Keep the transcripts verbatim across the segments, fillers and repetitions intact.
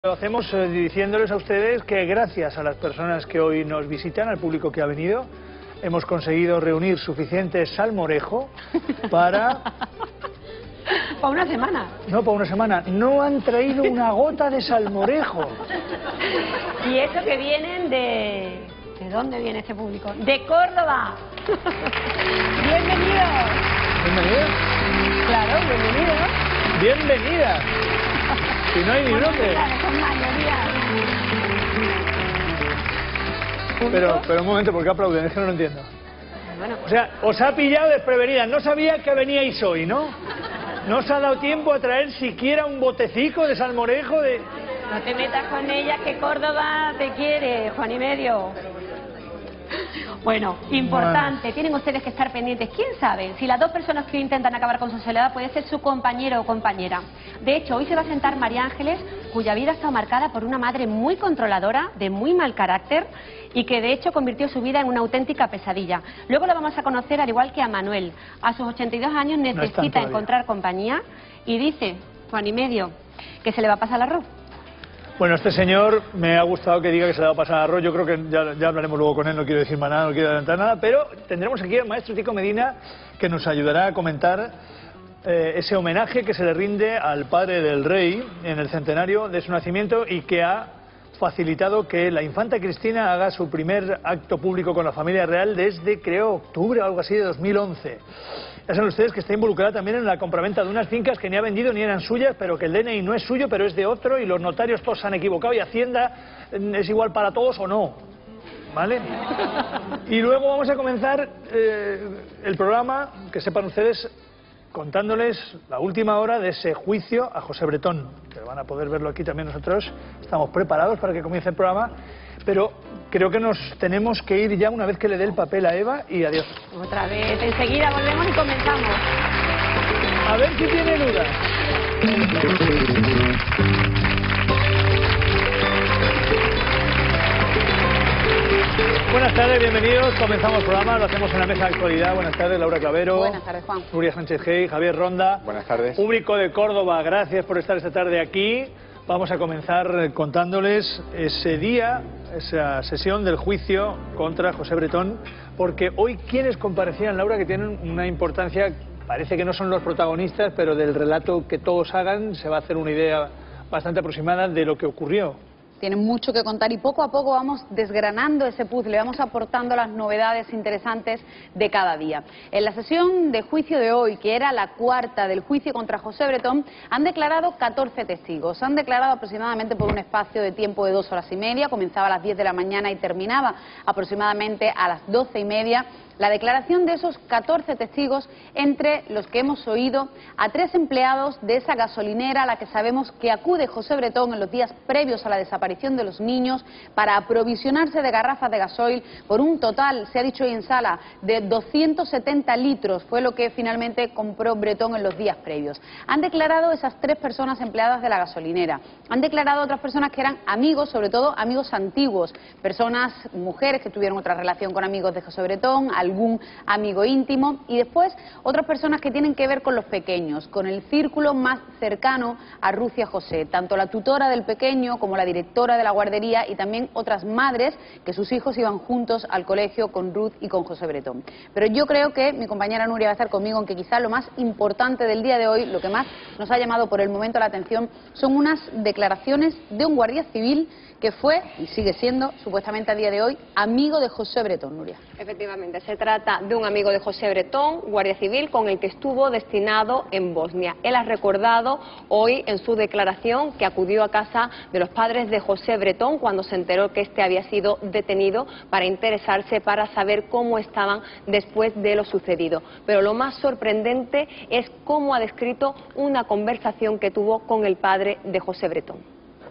Lo hacemos eh, diciéndoles a ustedes que gracias a las personas que hoy nos visitan, al público que ha venido, hemos conseguido reunir suficiente salmorejo para... ¿Para una semana? No, para una semana. No han traído una gota de salmorejo. Y eso que vienen de... ¿De dónde viene este público? ¡De Córdoba! ¡Bienvenidos! ¿Bienvenidos? Claro, bienvenidos. ¡Bienvenidas! Si no hay ni brote. Pero, pero un momento, ¿por qué aplauden? Es que no lo entiendo. Bueno, O sea, os ha pillado desprevenida. No sabía que veníais hoy, ¿no? No os ha dado tiempo a traer siquiera un botecico de salmorejo de... no te metas con ella, que Córdoba te quiere, Juan y medio. Bueno, importante, bueno. Tienen ustedes que estar pendientes. ¿Quién sabe si las dos personas que intentan acabar con su soledad puede ser su compañero o compañera? De hecho, hoy se va a sentar María Ángeles, cuya vida está marcada por una madre muy controladora, de muy mal carácter, y que de hecho convirtió su vida en una auténtica pesadilla. Luego la vamos a conocer al igual que a Manuel. A sus ochenta y dos años necesita no encontrar compañía y dice, Juan y medio, que se le va a pasar el arroz. Bueno, este señor me ha gustado que diga que se le va a pasar arroz. Yo creo que ya, ya hablaremos luego con él, no quiero decir más nada, no quiero adelantar nada, pero tendremos aquí al maestro Tico Medina, que nos ayudará a comentar eh, ese homenaje que se le rinde al padre del rey en el centenario de su nacimiento y que ha facilitado que la infanta Cristina haga su primer acto público con la familia real desde, creo, octubre o algo así de dos mil once. Ya saben ustedes que está involucrada también en la compraventa de unas fincas que ni ha vendido ni eran suyas, pero que el D N I no es suyo, pero es de otro, y los notarios todos se han equivocado, y Hacienda es igual para todos o no, ¿vale? Y luego vamos a comenzar eh, el programa, que sepan ustedes, contándoles la última hora de ese juicio a José Bretón, que van a poder verlo aquí también nosotros. Estamos preparados para que comience el programa, pero creo que nos tenemos que ir ya una vez que le dé el papel a Eva, y adiós. Otra vez, enseguida volvemos y comenzamos. A ver si tiene dudas. Buenas tardes, bienvenidos. Comenzamos el programa, lo hacemos en la mesa de actualidad. Buenas tardes, Laura Clavero. Buenas tardes, Juan. Nuria Sánchez Gey, Javier Ronda. Buenas tardes. Público de Córdoba, gracias por estar esta tarde aquí. Vamos a comenzar contándoles ese día, esa sesión del juicio contra José Bretón, porque hoy quienes comparecían, Laura, que tienen una importancia, parece que no son los protagonistas, pero del relato que todos hagan se va a hacer una idea bastante aproximada de lo que ocurrió. Tienen mucho que contar y poco a poco vamos desgranando ese puzzle, vamos aportando las novedades interesantes de cada día. En la sesión de juicio de hoy, que era la cuarta del juicio contra José Bretón, han declarado catorce testigos. Han declarado aproximadamente por un espacio de tiempo de dos horas y media, comenzaba a las diez de la mañana y terminaba aproximadamente a las doce y media. La declaración de esos catorce testigos, entre los que hemos oído a tres empleados de esa gasolinera a la que sabemos que acude José Bretón en los días previos a la desaparición de los niños para aprovisionarse de garrafas de gasoil por un total, se ha dicho hoy en sala, de doscientos setenta litros, fue lo que finalmente compró Bretón en los días previos. Han declarado esas tres personas empleadas de la gasolinera, han declarado otras personas que eran amigos, sobre todo amigos antiguos, personas, mujeres que tuvieron otra relación con amigos de José Bretón, algún amigo íntimo, y después otras personas que tienen que ver con los pequeños, con el círculo más cercano a Ruth y a José, tanto la tutora del pequeño como la directora de la guardería y también otras madres que sus hijos iban juntos al colegio con Ruth y con José Bretón. Pero yo creo que mi compañera Nuria va a estar conmigo en que quizá lo más importante del día de hoy, lo que más nos ha llamado por el momento la atención, son unas declaraciones de un guardia civil que fue, y sigue siendo, supuestamente a día de hoy, amigo de José Bretón, Nuria. Efectivamente, se trata de un amigo de José Bretón, guardia civil, con el que estuvo destinado en Bosnia. Él ha recordado hoy en su declaración que acudió a casa de los padres de José Bretón cuando se enteró que este había sido detenido para interesarse, para saber cómo estaban después de lo sucedido. Pero lo más sorprendente es cómo ha descrito una conversación que tuvo con el padre de José Bretón.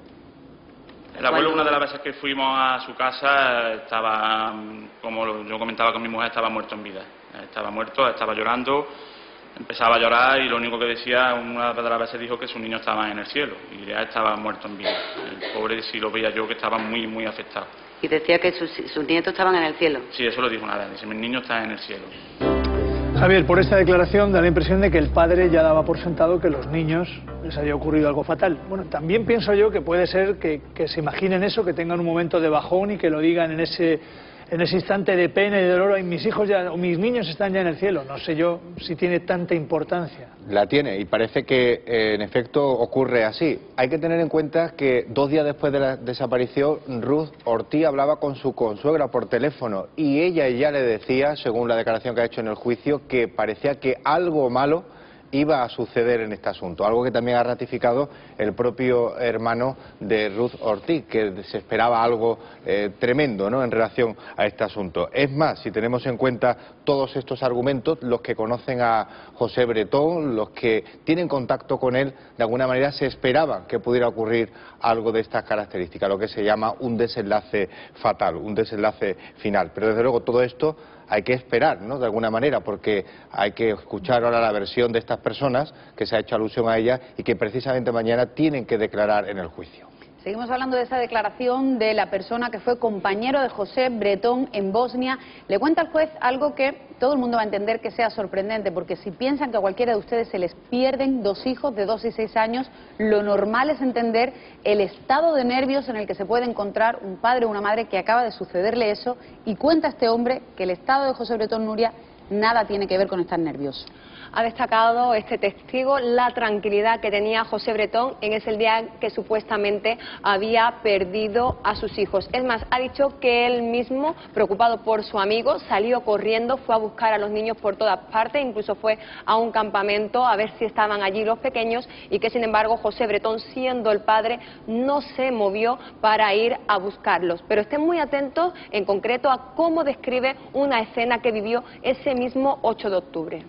El abuelo, una de las veces que fuimos a su casa, estaba, como yo comentaba con mi mujer, estaba muerto en vida. Estaba muerto, estaba llorando, empezaba a llorar y lo único que decía, una de las veces dijo que su niño estaba en el cielo y ya estaba muerto en vida. El pobre, si lo veía yo, que estaba muy, muy afectado. Y decía que sus, sus nietos estaban en el cielo. Sí, eso lo dijo una vez, dice, mis niños están en el cielo. Javier, por esta declaración da la impresión de que el padre ya daba por sentado que a los niños les había ocurrido algo fatal. Bueno, también pienso yo que puede ser que, que se imaginen eso, que tengan un momento de bajón y que lo digan en ese, en ese instante de pena y de dolor. Ay, mis hijos ya, o mis niños están ya en el cielo. No sé yo si tiene tanta importancia. La tiene, y parece que eh, en efecto ocurre así. Hay que tener en cuenta que dos días después de la desaparición, Ruth Ortiz hablaba con su consuegra por teléfono y ella ya le decía, según la declaración que ha hecho en el juicio, que parecía que algo malo iba a suceder en este asunto, algo que también ha ratificado el propio hermano de Ruth Ortiz, que se esperaba algo eh, tremendo, ¿no?, en relación a este asunto. Es más, si tenemos en cuenta todos estos argumentos, los que conocen a José Bretón, los que tienen contacto con él, de alguna manera se esperaba que pudiera ocurrir algo de estas características, lo que se llama un desenlace fatal, un desenlace final. Pero desde luego todo esto hay que esperar, ¿no?, de alguna manera, porque hay que escuchar ahora la versión de estas personas, que se ha hecho alusión a ella y que precisamente mañana tienen que declarar en el juicio. Seguimos hablando de esa declaración de la persona que fue compañero de José Bretón en Bosnia. Le cuenta al juez algo que todo el mundo va a entender que sea sorprendente, porque si piensan que a cualquiera de ustedes se les pierden dos hijos de dos y seis años, lo normal es entender el estado de nervios en el que se puede encontrar un padre o una madre que acaba de sucederle eso, y cuenta este hombre que el estado de José Bretón, Nuria, nada tiene que ver con estar nervioso. Ha destacado este testigo la tranquilidad que tenía José Bretón en ese día que supuestamente había perdido a sus hijos. Es más, ha dicho que él mismo, preocupado por su amigo, salió corriendo, fue a buscar a los niños por todas partes, incluso fue a un campamento a ver si estaban allí los pequeños, y que sin embargo José Bretón, siendo el padre, no se movió para ir a buscarlos. Pero estén muy atentos en concreto a cómo describe una escena que vivió ese mismo ocho de octubre.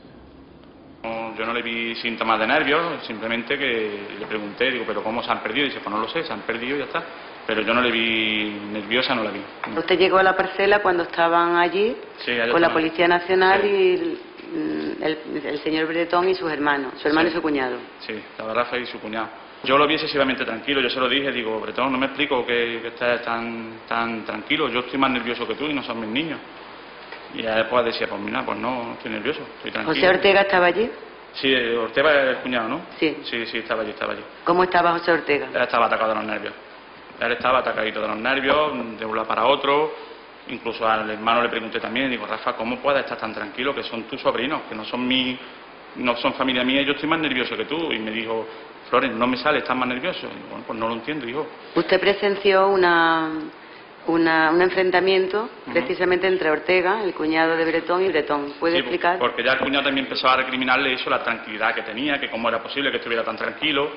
Yo no le vi síntomas de nervios, simplemente que le pregunté, digo, ¿pero cómo se han perdido? Y dice, pues no lo sé, se han perdido y ya está. Pero yo no le vi nerviosa, no la vi. No. ¿Usted llegó a la parcela cuando estaban allí, sí, con la Policía Nacional, sí, y el, el, el señor Bretón y sus hermanos, su hermano, sí, y su cuñado? Sí, estaba Rafa y su cuñado. Yo lo vi excesivamente tranquilo, yo se lo dije, digo, Bretón, no me explico que, que estés tan, tan tranquilo, yo estoy más nervioso que tú y no son mis niños. Y después decía, pues mira, pues no, estoy nervioso, estoy tranquilo. ¿José Ortega estaba allí? Sí, Ortega es el cuñado, ¿no? Sí. Sí, sí, estaba allí, estaba allí. ¿Cómo estaba José Ortega? Él estaba atacado de los nervios. Él estaba atacadito de los nervios, de un lado para otro. Incluso al hermano le pregunté también, digo, Rafa, ¿cómo puedes estar tan tranquilo? Que son tus sobrinos, que no son mi, no son familia mía, y yo estoy más nervioso que tú. Y me dijo, Flores, no me sale, estás más nervioso. Y digo, bueno, pues no lo entiendo, hijo. ¿Usted presenció una... Una, un enfrentamiento precisamente, uh-huh, entre Ortega, el cuñado de Bretón, y Bretón? ¿Puede sí, explicar? Porque ya el cuñado también empezó a recriminarle eso, la tranquilidad que tenía, que cómo era posible que estuviera tan tranquilo.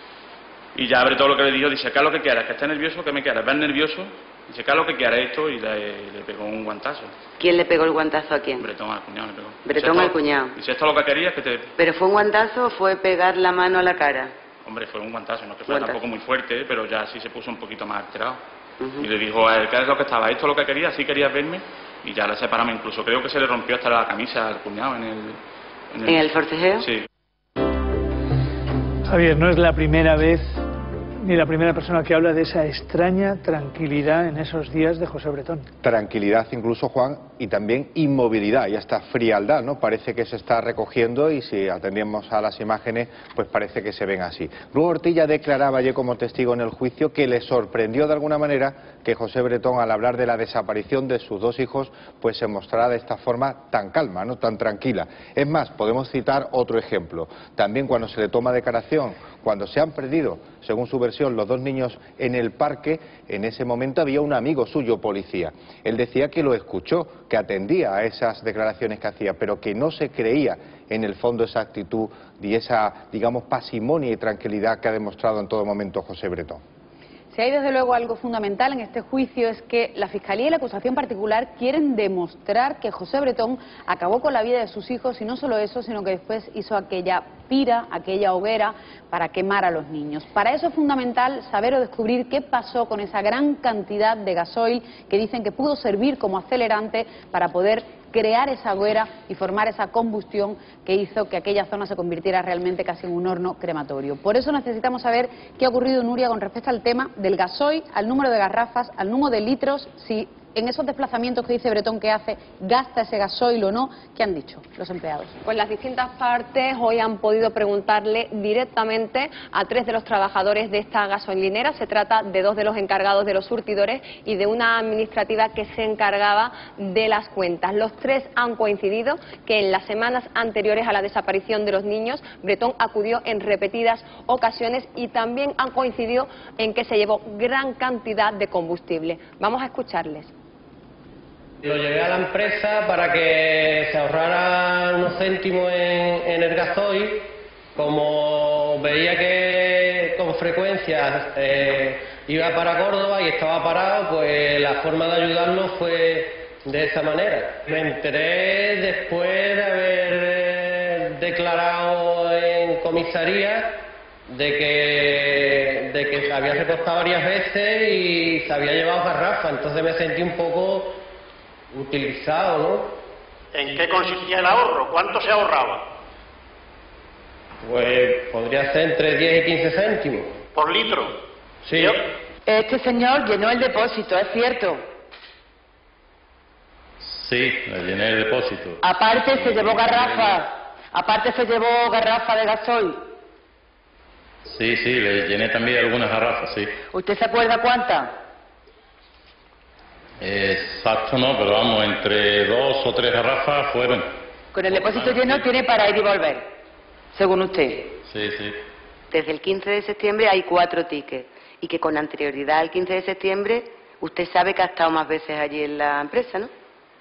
Y ya Bretón lo que le dijo, dice, ¿qué es lo que quieres? ¿Que estés nervioso? ¿Qué me quieres? ¿Ves nervioso? Dice, ¿qué es lo que quieres esto? Y le, le pegó un guantazo. ¿Quién le pegó el guantazo a quién? Bretón al cuñado le pegó. Bretón dice, al cuñado. Dice, ¿esto es lo que querías? Que te... ¿Pero fue un guantazo o fue pegar la mano a la cara? Hombre, fue un guantazo, no que fuera tampoco muy fuerte, pero ya sí se puso un poquito más alterado. Uh-huh. Y le dijo a él, ¿qué es lo que estaba? ¿Esto es lo que querías? ¿Sí querías verme? Y ya le separamos, incluso creo que se le rompió hasta la camisa al cuñado en el... ¿En el, ¿En el forcejeo? Sí. Javier, no es la primera vez ni la primera persona que habla de esa extraña tranquilidad en esos días de José Bretón. Tranquilidad incluso, Juan, y también inmovilidad y hasta frialdad, ¿no? Parece que se está recogiendo y si atendemos a las imágenes, pues parece que se ven así. Ruth Ortiz declaraba ayer como testigo en el juicio que le sorprendió de alguna manera que José Bretón, al hablar de la desaparición de sus dos hijos, pues se mostrara de esta forma tan calma, ¿no?, tan tranquila. Es más, podemos citar otro ejemplo. También cuando se le toma declaración, cuando se han perdido, según su versión, los dos niños en el parque, en ese momento había un amigo suyo policía. Él decía que lo escuchó, que atendía a esas declaraciones que hacía, pero que no se creía en el fondo esa actitud y esa, digamos, pasimonia y tranquilidad que ha demostrado en todo momento José Bretón. Si hay desde luego algo fundamental en este juicio es que la Fiscalía y la acusación particular quieren demostrar que José Bretón acabó con la vida de sus hijos, y no solo eso, sino que después hizo aquella pira, aquella hoguera para quemar a los niños. Para eso es fundamental saber o descubrir qué pasó con esa gran cantidad de gasoil que dicen que pudo servir como acelerante para poder crear esa hoguera y formar esa combustión que hizo que aquella zona se convirtiera realmente casi en un horno crematorio. Por eso necesitamos saber qué ha ocurrido, Nuria, con respecto al tema del gasoil, al número de garrafas, al número de litros, si en esos desplazamientos que dice Bretón que hace, gasta ese gasoil o no. ¿Qué han dicho los empleados? Pues las distintas partes hoy han podido preguntarle directamente a tres de los trabajadores de esta gasolinera. Se trata de dos de los encargados de los surtidores y de una administrativa que se encargaba de las cuentas. Los tres han coincidido que en las semanas anteriores a la desaparición de los niños, Bretón acudió en repetidas ocasiones y también han coincidido en que se llevó gran cantidad de combustible. Vamos a escucharles. Lo llevé a la empresa para que se ahorrara unos céntimos en, en el gasoil. Como veía que con frecuencia eh, iba para Córdoba y estaba parado, pues la forma de ayudarlo fue de esa manera. Me enteré después de haber eh, declarado en comisaría de que, de que había repostado varias veces y se había llevado garrafa, entonces me sentí un poco utilizado, ¿no? ¿En qué consistía el ahorro? ¿Cuánto se ahorraba? Pues podría ser entre diez y quince céntimos. ¿Por litro? Sí. ¿Yo? Este señor llenó el depósito, ¿es cierto? Sí, le llené el depósito. Aparte se llevó garrafa, aparte se llevó garrafa de gasoil. Sí, sí, le llené también algunas garrafas, sí. ¿Usted se acuerda cuántas? Exacto no, pero vamos, entre dos o tres garrafas fueron. Con el depósito lleno tiene para ir y volver, según usted. Sí, sí. Desde el quince de septiembre hay cuatro tickets y que con anterioridad al quince de septiembre usted sabe que ha estado más veces allí en la empresa, ¿no?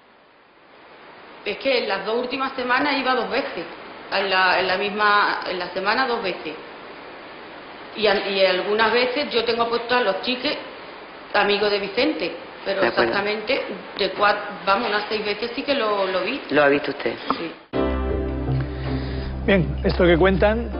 Es que en las dos últimas semanas iba dos veces, en la, en la misma, en la semana dos veces. Y, y algunas veces yo tengo puestos los tickets amigos de Vicente, pero de exactamente de cuatro, vamos, unas seis veces sí que lo, lo vi. ¿Lo ha visto usted? Sí. Bien, esto que cuentan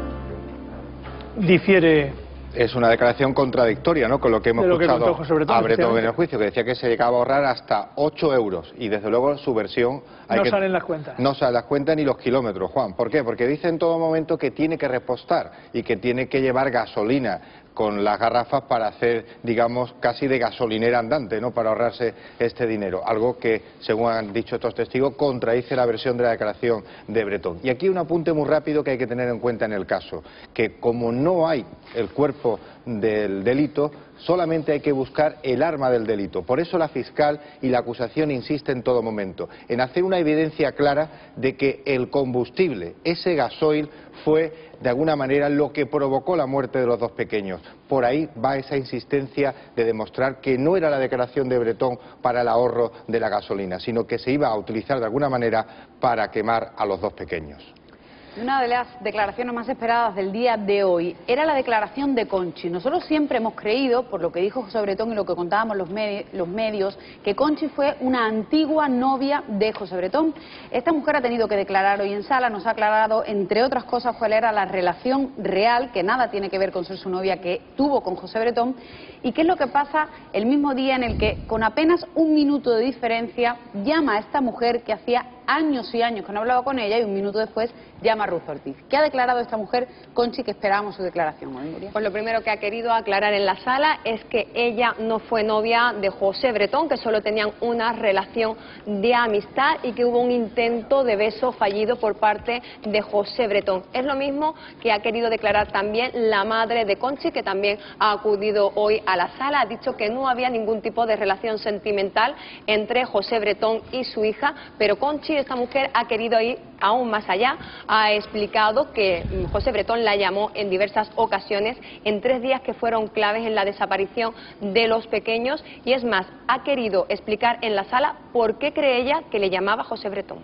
difiere. Es una declaración contradictoria, ¿no?, con lo que hemos De lo que escuchado contó José Bretón, a Bretón en efectivamente. el juicio, que decía que se llegaba a ahorrar hasta ocho euros. Y desde luego su versión... Hay No que... salen las cuentas. No salen las cuentas ni los kilómetros, Juan. ¿Por qué? Porque dice en todo momento que tiene que repostar y que tiene que llevar gasolina con las garrafas para hacer, digamos, casi de gasolinera andante, ¿no?, para ahorrarse este dinero. Algo que, según han dicho estos testigos, contradice la versión de la declaración de Bretón. Y aquí un apunte muy rápido que hay que tener en cuenta en el caso, que como no hay el cuerpo del delito, solamente hay que buscar el arma del delito. Por eso la fiscal y la acusación insiste en todo momento en hacer una evidencia clara de que el combustible, ese gasoil, fue de alguna manera lo que provocó la muerte de los dos pequeños. Por ahí va esa insistencia de demostrar que no era la declaración de Bretón para el ahorro de la gasolina, sino que se iba a utilizar de alguna manera para quemar a los dos pequeños. Una de las declaraciones más esperadas del día de hoy era la declaración de Conchi. Nosotros siempre hemos creído, por lo que dijo José Bretón y lo que contábamos los, medi los medios, que Conchi fue una antigua novia de José Bretón. Esta mujer ha tenido que declarar hoy en sala, nos ha aclarado, entre otras cosas, cuál era la relación real, que nada tiene que ver con ser su novia, que tuvo con José Bretón, y qué es lo que pasa el mismo día en el que, con apenas un minuto de diferencia, llama a esta mujer que hacía años y años que no hablaba con ella y un minuto después llama a Ruth Ortiz. ¿Qué ha declarado esta mujer, Conchi, que esperábamos su declaración hoy, Nuria? Pues lo primero que ha querido aclarar en la sala es que ella no fue novia de José Bretón, que solo tenían una relación de amistad y que hubo un intento de beso fallido por parte de José Bretón. Es lo mismo que ha querido declarar también la madre de Conchi, que también ha acudido hoy a la sala. Ha dicho que no había ningún tipo de relación sentimental entre José Bretón y su hija, pero Conchi, esta mujer, ha querido ir aún más allá. Ha explicado que José Bretón la llamó en diversas ocasiones en tres días que fueron claves en la desaparición de los pequeños, y es más, ha querido explicar en la sala por qué cree ella que le llamaba José Bretón.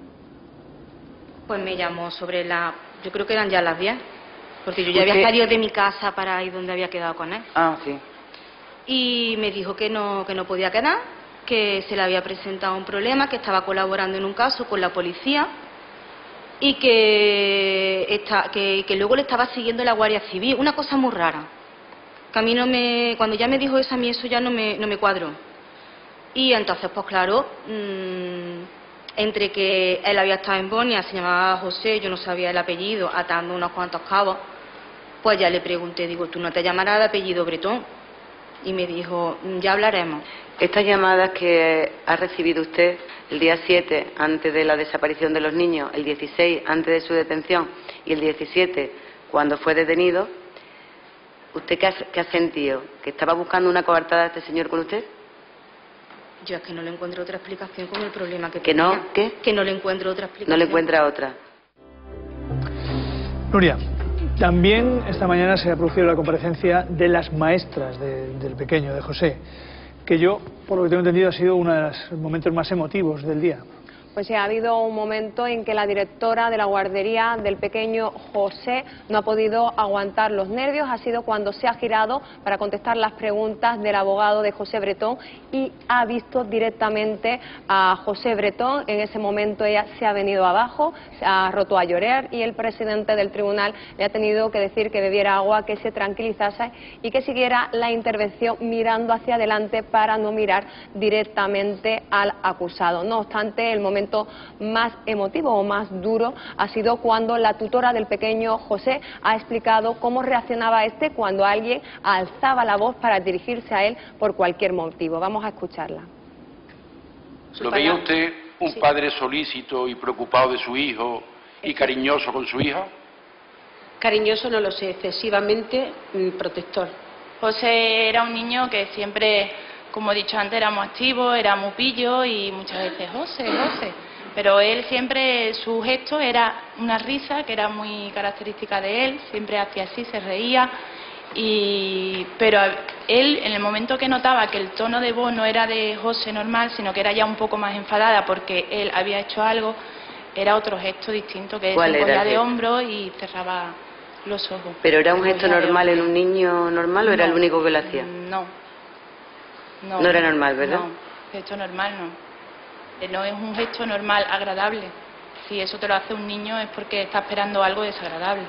Pues me llamó sobre la... yo creo que eran ya las diez, porque yo ya ¿Usted? había salido de mi casa para ir donde había quedado con él. Ah, sí. Y me dijo que no, que no podía quedar, que se le había presentado un problema, que estaba colaborando en un caso con la policía y que, está, que, que luego le estaba siguiendo la Guardia Civil, una cosa muy rara. Que a mí no me, cuando ya me dijo eso, a mí eso ya no me, no me cuadró. Y entonces, pues claro, mmm, entre que él había estado en Bosnia, se llamaba José, yo no sabía el apellido, atando unos cuantos cabos, pues ya le pregunté, digo, ¿tú no te llamarás de apellido Bretón? Y me dijo, ya hablaremos. Estas llamadas que ha recibido usted el día siete, antes de la desaparición de los niños, el dieciséis, antes de su detención, y el diecisiete, cuando fue detenido, ¿usted qué ha, qué ha sentido? ¿Que estaba buscando una coartada de este señor con usted? Yo es que no le encuentro otra explicación con el problema que ¿Que tenía. no? ¿Qué? Que no le encuentro otra explicación. No le encuentra otra. Nuria, también esta mañana se ha producido la comparecencia de las maestras de, del pequeño, de José, que yo, por lo que tengo entendido, ha sido uno de los momentos más emotivos del día. Pues sí, ha habido un momento en que la directora de la guardería del pequeño José no ha podido aguantar los nervios. Ha sido cuando se ha girado para contestar las preguntas del abogado de José Bretón y ha visto directamente a José Bretón. En ese momento ella se ha venido abajo, se ha roto a llorar y el presidente del tribunal le ha tenido que decir que bebiera agua, que se tranquilizase y que siguiera la intervención mirando hacia adelante para no mirar directamente al acusado. No obstante, el momento más emotivo o más duro ha sido cuando la tutora del pequeño José ha explicado cómo reaccionaba este cuando alguien alzaba la voz para dirigirse a él por cualquier motivo. Vamos a escucharla. ¿Lo veía usted un sí. padre solícito y preocupado de su hijo y cariñoso con su hija? Cariñoso no lo sé, excesivamente mmm, protector. José era un niño que siempre, como he dicho antes, era muy activo, era muy pillo y muchas veces José, José. Pero él siempre, su gesto era una risa que era muy característica de él, siempre hacía así, se reía. Y, pero él, en el momento que notaba que el tono de voz no era de José normal, sino que era ya un poco más enfadada porque él había hecho algo, era otro gesto distinto, que se encogía de hombros y cerraba los ojos. ¿Pero era un gesto normal en un niño normal o era el único que lo hacía? No. No, no era normal, ¿verdad? No, gesto normal no. No es un gesto normal agradable. Si eso te lo hace un niño es porque está esperando algo desagradable.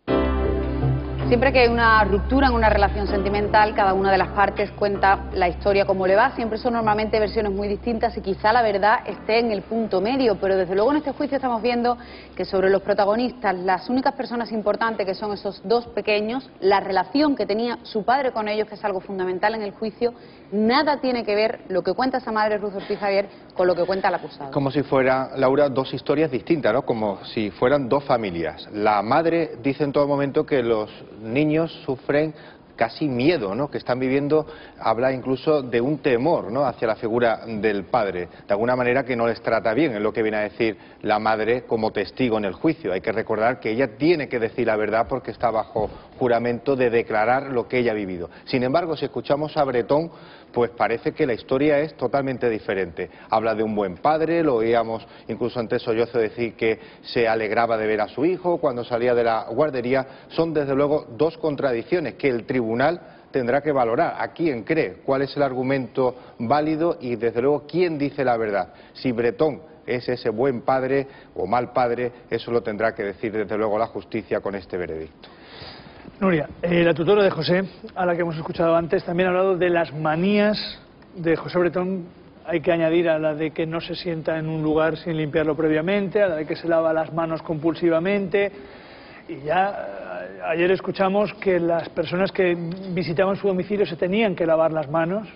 Siempre que hay una ruptura en una relación sentimental, cada una de las partes cuenta la historia como le va. Siempre son normalmente versiones muy distintas y quizá la verdad esté en el punto medio. Pero desde luego en este juicio estamos viendo que sobre los protagonistas, las únicas personas importantes que son esos dos pequeños, la relación que tenía su padre con ellos, que es algo fundamental en el juicio, nada tiene que ver lo que cuenta esa madre Ruth Ortiz Javier con lo que cuenta el acusado. Como si fuera, Laura, dos historias distintas, ¿no? Como si fueran dos familias. La madre dice en todo momento que los niños sufren casi miedo, ¿no? Que están viviendo, habla incluso de un temor, ¿no? Hacia la figura del padre, de alguna manera que no les trata bien, es lo que viene a decir la madre como testigo en el juicio. Hay que recordar que ella tiene que decir la verdad porque está bajo juramento de declarar lo que ella ha vivido. Sin embargo, si escuchamos a Bretón, pues parece que la historia es totalmente diferente. Habla de un buen padre, lo oíamos incluso antes Sollozo decir que se alegraba de ver a su hijo cuando salía de la guardería. Son desde luego dos contradicciones que el tribunal tendrá que valorar a quién cree, cuál es el argumento válido y desde luego quién dice la verdad. Si Bretón es ese buen padre o mal padre, eso lo tendrá que decir desde luego la justicia con este veredicto. Nuria, eh, la tutora de José, a la que hemos escuchado antes, también ha hablado de las manías de José Bretón. Hay que añadir a la de que no se sienta en un lugar sin limpiarlo previamente, a la de que se lava las manos compulsivamente. Y ya eh, ayer escuchamos que las personas que visitaban su domicilio se tenían que lavar las manos.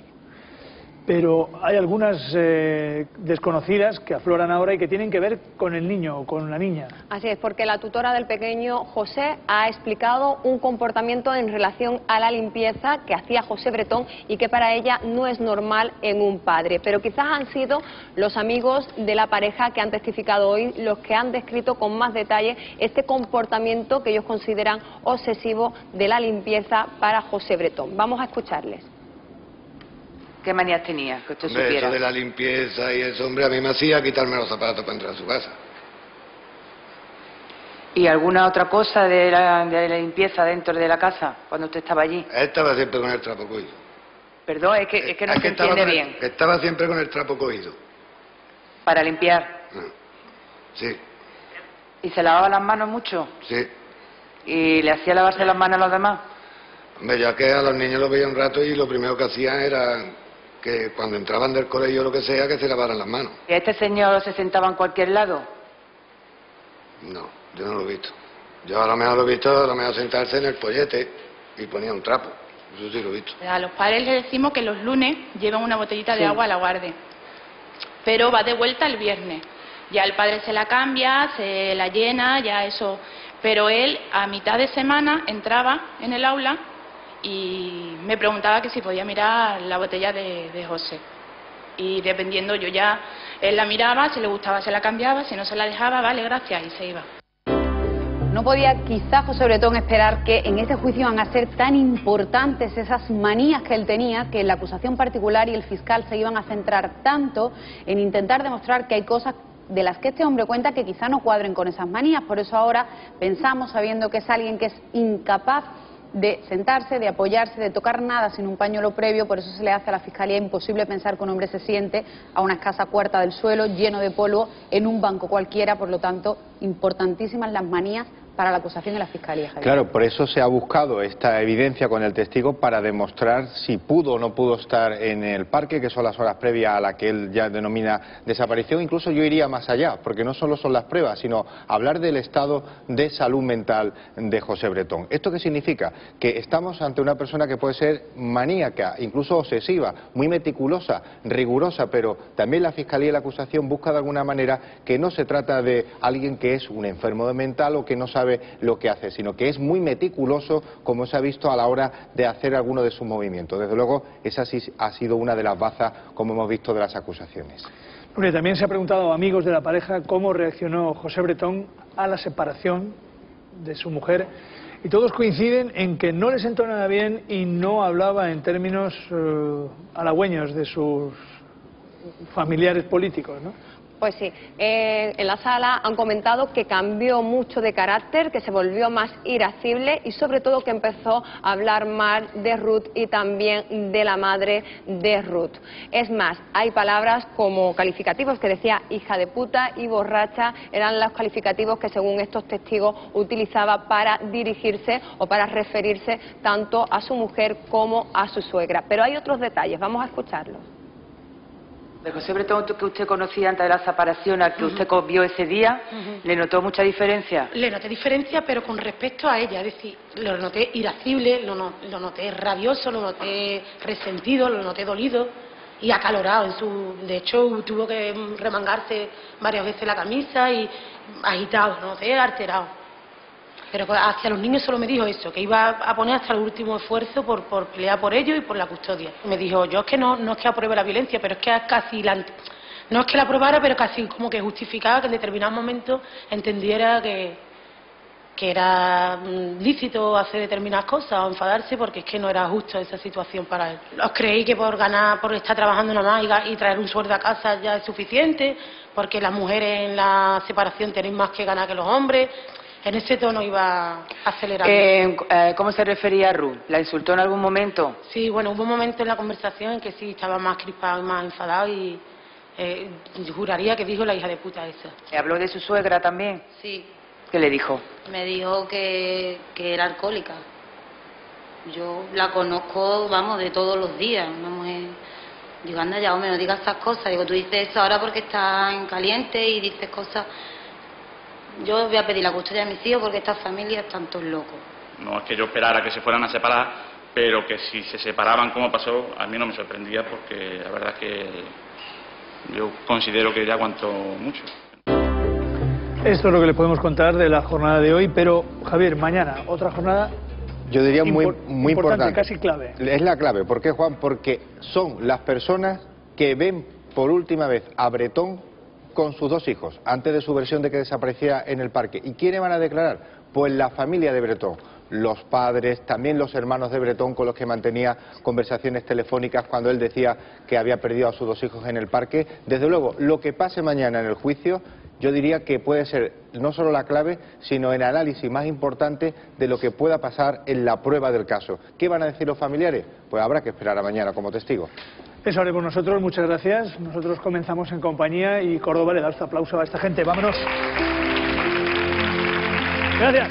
Pero hay algunas eh, desconocidas que afloran ahora y que tienen que ver con el niño o con la niña. Así es, porque la tutora del pequeño José ha explicado un comportamiento en relación a la limpieza que hacía José Bretón y que para ella no es normal en un padre. Pero quizás han sido los amigos de la pareja que han testificado hoy los que han descrito con más detalle este comportamiento que ellos consideran obsesivo de la limpieza para José Bretón. Vamos a escucharles. ¿Qué manías tenía? Que usted Hombre, supiera. Eso de la limpieza y eso, hombre, a mí me hacía quitarme los zapatos para entrar a su casa. ¿Y alguna otra cosa de la, de la limpieza dentro de la casa, cuando usted estaba allí? Él estaba siempre con el trapo cogido. Perdón, es que, es que no es se que entiende el, bien. Estaba siempre con el trapo cogido. ¿Para limpiar? Ah, sí. ¿Y se lavaba las manos mucho? Sí. ¿Y le hacía lavarse las manos a los demás? Hombre, ya que a los niños los veía un rato y lo primero que hacían era que cuando entraban del colegio o lo que sea, que se lavaran las manos. ¿Y este señor se sentaba en cualquier lado? No, yo no lo he visto. Yo a lo mejor lo he visto, a lo mejor sentarse en el pollete y ponía un trapo. Eso sí lo he visto. A los padres les decimos que los lunes llevan una botellita de Sí. agua a la guardia, pero va de vuelta el viernes. Ya el padre se la cambia, se la llena, ya eso. Pero él a mitad de semana entraba en el aula y me preguntaba que si podía mirar la botella de, de José. Y dependiendo, yo ya, él la miraba, si le gustaba se la cambiaba, si no se la dejaba, vale, gracias, y se iba. No podía quizá José Bretón esperar que en este juicio van a ser tan importantes esas manías que él tenía, que la acusación particular y el fiscal se iban a centrar tanto en intentar demostrar que hay cosas de las que este hombre cuenta que quizá no cuadren con esas manías. Por eso ahora pensamos, sabiendo que es alguien que es incapaz de sentarse, de apoyarse, de tocar nada sin un pañuelo previo, por eso se le hace a la Fiscalía imposible pensar que un hombre se siente a una escasa cuarta del suelo, lleno de polvo, en un banco cualquiera. Por lo tanto, importantísimas las manías para la acusación de la Fiscalía, Javier. Claro, por eso se ha buscado esta evidencia con el testigo para demostrar si pudo o no pudo estar en el parque, que son las horas previas a la que él ya denomina desaparición. Incluso yo iría más allá, porque no solo son las pruebas, sino hablar del estado de salud mental de José Bretón. ¿Esto qué significa? Que estamos ante una persona que puede ser maníaca, incluso obsesiva, muy meticulosa, rigurosa, pero también la Fiscalía y la acusación busca de alguna manera que no se trata de alguien que es un enfermo de mental o que no sabe lo que hace, sino que es muy meticuloso, como se ha visto a la hora de hacer alguno de sus movimientos. Desde luego, esa sí ha sido una de las bazas, como hemos visto, de las acusaciones. Porque también se ha preguntado a amigos de la pareja cómo reaccionó José Bretón a la separación de su mujer, y todos coinciden en que no le sentó nada bien y no hablaba en términos eh, halagüeños de sus familiares políticos, ¿no? Pues sí, eh, en la sala han comentado que cambió mucho de carácter, que se volvió más irascible y sobre todo que empezó a hablar mal de Ruth y también de la madre de Ruth. Es más, hay palabras como calificativos que decía hija de puta y borracha, eran los calificativos que según estos testigos utilizaba para dirigirse o para referirse tanto a su mujer como a su suegra. Pero hay otros detalles, vamos a escucharlos. De José Bretón, que usted conocía antes de la separación, al que usted vio ese día, Ujú. ¿le notó mucha diferencia? Le noté diferencia, pero con respecto a ella, es decir, lo noté irascible, lo, no- lo noté rabioso, lo noté resentido, lo noté dolido y acalorado. En su, de hecho, tuvo que remangarse varias veces la camisa y agitado, lo noté alterado. Pero hacia los niños solo me dijo eso, que iba a poner hasta el último esfuerzo por, por pelear por ellos y por la custodia. Me dijo, yo es que no, no es que apruebe la violencia, pero es que casi la, no es que la aprobara, pero casi como que justificaba que en determinados momentos entendiera que, que era mm, lícito hacer determinadas cosas o enfadarse, porque es que no era justo esa situación para él. ¿Os creéis que por ganar, por estar trabajando nada más y, ga- y traer un sueldo a casa ya es suficiente? Porque las mujeres en la separación tenéis más que ganar que los hombres. En ese tono iba acelerando. Eh, eh, ¿Cómo se refería a Ruth? ¿La insultó en algún momento? Sí, bueno, hubo un momento en la conversación en que sí estaba más crispado y más enfadado y eh, juraría que dijo la hija de puta esa. ¿Le habló de su suegra también? Sí, ¿Qué le dijo? me dijo que, que era alcohólica. Yo la conozco, vamos, de todos los días, una mujer. Digo, anda ya, hombre, no digas esas cosas. Digo, tú dices eso ahora porque estás en caliente y dices cosas. Yo voy a pedir la custodia de mis hijos porque estas familias están todos locos. No es que yo esperara que se fueran a separar, pero que si se separaban como pasó, a mí no me sorprendía porque la verdad es que yo considero que ya aguanto mucho. Esto es lo que le podemos contar de la jornada de hoy, pero Javier, mañana otra jornada. Yo diría muy, Impor- muy importante, importante. casi clave. Es la clave. ¿Por qué, Juan? Porque son las personas que ven por última vez a Bretón con sus dos hijos, antes de su versión de que desaparecía en el parque. ¿Y quiénes van a declarar? Pues la familia de Bretón, los padres, también los hermanos de Bretón con los que mantenía conversaciones telefónicas cuando él decía que había perdido a sus dos hijos en el parque. Desde luego, lo que pase mañana en el juicio, yo diría que puede ser no solo la clave, sino el análisis más importante de lo que pueda pasar en la prueba del caso. ¿Qué van a decir los familiares? Pues habrá que esperar a mañana como testigo. Eso haremos nosotros, muchas gracias. Nosotros comenzamos en compañía y Córdoba le da este aplauso a esta gente. Vámonos. Gracias.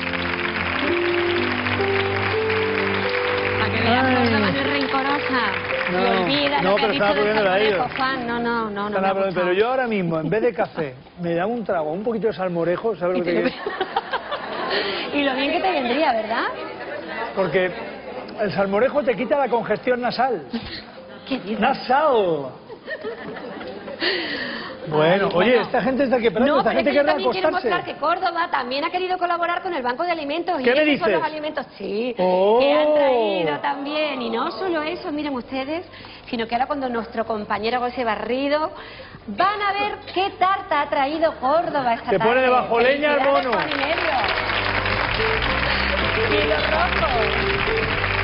Para que veas, Córdoba no es rencorosa. No, Se olvida no, lo que pero ha dicho estaba de poniéndola a ellos. Salmorejo, Juan. No, no, no, no. Están me ha hablando, gustado. pero yo ahora mismo, en vez de café, me da un trago, un poquito de salmorejo, ¿sabes lo que te digo? Y lo bien que te vendría, ¿verdad? Porque el salmorejo te quita la congestión nasal. ¿Qué dices? ¡Nasal! Bueno, Ay, oye, bueno. esta gente está aquí esperando, No, esta pero es gente que yo querrá también quiero acostarse. mostrar que Córdoba también ha querido colaborar con el Banco de Alimentos. ¿Qué y me esos dices? son los alimentos, sí, Oh. que han traído también. Y no solo eso, miren ustedes, sino que ahora cuando nuestro compañero José Barrido van a ver qué tarta ha traído Córdoba esta Te tarde. pone debajo leña el Felicidades, mono. Juan y medio. Cielo rojo.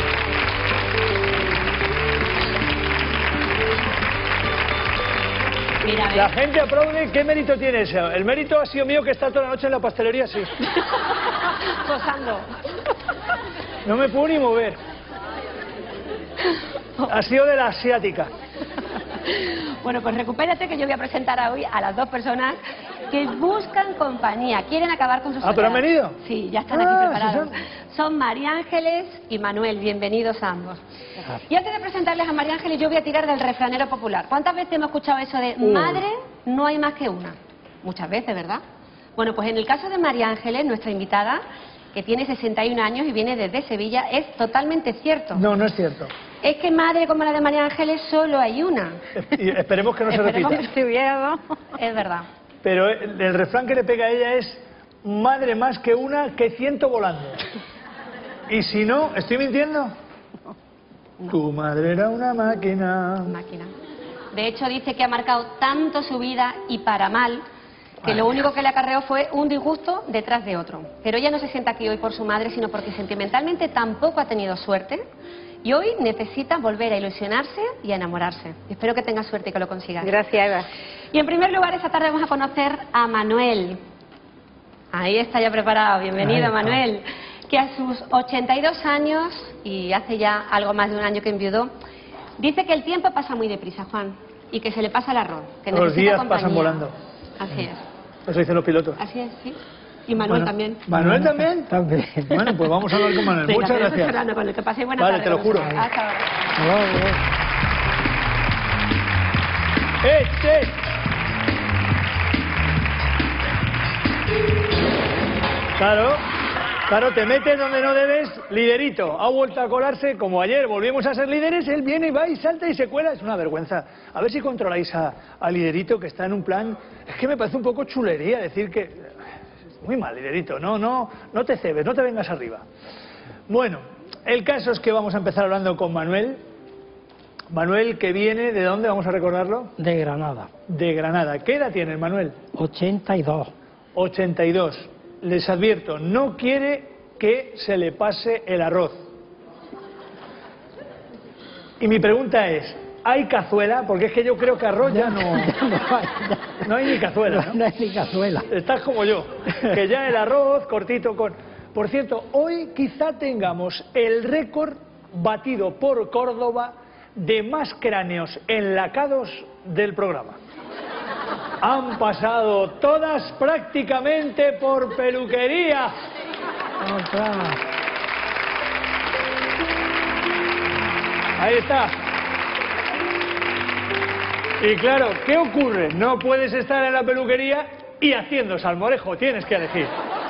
Mira, La ¿ves? gente aplaude. ¿Qué mérito tiene eso? El mérito ha sido mío, que está toda la noche en la pastelería, sí. Posando. No me puedo ni mover. Ha sido de la asiática. Bueno, pues recupérate, que yo voy a presentar a hoy a las dos personas que buscan compañía, quieren acabar con sus Ah, ¿pero han soledad. venido? Sí, ya están Ah, aquí sí preparados. Son María Ángeles y Manuel, bienvenidos a ambos. Y antes de presentarles a María Ángeles, yo voy a tirar del refranero popular. ¿Cuántas veces hemos escuchado eso de Uh. madre no hay más que una? Muchas veces, ¿verdad? Bueno, pues en el caso de María Ángeles, nuestra invitada, que tiene sesenta y un años y viene desde Sevilla, es totalmente cierto. No, no es cierto. Es que madre como la de María Ángeles solo hay una. Y esperemos que no se Esperemos repita. que estuviera, ¿no? Es verdad. Pero el, el refrán que le pega a ella es: madre más que una que ciento volando. Y si no, ¿estoy mintiendo? No. Tu madre era una máquina. Máquina. De hecho, dice que ha marcado tanto su vida y para mal, que Ay, lo único que le acarreó fue un disgusto detrás de otro. Pero ella no se sienta aquí hoy por su madre, sino porque sentimentalmente tampoco ha tenido suerte y hoy necesita volver a ilusionarse y a enamorarse. Espero que tenga suerte y que lo consiga. Gracias, Eva. Y en primer lugar, esta tarde vamos a conocer a Manuel. Ahí está ya preparado. Bienvenido, Ahí está. Manuel. Que a sus ochenta y dos años, y hace ya algo más de un año que enviudó, dice que el tiempo pasa muy deprisa, Juan, y que se le pasa el arroz, que Los necesita días compañía. pasan volando. Así es, Eso dicen los pilotos. así es, sí. Y Manuel Bueno, también. ¿Manuel también? También. Bueno, pues vamos a hablar con Manuel. Venga, Muchas pero gracias. Serrano, con el que paséis buena Vale, tarde te lo con juro. nosotros. Hasta ahora. ¡Eh, eh! Claro, claro, te metes donde no debes, liderito. Ha vuelto a colarse, como ayer volvimos a ser líderes, él viene y va y salta y se cuela. Es una vergüenza. A ver si controláis a, a liderito, que está en un plan... Es que me parece un poco chulería decir que... Muy mal, liderito. No, no, no te cebes, no te vengas arriba. Bueno, el caso es que vamos a empezar hablando con Manuel. Manuel, que viene, ¿de dónde? Vamos a recordarlo. De Granada. De Granada. ¿Qué edad tienes, Manuel? ochenta y dos. ochenta y dos. Les advierto, no quiere que se le pase el arroz. Y mi pregunta es, ¿hay cazuela? Porque es que yo creo que arroz ya no... No hay ni cazuela, ¿no? No hay ni cazuela. Estás como yo, que ya el arroz cortito con... Por cierto, hoy quizá tengamos el récord batido por Córdoba de más cráneos enlacados del programa. Han pasado todas prácticamente por peluquería. Ahí está. Y claro, ¿qué ocurre? No puedes estar en la peluquería y haciendo salmorejo, tienes que elegir.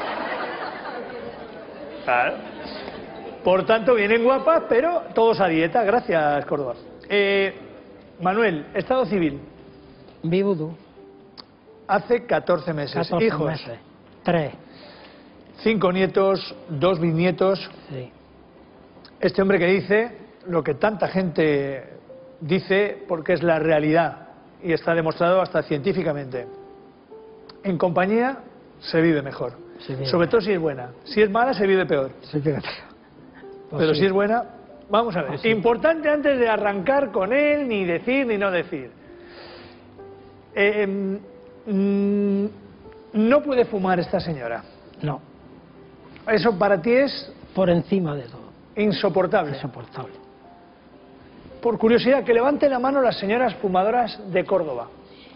Claro. Por tanto, vienen guapas, pero todos a dieta. Gracias, Córdoba. Eh, Manuel, estado civil. Viudo. Hace catorce meses. catorce Hijos. meses. Tres. Cinco nietos, dos bisnietos. Sí. Este hombre que dice lo que tanta gente dice porque es la realidad y está demostrado hasta científicamente. En compañía se vive mejor. Se vive Sobre todo si es buena. Si es mala se vive peor. Se vive peor. Pues Pero sí. si es buena, vamos a ver. Pues sí. Importante antes de arrancar con él, ni decir ni no decir. Eh, mm, no puede fumar esta señora. No. Eso para ti es Por encima de todo. insoportable. Insoportable. Por curiosidad, que levante la mano las señoras fumadoras de Córdoba.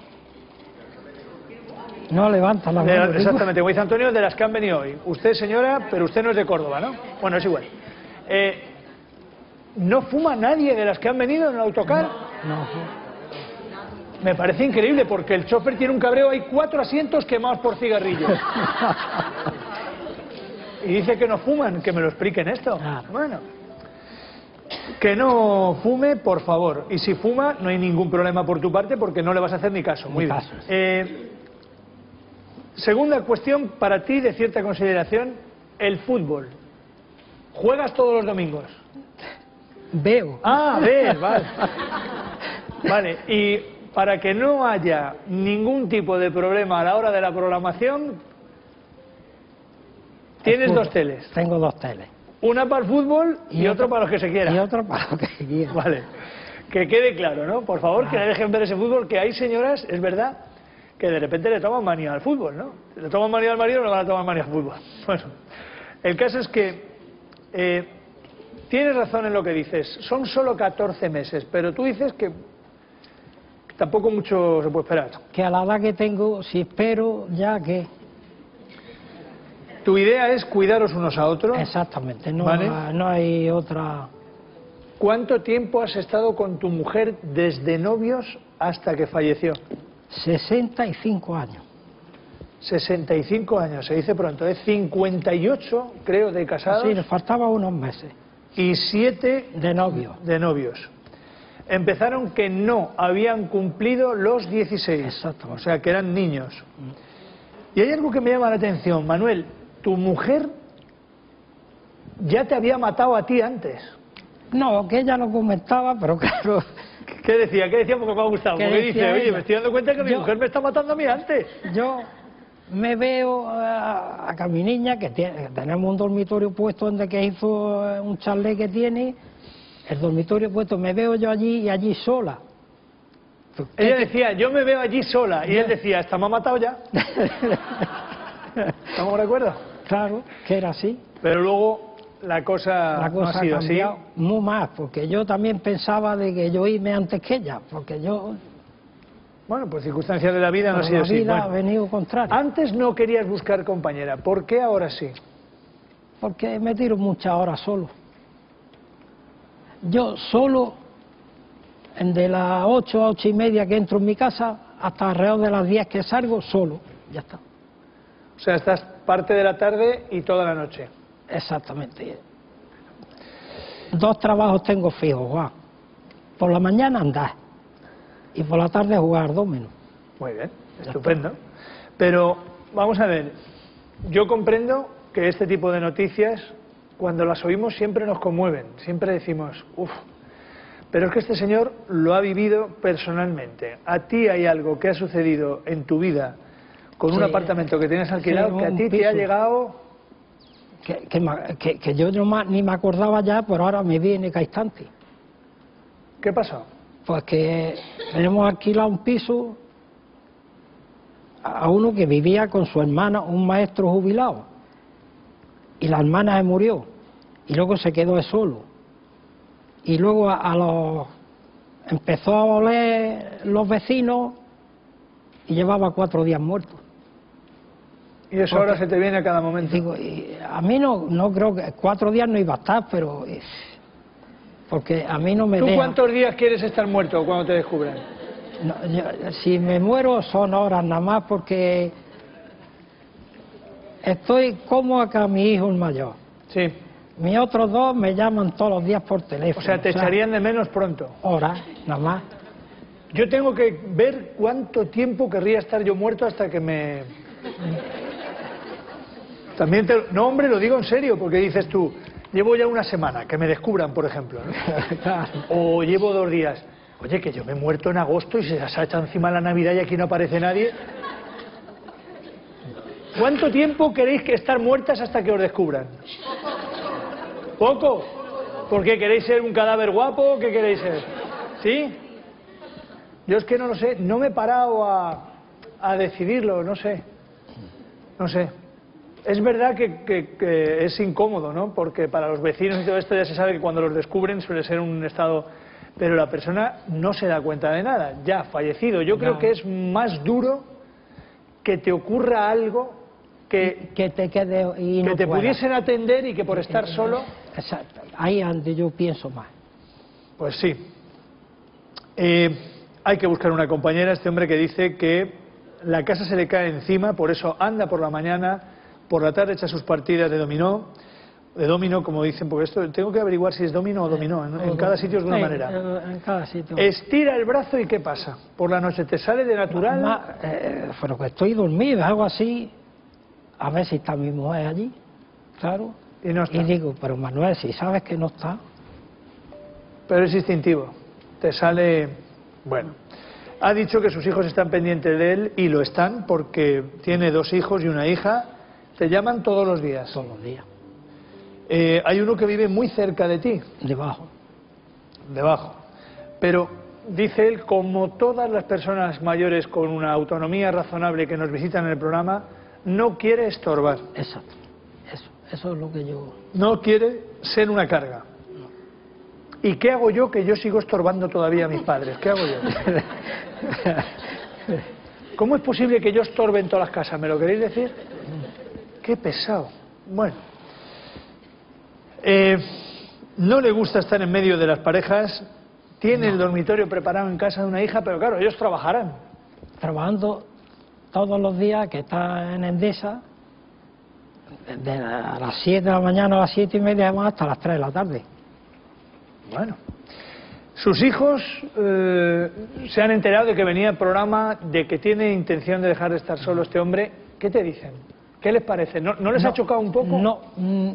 No levanta la De- mano. exactamente, como dice Antonio, de las que han venido hoy. Usted, señora, pero usted no es de Córdoba, ¿no? Bueno, es igual. Eh, ¿No fuma nadie de las que han venido en el autocar? No. Me parece increíble, porque el chofer tiene un cabreo, hay cuatro asientos quemados por cigarrillos. Y dice que no fuman, que me lo expliquen esto. Bueno. Que no fume, por favor. Y si fuma, no hay ningún problema por tu parte porque no le vas a hacer ni caso. Muy bien. Eh, segunda cuestión, para ti de cierta consideración, el fútbol. ¿Juegas todos los domingos? Veo. Ah, ves, vale. Vale, y para que no haya ningún tipo de problema a la hora de la programación, tienes dos teles. Tengo dos teles. Una para el fútbol y, y otro, otro para los que se quiera. Y otro para los que se quiera. Vale. Que quede claro, ¿no? Por favor, ah. que le dejen ver ese fútbol, que hay señoras, es verdad, que de repente le toman manía al fútbol, ¿no? Le toman manía al marido, no le van a tomar manía al fútbol. Bueno, el caso es que eh, tienes razón en lo que dices. Son solo catorce meses, pero tú dices que tampoco mucho se puede esperar. Que a la edad que tengo, si espero, ya que... ¿Tu idea es cuidaros unos a otros? Exactamente, no, ¿vale? no hay otra... ¿Cuánto tiempo has estado con tu mujer desde novios hasta que falleció? sesenta y cinco años. sesenta y cinco años, se dice pronto, es cincuenta y ocho, creo, de casados. Sí, nos faltaban unos meses. Y siete de novios. De novios. Empezaron que no habían cumplido los dieciséis. Exacto. O sea, que eran niños. Y hay algo que me llama la atención, Manuel. Tu mujer ya te había matado a ti antes. No, que ella lo comentaba, pero claro... ¿Qué decía? ¿Qué decía? Porque me ha gustado. Porque dice, oye, ella? me estoy dando cuenta que mi yo, mujer me está matando a mí antes. Yo me veo a, a mi niña, que tiene, tenemos un dormitorio puesto donde que hizo un chalet que tiene, el dormitorio puesto, me veo yo allí y allí sola. Ella decía, yo me veo allí sola. Y él decía, esta me ha matado ya. ¿Estamos de acuerdo? Claro, que era así. Pero luego la cosa, la cosa no ha sido ha cambiado así. Muy más, porque yo también pensaba de que yo irme antes que ella, porque yo... Bueno, pues circunstancias de la vida no ha sido la así. vida Bueno, ha venido contrario. Antes no querías buscar compañera, ¿por qué ahora sí? Porque me tiro muchas horas solo. Yo solo, de las ocho a ocho y media que entro en mi casa, hasta alrededor de las diez que salgo, solo, ya está. O sea, estás parte de la tarde y toda la noche. Exactamente. Dos trabajos tengo fijos, Juan. Por la mañana andar y por la tarde jugar dominó. Muy bien, estupendo. Pero vamos a ver, yo comprendo que este tipo de noticias, cuando las oímos, siempre nos conmueven. Siempre decimos, uff. Pero es que este señor lo ha vivido personalmente. A ti hay algo que ha sucedido en tu vida con sí, un apartamento que tienes alquilado, sí, que a ti piso. Te ha llegado... Que, que, que, que yo no, ni me acordaba ya, pero ahora me viene cada instante. ¿Qué pasó? Pues que tenemos alquilado un piso a uno que vivía con su hermana, un maestro jubilado. Y la hermana se murió. Y luego se quedó de solo. Y luego a, a los... empezó a oler los vecinos y llevaba cuatro días muerto. Y eso Porque, ahora se te viene a cada momento. Digo, y a mí no, no creo que cuatro días no iba a estar, pero porque a mí no me ¿Tú deja. cuántos días quieres estar muerto cuando te descubran? No, yo, si me muero son horas nada más, porque estoy como acá mi hijo el mayor. Sí. Mis otros dos me llaman todos los días por teléfono. O sea, te o sea, echarían de menos pronto. Horas, nada más. Yo tengo que ver cuánto tiempo querría estar yo muerto hasta que me... También te... No, hombre, lo digo en serio, porque dices tú, llevo ya una semana, que me descubran, por ejemplo, ¿no? O llevo dos días. Oye, que yo me he muerto en agosto y se ha echado encima la Navidad y aquí no aparece nadie. ¿Cuánto tiempo queréis que estar muertas hasta que os descubran? ¿Poco? ¿Por qué? ¿Queréis ser un cadáver guapo? ¿Qué queréis ser? ¿Sí? Yo es que no lo sé, no me he parado a, a decidirlo, no sé. No sé. Es verdad que, que, que es incómodo, ¿no? Porque para los vecinos y todo esto ya se sabe que cuando los descubren suele ser un estado... Pero la persona no se da cuenta de nada, ya fallecido. Yo creo no. que es más duro que te ocurra algo que, que te quede y que no te pueda. pudiesen atender y que por estar solo... Exacto. Ahí es donde yo pienso más. Pues sí. Eh, hay que buscar una compañera. Este hombre que dice que la casa se le cae encima, por eso anda por la mañana, por la tarde echa sus partidas de dominó. de dominó, como dicen, porque esto tengo que averiguar si es dominó o dominó, en, en cada sitio es de una Sí, manera. En cada sitio. Estira el brazo y ¿qué pasa? Por la noche te sale de natural. Ma- eh, pero que estoy dormido, algo así. A ver si está mi mujer allí, claro. Y no está. Y digo, pero Manuel, si sabes que no está. Pero es instintivo. Te sale... Bueno. Ha dicho que sus hijos están pendientes de él y lo están porque tiene dos hijos y una hija. Te llaman todos los días. Todos los días. Eh, hay uno que vive muy cerca de ti. Debajo. Debajo. Pero dice él, como todas las personas mayores con una autonomía razonable que nos visitan en el programa, no quiere estorbar. Exacto. Eso, eso es lo que yo... No quiere ser una carga. ¿Y qué hago yo que yo sigo estorbando todavía a mis padres? ¿Qué hago yo? ¿Cómo es posible que yo estorbe en todas las casas? ¿Me lo queréis decir? Qué pesado. Bueno. Eh, no le gusta estar en medio de las parejas. Tiene el dormitorio preparado en casa de una hija, pero claro, ellos trabajarán. Trabajando todos los días, que está en Endesa, de a las siete de la mañana a las siete y media más hasta las tres de la tarde. Bueno. Sus hijos eh, se han enterado de que venía el programa, de que tiene intención de dejar de estar solo este hombre. ¿Qué te dicen? ¿Qué les parece? ¿No, no les No, ha chocado un poco? No. mm,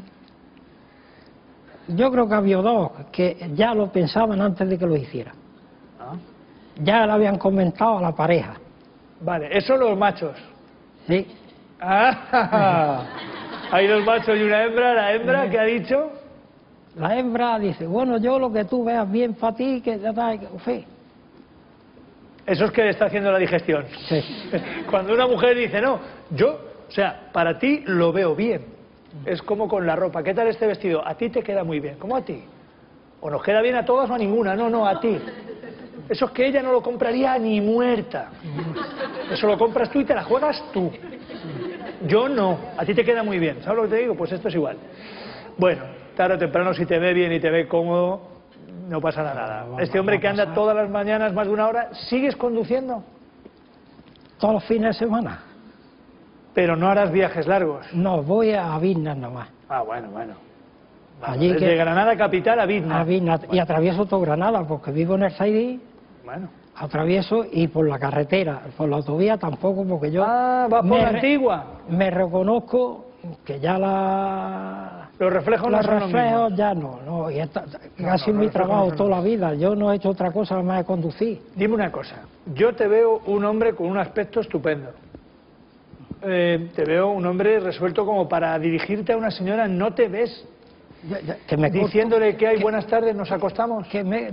Yo creo que había dos que ya lo pensaban antes de que lo hiciera. Ah. Ya lo habían comentado a la pareja. Vale, eso los machos. Sí. Ah, hay dos machos y una hembra. La hembra, ¿qué ha dicho? La hembra dice, bueno, yo lo que tú veas bien para ti, que ya está, que fe. Eso es que le está haciendo la digestión. Sí. Cuando una mujer dice, no, yo, o sea, para ti lo veo bien. Es como con la ropa. ¿Qué tal este vestido? A ti te queda muy bien. ¿Cómo a ti? O nos queda bien a todas o a ninguna. No, no, a ti. Eso es que ella no lo compraría ni muerta. Eso lo compras tú y te la juegas tú. Yo no. A ti te queda muy bien. ¿Sabes lo que te digo? Pues esto es igual. Bueno, tarde o temprano, si te ve bien y te ve cómodo, no pasará nada. Este hombre que anda todas las mañanas más de una hora, ¿sigues conduciendo? Todos los fines de semana. Pero no harás viajes largos. No, voy a Vilna nomás. Ah, bueno, bueno. Allí Desde que- Granada capital a Vilna. A Vilna, y atravieso todo Granada, porque vivo en el Saidí. Bueno. Atravieso y por la carretera, por la autovía tampoco, porque yo... Ah, vas por me la re- antigua. Me reconozco que ya la... Los reflejos no los son los reflejos mismos. ya no, no, y esta, No, ha sido no, mi los reflejos trabajo no son toda los la vida, yo no he hecho otra cosa más de conducir. Dime una cosa, yo te veo un hombre con un aspecto estupendo. Eh, te veo un hombre resuelto como para dirigirte a una señora, no te ves Ya- ya, que me corto- diciéndole que hay buenas tardes, nos acostamos. Que me...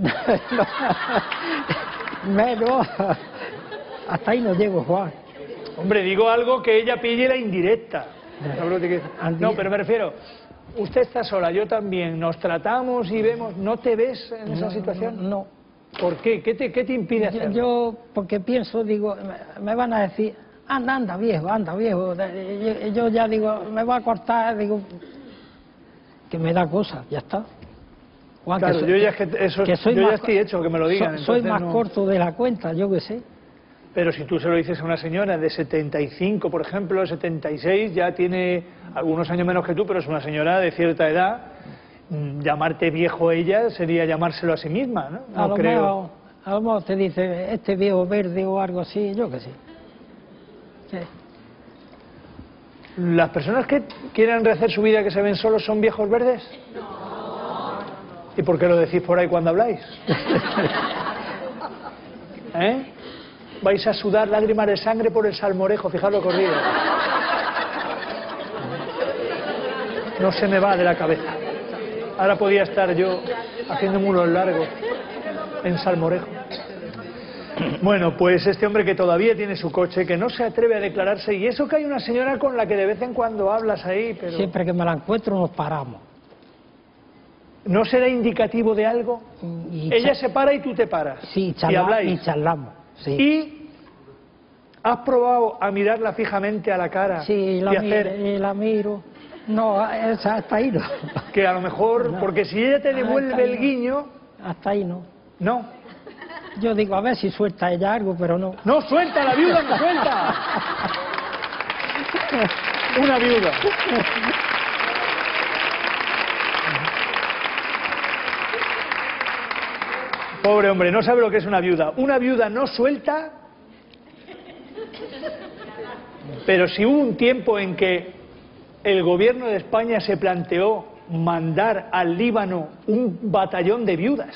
me no, hasta ahí no llego, Juan. Hombre, digo algo que ella pille la indirecta. ¿Sabes lo que te quiero decir? Al No, día- pero me refiero, usted está sola, yo también, nos tratamos y vemos, ¿no te ves en esa No, situación? No. ¿Por qué? ¿Qué te, qué te impide Yo, hacerlo? yo, porque pienso, digo, me, me van a decir, anda, anda, viejo, anda, viejo. Yo, yo ya digo, me va a cortar, digo, que me da cosa, ya está. Juan, Claro, soy- yo ya es que eso- yo ya más- estoy hecho, que me lo digan, so- soy entonces más no- corto de la cuenta, yo qué sé. Pero si tú se lo dices a una señora de setenta y cinco, por ejemplo, setenta y seis, ya tiene algunos años menos que tú, pero es una señora de cierta edad, mm, llamarte viejo ella sería llamárselo a sí misma, ¿no? A No lo creo. mejor, a lo mejor te dice, este viejo verde o algo así, yo qué sé. Sí. ¿Las personas que quieren rehacer su vida, que se ven solos, son viejos verdes? ¿Y por qué lo decís por ahí cuando habláis? ¿Eh? Vais a sudar lágrimas de sangre por el salmorejo, fijaos lo que os digo. No se me va de la cabeza. Ahora podía estar yo haciendo muros largos en salmorejo. Bueno, pues este hombre que todavía tiene su coche, que no se atreve a declararse, y eso que hay una señora con la que de vez en cuando hablas ahí, pero... Siempre que me la encuentro nos paramos. ¿No será indicativo de algo? Y Ella cha- se para y tú te paras. Sí, y charla- habláis. y charlamos. Sí. ¿Y has probado a mirarla fijamente a la cara Sí, la, y hacer miro, y la miro. No, esa hasta ahí no. que a lo mejor, No. porque si ella te Hasta devuelve ahí el no. guiño, Hasta ahí no. no. Yo digo, a ver si suelta ella algo, pero no. No, suelta, la viuda no suelta. Una viuda. Pobre hombre, no sabe lo que es una viuda. Una viuda no suelta, pero si hubo un tiempo en que el gobierno de España se planteó mandar al Líbano un batallón de viudas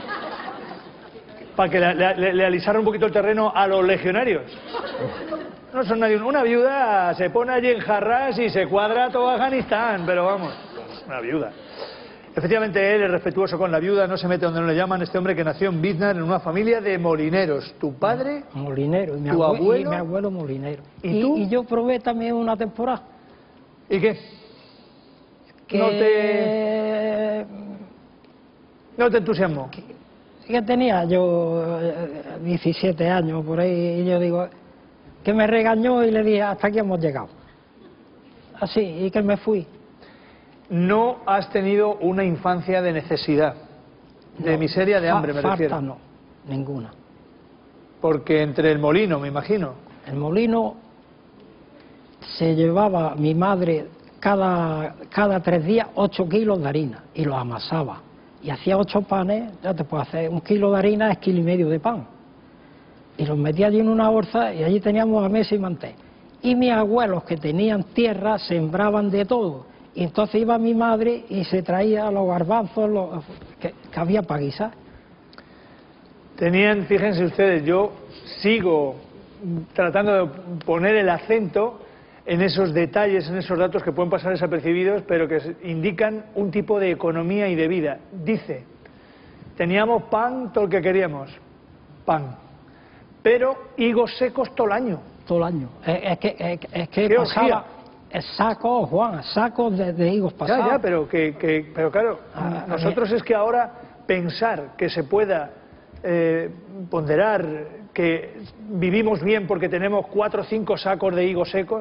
para que le, le, le alisaran un poquito el terreno a los legionarios. No son nadie. Una viuda se pone allí en jarras y se cuadra todo Afganistán, pero vamos, una viuda. Efectivamente, él es respetuoso con la viuda, no se mete donde no le llaman. Este hombre que nació en Biznar en una familia de molineros. ¿Tu padre? Molinero. Y mi ¿Tu abue abuelo? Y mi abuelo molinero. ¿Y y, tú? Y yo probé también una temporada. ¿Y qué? Que... No te... No te entusiasmó. Que, que tenía yo diecisiete años por ahí, y yo digo, que me regañó y le dije, hasta aquí hemos llegado. Así, y que me fui. No has tenido una infancia de necesidad, de No, miseria, de hambre, me falta refiero. no, ninguna. Porque entre el molino, me imagino. El molino se llevaba mi madre cada, cada tres días ocho kilos de harina y los amasaba. Y hacía ocho panes, ya te puedo hacer, un kilo de harina es kilo y medio de pan. Y los metía allí en una bolsa y allí teníamos a mesa y manté. Y mis abuelos que tenían tierra sembraban de todo. Y entonces iba mi madre y se traía los garbanzos los, que, que había para guisar. Tenían, fíjense ustedes, yo sigo tratando de poner el acento en esos detalles, en esos datos que pueden pasar desapercibidos, pero que indican un tipo de economía y de vida. Dice, teníamos pan todo el que queríamos, pan, pero higos secos todo el año. Todo el año. Es, es que, es, es que ¿Qué pasaba sacos, Juan, sacos de, de higos pasados. Ya, ya, pero, que, que, pero claro, Ah, nosotros es que ahora pensar que se pueda eh, ponderar que vivimos bien porque tenemos cuatro o cinco sacos de higos secos,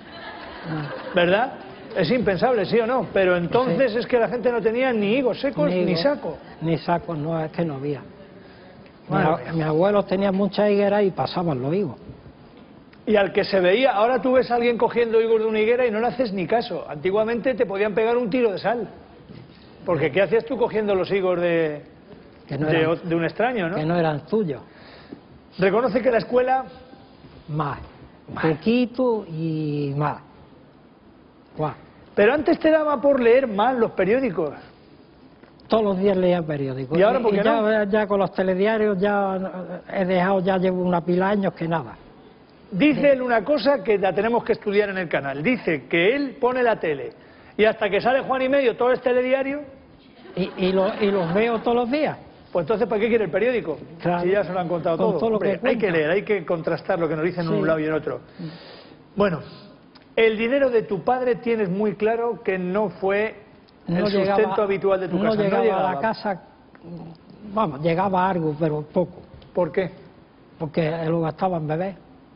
¿verdad? Es impensable, ¿sí o no? Pero entonces sí. Es que la gente no tenía ni higos secos ni, ni, ni saco. Ni sacos, no, es que no había. Bueno, mi, mi abuelo tenía muchas higueras y pasaban los higos. Y al que se veía, ahora tú ves a alguien cogiendo higos de una higuera y no le haces ni caso. Antiguamente te podían pegar un tiro de sal. Porque ¿qué hacías tú cogiendo los higos de, que no de, eran, de un extraño, no? Que no eran tuyos. Reconoce que la escuela... Más. Poquito y más. Guau. Pero antes te daba por leer más los periódicos. Todos los días leía periódicos. ¿Y ahora por qué y ya, no? ya con los telediarios ya he dejado, ya llevo una pila de años que nada. Dice él una cosa que la tenemos que estudiar en el canal. Dice que él pone la tele y hasta que sale Juan y Medio todo es telediario. Y, y, lo, y los veo todos los días. Pues entonces, ¿para qué quiere el periódico? Claro. Si ya se lo han contado Con todo. todo lo Hombre, que hay que leer, hay que contrastar lo que nos dicen en Sí. un lado y en otro. Bueno, el dinero de tu padre tienes muy claro que no fue No el sustento llegaba- habitual de tu no casa. Llegaba no llegaba a la casa, vamos, llegaba algo, pero poco. ¿Por qué? Porque lo gastaba en beber.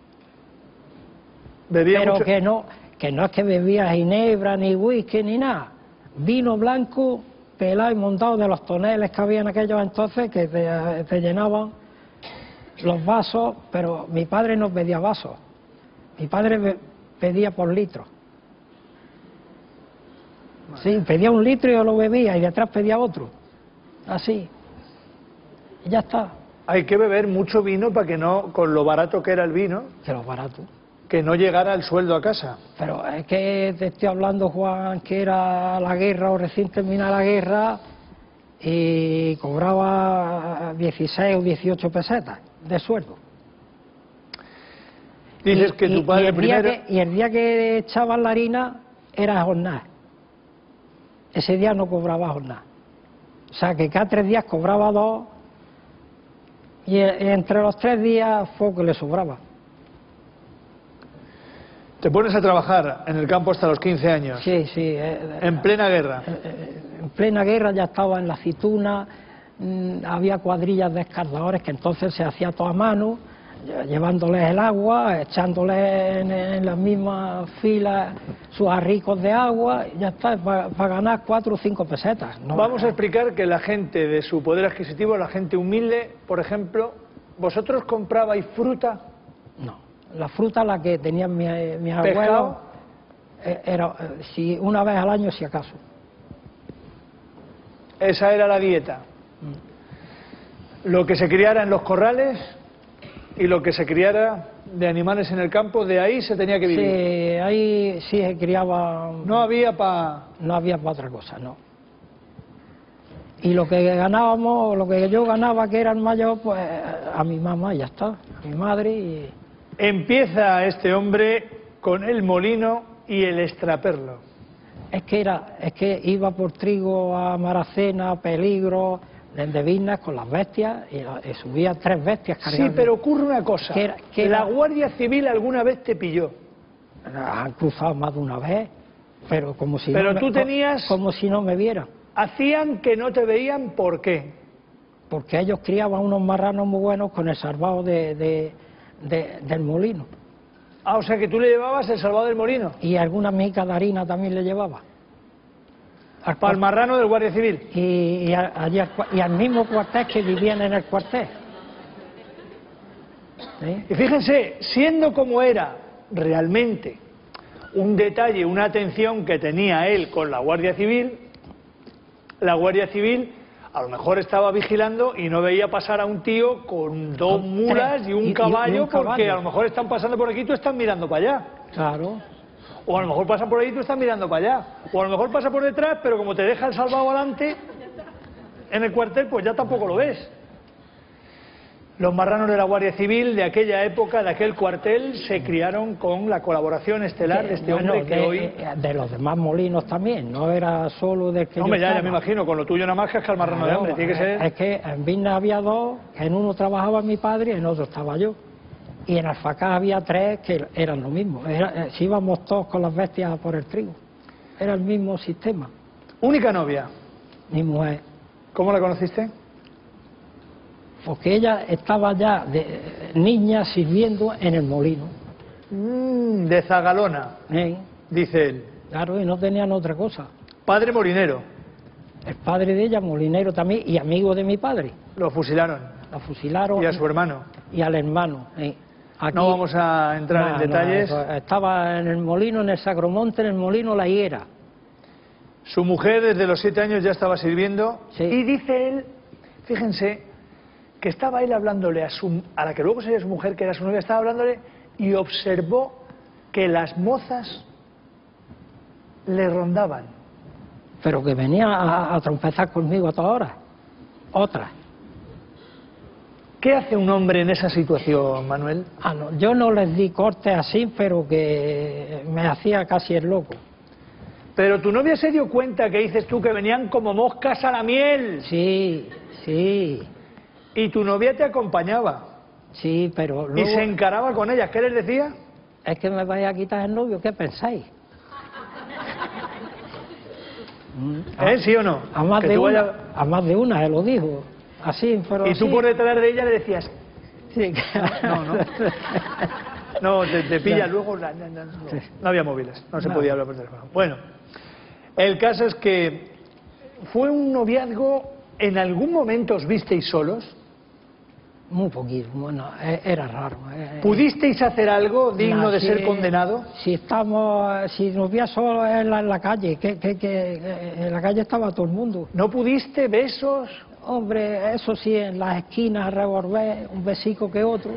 Bebía Pero mucho- que no, que no es que bebía ginebra, ni whisky, ni nada. Vino blanco, pelado y montado de los toneles que había en aquellos entonces, que te, te llenaban los vasos, pero mi padre no pedía vasos. Mi padre be- pedía por litro. Sí, pedía un litro y yo lo bebía, y detrás pedía otro. Así. Y ya está. Hay que beber mucho vino para que no, con lo barato que era el vino, Que lo barato. que no llegara el sueldo a casa. Pero es que te estoy hablando, Juan, que era la guerra o recién terminada la guerra y cobraba dieciséis o dieciocho pesetas de sueldo. Dices Y- que y- tu padre y el día primero... que- y el día que echaban la harina era jornada. Ese día no cobraba jornada. O sea que cada tres días cobraba dos y e- entre los tres días fue que le sobraba. Te pones a trabajar en el campo hasta los quince años, Sí, sí. eh, en plena guerra. En plena guerra ya estaba en la aceituna, mm, había cuadrillas de escardadores que entonces se hacía todo a mano, lle- llevándoles el agua, echándoles en, en las mismas filas sus arricos de agua, y ya está, para ganar cuatro o cinco pesetas. ¿no? Vamos a explicar que la gente de su poder adquisitivo, la gente humilde, por ejemplo, ¿vosotros comprabais fruta? No, la fruta la que tenían mi- mis abuelos ¿Pescado? eh, era eh, si una vez al año si acaso. Esa era la dieta. Lo que se criara en los corrales y lo que se criara de animales en el campo, de ahí se tenía que vivir. Sí, ahí sí se criaba... No había para... No había para otra cosa, no. Y lo que ganábamos, lo que yo ganaba, que era el mayor, pues a mi mamá, ya está, a mi madre y... Empieza este hombre con el molino y el extraperlo. Es que era, es que iba por trigo a Maracena, Peligro, desde Vinas con las bestias, y, la, y subía tres bestias cargadas. Sí, pero ocurre una cosa, que era, que la era, Guardia Civil alguna vez te pilló. Han cruzado más de una vez, pero como si pero no tú me, tenías... como si no me vieran. Hacían que no te veían, ¿por qué? Porque ellos criaban unos marranos muy buenos con el salvado de, de, de, del molino. Ah, o sea que tú le llevabas el salvado del molino. Y alguna mica de harina también le llevaba. Al, al marrano del Guardia Civil. Y, y, a, allí, y al mismo cuartel que vivían en el cuartel. ¿Sí? Y fíjense, siendo como era realmente un detalle, una atención que tenía él con la Guardia Civil, la Guardia Civil a lo mejor estaba vigilando y no veía pasar a un tío con dos con mulas y un, y, caballo, y un caballo, porque a lo mejor están pasando por aquí y tú estás mirando para allá. Claro. O a lo mejor pasa por ahí y tú estás mirando para allá. O a lo mejor pasa por detrás, pero como te deja el salvado adelante, en el cuartel, pues ya tampoco lo ves. Los marranos de la Guardia Civil de aquella época, de aquel cuartel, se criaron con la colaboración estelar de este bueno, hombre que de, hoy... De los demás molinos también, no era solo del que no, hombre, yo ya, ya me imagino, con lo tuyo nada más que es que el marrano claro, de hombre, tiene que ser... Es que en Vinas había dos, en uno trabajaba mi padre y en otro estaba yo. Y en Alfacá había tres que eran lo mismo, era, si íbamos todos con las bestias por el trigo, era el mismo sistema. ¿Única novia? Mi mujer. ¿Cómo la conociste? Porque ella estaba ya de niña sirviendo en el molino. Mm, de Zagalona, ¿Eh? dice él. Claro, y no tenían otra cosa. Padre molinero. El padre de ella, molinero también, y amigo de mi padre. Lo fusilaron. Lo fusilaron. Y a su hermano. Y al hermano. ¿Eh? Aquí, no vamos a entrar no, en detalles. No, estaba en el molino, en el Sagromonte, en el molino La Higuera. Su mujer desde los siete años ya estaba sirviendo. Sí. Y dice él, fíjense, que estaba él hablándole a, su, a la que luego sería su mujer, que era su novia, estaba hablándole y observó que las mozas le rondaban. Pero que venía a, a trompezar conmigo a todas horas. Otra. ¿Qué hace un hombre en esa situación, Manuel? Ah, no, yo no les di corte así, pero que me hacía casi el loco. Pero tu novia se dio cuenta, que dices tú, que venían como moscas a la miel. Sí, sí. Y tu novia te acompañaba. Sí, pero luego... Y se encaraba con ellas. ¿Qué les decía? Es que me vais a quitar el novio, ¿qué pensáis? ¿Eh? ¿Sí o no? A más, que de una, vaya... a más de una, él lo dijo. Así, pero y tú así. Por detrás de ella le decías... Sí. No, no. No, te, te pilla no. luego... No, no, no, sí. no había móviles, no se no. podía hablar por teléfono. Bueno, el caso es que fue un noviazgo... ¿En algún momento os visteis solos? Muy poquito, bueno, era raro. ¿Pudisteis hacer algo digno no, de si, ser condenado? Si estamos, si nos veía solos en la, en la calle, que, que, que en la calle estaba todo el mundo. ¿No pudiste besos? Hombre, eso sí, en las esquinas, revolver, un besico que otro.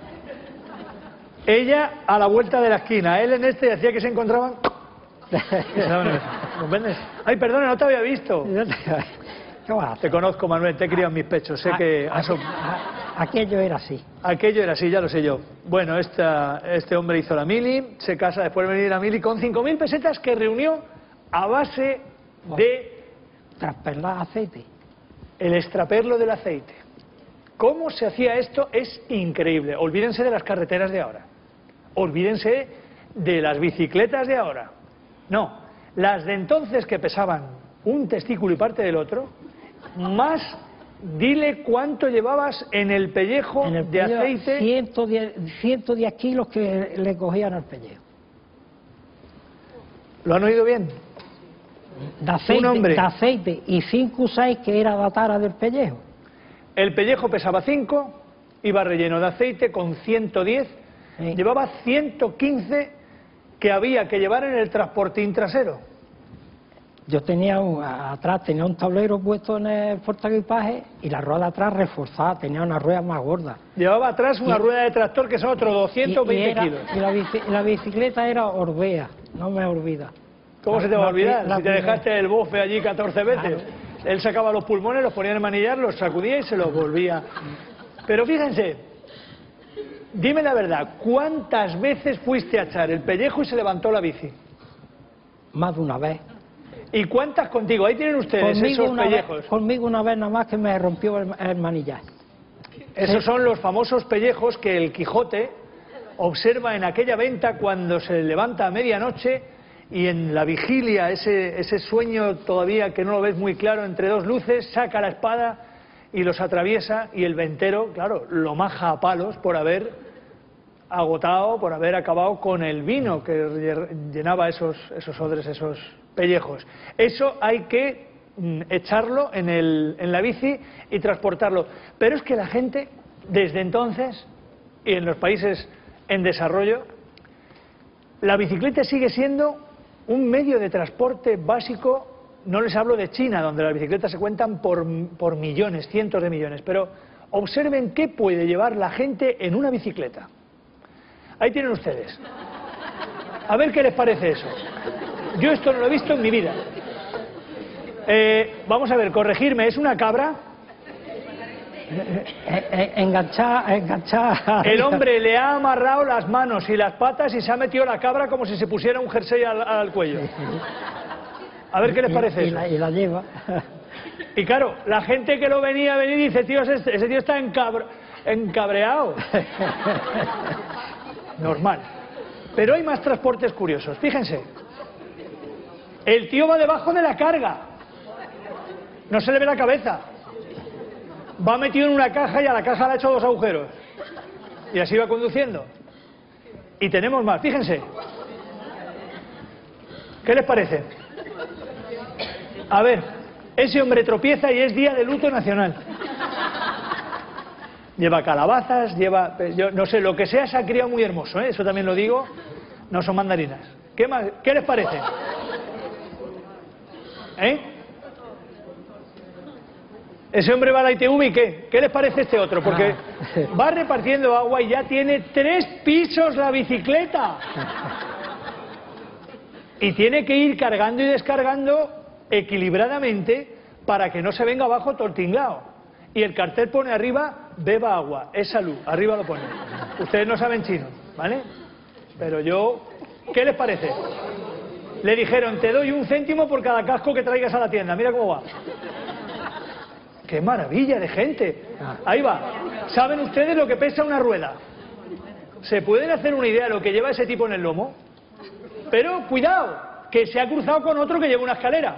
Ella a la vuelta de la esquina, él en este, hacía que se encontraban... ¿Comprendes? Ay, perdona, no te había visto. Te conozco, Manuel, te he criado en mis pechos, sé a, que... A, eso... Aquello era así. Aquello era así, ya lo sé yo. Bueno, esta, este hombre hizo la mili, se casa después de venir a la mili con cinco mil pesetas que reunió a base de... Trasperlar aceite. El extraperlo del aceite. ¿Cómo se hacía esto? Es increíble. Olvídense de las carreteras de ahora. Olvídense de las bicicletas de ahora. No, las de entonces que pesaban un testículo y parte del otro, más dile cuánto llevabas en el pellejo en el de pellejo, aceite. ciento diez kilos que le cogían al pellejo. ¿Lo han oído bien? De aceite, de aceite y cinco o seis que era la tara del pellejo. El pellejo pesaba cinco, iba relleno de aceite con ciento diez, sí. Llevaba ciento quince que había que llevar en el transportín trasero. yo tenía un, atrás tenía un tablero puesto en el portaequipaje y la rueda atrás reforzada, tenía una rueda más gorda. Llevaba atrás una y, rueda de tractor que son otros doscientos veinte y, y era, kilos. Y la, bici, la bicicleta era Orbea, no me olvida. ¿Cómo la, se te va a olvidar? La, la si te primera. dejaste el bofe allí catorce veces. Claro. Él sacaba los pulmones, los ponía en el manillar, los sacudía y se los volvía. Pero fíjense, dime la verdad, ¿cuántas veces fuiste a echar el pellejo y se levantó la bici? Más de una vez. ¿Y cuántas contigo? Ahí tienen ustedes conmigo esos una pellejos. Vez, conmigo una vez nada más que me rompió el, el manillar. Esos son los famosos pellejos que el Quijote observa en aquella venta cuando se levanta a medianoche y en la vigilia, ese, ese sueño todavía que no lo ves muy claro entre dos luces, saca la espada y los atraviesa y el ventero, claro, lo maja a palos por haber agotado, por haber acabado con el vino que llenaba esos, esos odres, esos pellejos. Eso hay que mm, echarlo en, el, en la bici y transportarlo. Pero es que la gente, desde entonces, y en los países en desarrollo, la bicicleta sigue siendo un medio de transporte básico. No les hablo de China, donde las bicicletas se cuentan por, por millones, cientos de millones, pero observen qué puede llevar la gente en una bicicleta. Ahí tienen ustedes. A ver qué les parece eso. Yo esto no lo he visto en mi vida. Eh, vamos a ver, corregirme, ¿es una cabra? Enganchada, enganchada. El hombre le ha amarrado las manos y las patas y se ha metido la cabra como si se pusiera un jersey al, al cuello. A ver qué les parece y, y, eso. La, y la lleva. Y claro, la gente que lo venía a venir dice, tío, ese, ese tío está encabra, encabreado. Normal. Pero hay más transportes curiosos, fíjense. El tío va debajo de la carga. No se le ve la cabeza. Va metido en una caja y a la caja le ha hecho dos agujeros. Y así va conduciendo. Y tenemos más, fíjense. ¿Qué les parece? A ver, ese hombre tropieza y es día de luto nacional. Lleva calabazas, lleva... Yo no sé, lo que sea se ha criado muy hermoso, ¿eh? Eso también lo digo. No son mandarinas. ¿Qué más? ¿Qué les parece? ¿Eh? Ese hombre va a la I T V y ¿qué? ¿Qué les parece este otro? Porque va repartiendo agua y ya tiene tres pisos la bicicleta. Y tiene que ir cargando y descargando equilibradamente para que no se venga abajo tortingado. Y el cartel pone arriba, beba agua, es salud, arriba lo pone. Ustedes no saben chino, ¿vale? Pero yo, ¿qué les parece? Le dijeron, te doy un céntimo por cada casco que traigas a la tienda, mira cómo va. ¡Qué maravilla de gente! Ahí va. ¿Saben ustedes lo que pesa una rueda? ¿Se pueden hacer una idea de lo que lleva ese tipo en el lomo? Pero cuidado, que se ha cruzado con otro que lleva una escalera.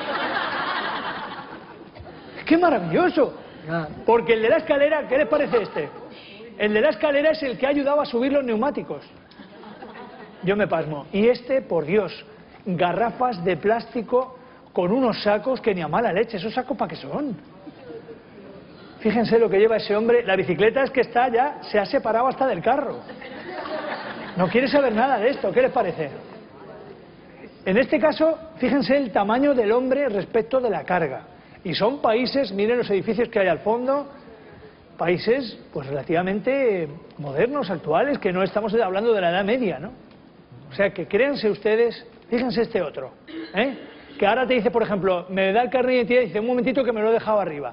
¡Qué maravilloso! Porque el de la escalera, ¿qué les parece este? El de la escalera es el que ha ayudado a subir los neumáticos. Yo me pasmo. Y este, por Dios, garrafas de plástico con unos sacos que ni a mala leche. ¿Esos sacos para qué son? Fíjense lo que lleva ese hombre. La bicicleta es que está ya, se ha separado hasta del carro. No quiere saber nada de esto. ¿Qué les parece? En este caso, fíjense el tamaño del hombre respecto de la carga. Y son países, miren los edificios que hay al fondo, países pues relativamente modernos, actuales, que no estamos hablando de la Edad Media, ¿no? O sea, que créanse ustedes, fíjense este otro, ¿eh? Que ahora te dice, por ejemplo, me da el carnet de identidad y dice, un momentito que me lo he dejado arriba.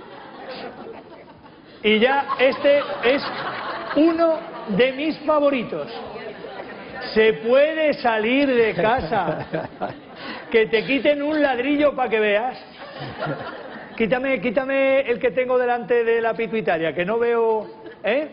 Y ya este es uno de mis favoritos. Se puede salir de casa. Que te quiten un ladrillo para que veas. Quítame, quítame el que tengo delante de la pituitaria, que no veo, ¿eh?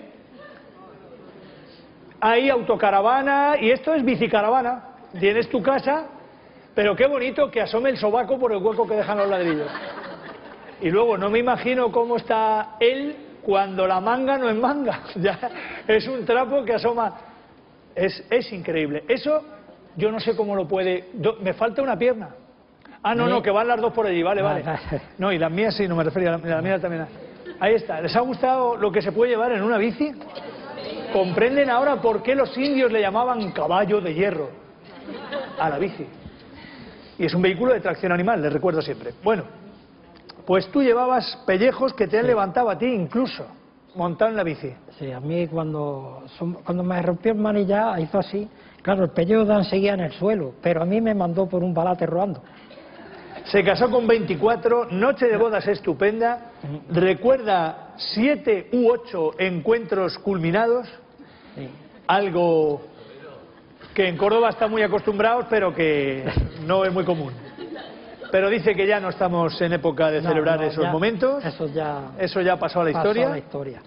Hay autocaravana y esto es bicicaravana. Tienes tu casa, pero qué bonito que asome el sobaco por el hueco que dejan los ladrillos. Y luego no me imagino cómo está él cuando la manga no es manga. Ya es un trapo que asoma. Es, es increíble. Eso yo no sé cómo lo puede... Me falta una pierna. Ah, no, no, que van las dos por allí, vale, vale. No, y las mías sí, no me refería, las mías también. Ahí está. ¿Les ha gustado lo que se puede llevar en una bici? ¿Comprenden ahora por qué los indios le llamaban caballo de hierro a la bici? Y es un vehículo de tracción animal, les recuerdo siempre. Bueno, pues tú llevabas pellejos que te han Sí. levantado a ti incluso, montado en la bici. Sí, a mí cuando, cuando me rompió el manillar hizo así. Claro, el pellejo Dan seguía en el suelo, pero a mí me mandó por un balate rodando. Se casó con veinticuatro, noche de bodas estupenda, recuerda siete u ocho encuentros culminados, Sí. algo que en Córdoba está muy acostumbrados, pero que no es muy común. Pero dice que ya no estamos en época de No, celebrar no, esos ya, momentos. Eso ya, Eso ya pasó a la pasó historia. a la historia.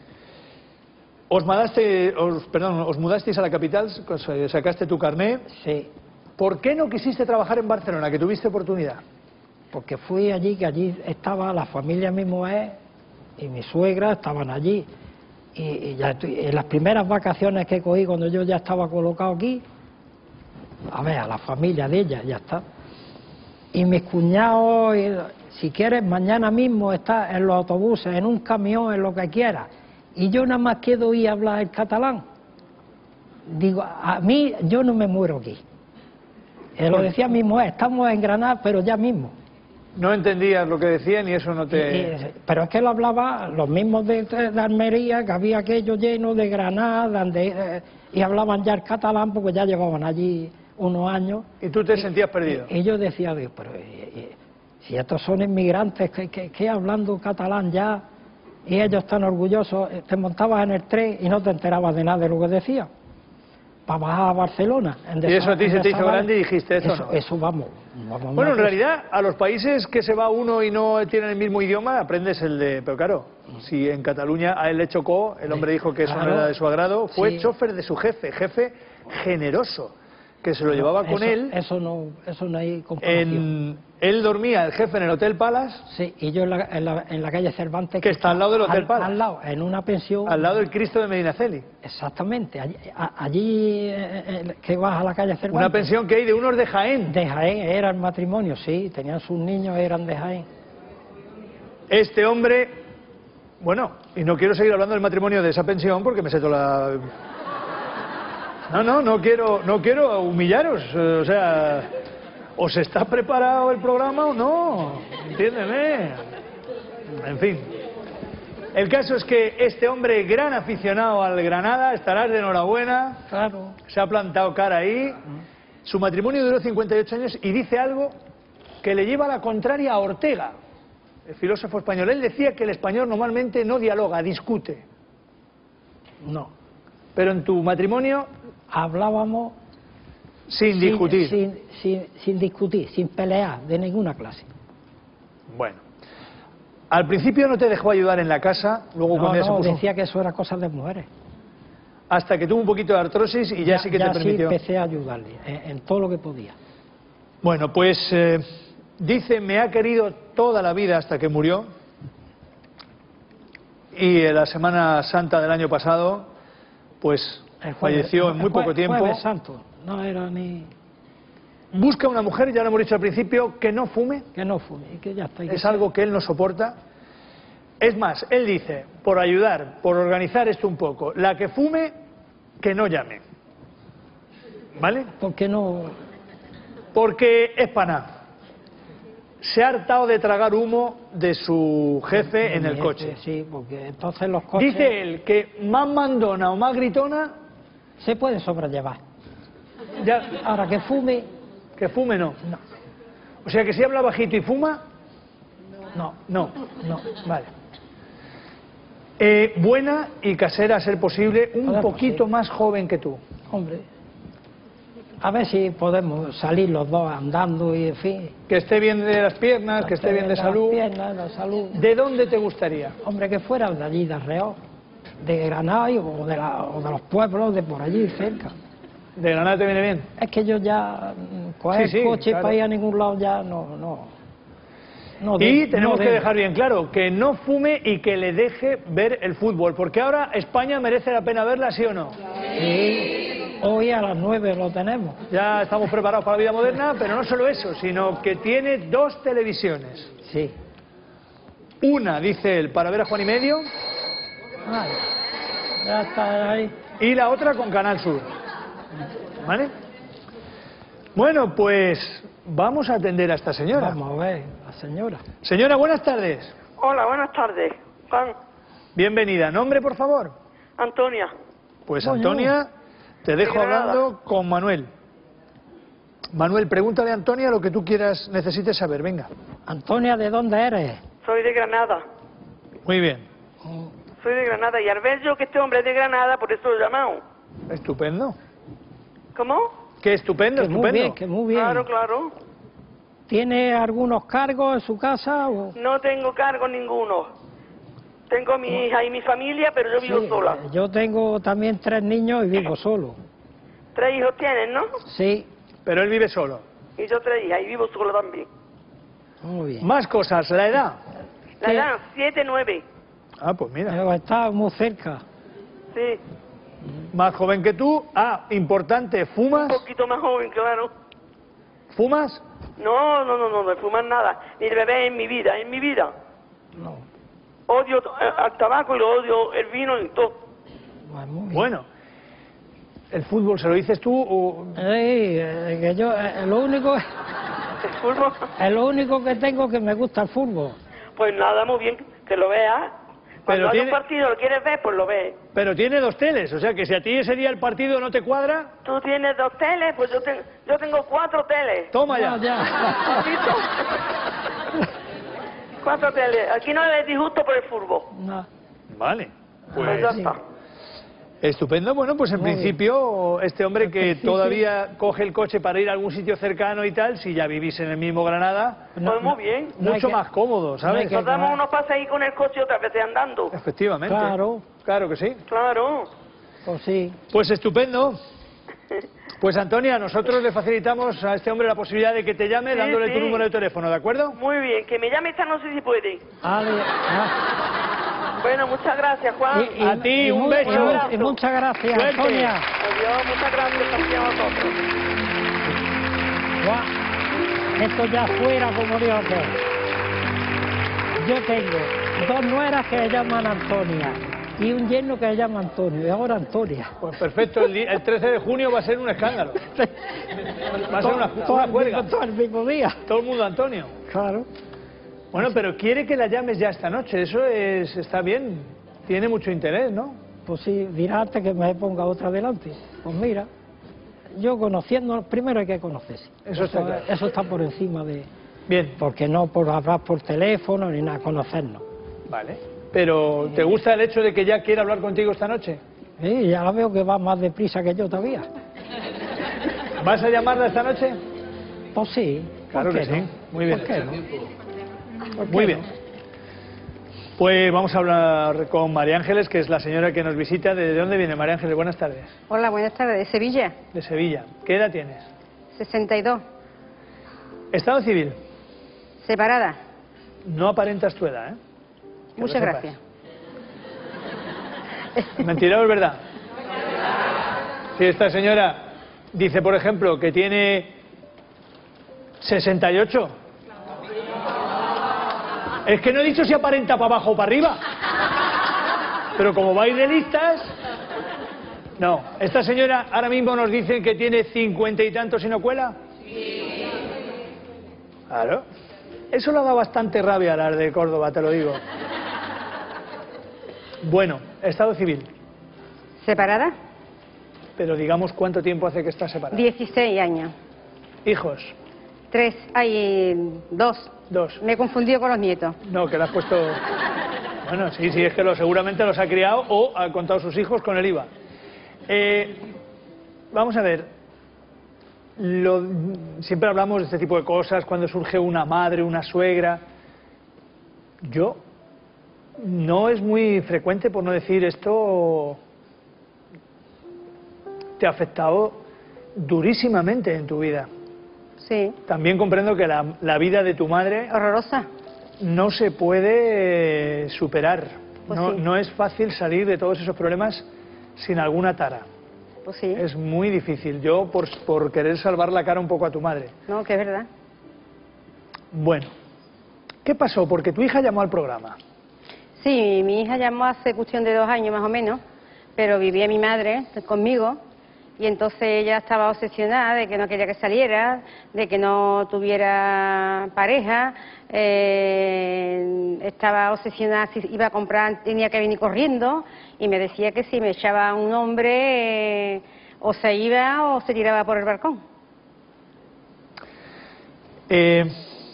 Os mudaste, os, perdón, os mudasteis a la capital, sacaste tu carné. Sí. ¿Por qué no quisiste trabajar en Barcelona, que tuviste oportunidad? Porque fui allí, que allí estaba la familia de mi mujer y mi suegra estaban allí. Y, y ya estoy- en las primeras vacaciones que cogí, cuando yo ya estaba colocado aquí, a ver, a la familia de ella, ya está. Y mis cuñados, y, si quieres, mañana mismo está en los autobuses, en un camión, en lo que quieras. Y yo nada más quiero ir a hablar el catalán. Digo, a mí, yo no me muero aquí. Eh, lo decía mi mujer, estamos en Granada, pero ya mismo. No entendías lo que decían y eso no te... Y- y- pero es que lo hablaba los mismos de, de Almería, que había aquello lleno de Granada, de, eh, y hablaban ya el catalán porque ya llevaban allí unos años. Y tú te sentías perdido. Y, y yo decía, digo, pero eh, eh, si estos son inmigrantes, que, que, que hablando catalán ya, y ellos están orgullosos, eh, te montabas en el tren y no te enterabas de nada de lo que decía. Para bajar a Barcelona. En Y eso a ti en se te hizo Desabal- grande y dijiste, esto eso, no. eso vamos. vamos Bueno, en una cosa- realidad, a los países que se va uno y no tienen el mismo idioma, aprendes el de... Pero claro, si en Cataluña a él le chocó, el hombre dijo que eso no Claro. era de su agrado, fue Sí. chofer de su jefe, jefe generoso, que se lo No, llevaba con eso- él. Eso no, eso no hay comparación. En, él dormía, el jefe, en el Hotel Palace, Sí, y yo en la, en la, en la calle Cervantes. que está al lado del Hotel al, Palace, al lado, en una pensión. al lado del Cristo de Medinaceli. Exactamente, allí, a- allí, eh, eh, que vas a la calle Cervantes. Una pensión que hay de unos de Jaén. De Jaén, era el matrimonio, sí, tenían sus niños, eran de Jaén. Este hombre, bueno, y no quiero seguir hablando del matrimonio de esa pensión porque me sé toda la... No, no, no quiero, no quiero humillaros, eh, o sea, ¿os está preparado el programa o no? Entiéndeme. En fin. El caso es que este hombre, gran aficionado al Granada, estarás de enhorabuena. Claro. Se ha plantado cara ahí. Su matrimonio duró cincuenta y ocho años y dice algo que le lleva a la contraria a Ortega, el filósofo español. Él decía que el español normalmente no dialoga, discute. No. Pero en tu matrimonio hablábamos sin discutir. Sin, sin, sin discutir, sin pelear, de ninguna clase. Bueno. Al principio no te dejó ayudar en la casa, luego No, cuando ya no, se puso... decía que eso era cosa de mujeres. Hasta que tuvo un poquito de artrosis y ya, sí que ya te permitió... sí empecé a ayudarle, en, en todo lo que podía. Bueno, pues eh, dice, me ha querido toda la vida hasta que murió. Y en la Semana Santa del año pasado, pues El jueves- falleció en muy el jue- poco tiempo. Jueves Santo, no era ni... Busca una mujer, ya lo hemos dicho al principio, que no fume. Que no fume, y que ya está. y que Es sea- algo que él no soporta. Es más, él dice, por ayudar, por organizar esto un poco, la que fume, que no llame. ¿Vale? ¿Por qué no? Porque es pana. Se ha hartado de tragar humo de su jefe en el coche. Sí, porque entonces los coches... Dice él que más mandona o más gritona... Se puede sobrellevar. Ya, ahora que fume... Que fume no. O sea que si habla bajito y fuma... No. No. No. Vale. Eh, buena y casera a ser posible, un Joder, pues poquito sí. más joven que tú. Hombre, a ver si podemos salir los dos andando y en fin. Que esté bien de las piernas, que esté bien de las salud. piernas, de salud. ¿De dónde te gustaría? Hombre, que fuera de allí, de Arreó, de Granada y- o de, la- o de los pueblos de por allí cerca. ¿De Granada te viene bien? Es que yo ya mm, coger Sí, sí, coche claro. para ir a ningún lado ya no, no. no Y de- tenemos no que debo. dejar bien claro que no fume y que le deje ver el fútbol, porque ahora España merece la pena verla, ¿sí o no? Sí, hoy a las nueve lo tenemos. Ya estamos preparados para la vida moderna, pero no solo eso, sino que tiene dos televisiones. Sí. Una, dice él, para ver a Juan y Medio, Vale. Ya está ahí. y la otra con Canal Sur. ¿Vale? Bueno, pues vamos a atender a esta señora. Vamos a ver, la señora. Señora, buenas tardes. Hola, buenas tardes. Juan. Bienvenida. ¿Nombre, por favor? Antonia. Pues Coño. Antonia, te dejo De Granada. hablando con Manuel. Manuel, pregúntale a Antonia lo que tú quieras, necesites saber. Venga. Antonia, ¿de dónde eres? Soy de Granada. Muy bien. Soy de Granada. Y al ver yo que este hombre es de Granada, por eso lo he llamado. Estupendo. ¿Cómo? Qué estupendo, Que muy estupendo. bien, que muy bien. Claro, claro. ¿Tiene algunos cargos en su casa? O... No tengo cargo ninguno. Tengo mi hija y mi familia, pero yo vivo Sí, sola. Yo tengo también tres niños y vivo solo. Tres hijos tienen, ¿no? Sí. Pero él vive solo. Y yo tres hijas y vivo sola también. Muy bien. Más cosas, la edad. La edad, siete, nueve. Ah, pues mira. Pero está muy cerca. Sí. Más joven que tú. Ah, importante, ¿fumas? Un poquito más joven, claro. ¿Fumas? No, no, no, no, no de fumar nada. Ni de beber en mi vida, en mi vida. No. Odio eh, al tabaco y lo odio el vino y todo. Bueno. ¿El fútbol se lo dices tú o...? Sí, eh, que yo, eh, lo único... ¿El fútbol? Es lo único que tengo que me gusta el fútbol. Pues nada, muy bien, que lo veas. Cuando Pero hay tiene- un partido lo quieres ver, pues lo ves. Pero tiene dos teles, o sea que si a ti ese día el partido no te cuadra... Tú tienes dos teles, pues yo, ten- yo tengo cuatro teles. Toma ya. No, ya. ¿Visto? Cuatro teles. Aquí no es disgusto por el fútbol. No. Vale. Pues ya está. Estupendo. Bueno, pues en Muy principio, este hombre que principio- todavía coge el coche para ir a algún sitio cercano y tal, si ya vivís en el mismo Granada, Pues muy bien. no hay mucho que- más cómodo, ¿sabes? Nos damos unos pases ahí con el coche y otras veces andando. Efectivamente. Claro. Claro que sí. Claro. Pues sí. Pues estupendo. Pues Antonia, nosotros le facilitamos a este hombre la posibilidad de que te llame Sí, dándole tu sí. número de teléfono, ¿de acuerdo? Muy bien, que me llame esta noche si puede. Ale, ah, Bueno, muchas gracias, Juan. y- y- A ti, y un mu- beso. y mu- y muchas gracias, Suerte. Antonia. Adiós, muchas gracias también a vosotros. Guau, esto ya fuera como Dios ve. Yo tengo dos nueras que se llaman Antonia y un yerno que se llama Antonio y ahora Antonia. Pues perfecto, el, di- el trece de junio va a ser un escándalo. Va a ser una, Todo una el juerga. mismo- todo el mismo día. Todo el mundo Antonio. Claro. Bueno, pero quiere que la llames ya esta noche, eso es, está bien, tiene mucho interés, ¿no? Pues sí, dirá antes que me ponga otra delante. Pues mira, yo conociendo, primero hay que conocerse. Eso está claro. Eso está por encima de... Bien. Porque no por hablar por teléfono ni nada, conocernos. Vale. Pero, ¿te gusta el hecho de que ya quiera hablar contigo esta noche? Sí, ya la veo que va más deprisa que yo todavía. ¿Vas a llamarla esta noche? Pues sí. ¿por Claro qué que no? sí. Muy bien. ¿Por qué no? ¿Por qué Muy no? bien. Pues vamos a hablar con María Ángeles, que es la señora que nos visita. ¿De dónde viene María Ángeles? Buenas tardes. Hola, buenas tardes. ¿De Sevilla? De Sevilla. ¿Qué edad tienes? sesenta y dos. Estado civil. Separada. No aparentas tu edad, ¿eh? Que Muchas lo sepas. gracias. ¿Mentira o es verdad? Si esta señora dice, por ejemplo, que tiene sesenta y ocho. Es que no he dicho si aparenta para abajo o para arriba. Pero como vais de listas... No, esta señora ahora mismo nos dice que tiene cincuenta y tantos y no cuela. Claro. Eso le ha dado bastante rabia a las de Córdoba, te lo digo. Bueno, estado civil. ¿Separada? Pero digamos cuánto tiempo hace que está separada. dieciséis años. Hijos. Tres, hay dos. Dos. Me he confundido con los nietos. No, que le has puesto... Bueno, sí, sí, es que lo, seguramente los ha criado o ha contado sus hijos con el I V A. Eh, vamos a ver. Lo, siempre hablamos de este tipo de cosas cuando surge una madre, una suegra. Yo... No es muy frecuente, por no decir esto, te ha afectado durísimamente en tu vida. Sí. También comprendo que la, la vida de tu madre... Horrorosa. No se puede eh, superar. Pues no, sí. no es fácil salir de todos esos problemas sin alguna tara. Pues sí. Es muy difícil. Yo, por, por querer salvar la cara un poco a tu madre. No, que es verdad. Bueno, ¿qué pasó? Porque tu hija llamó al programa. Sí, mi hija llamó hace cuestión de dos años más o menos, pero vivía mi madre conmigo Y entonces ella estaba obsesionada de que no quería que saliera, de que no tuviera pareja, eh, estaba obsesionada si iba a comprar, tenía que venir corriendo, y me decía que si me echaba un hombre, eh, o se iba o se tiraba por el balcón. Eh...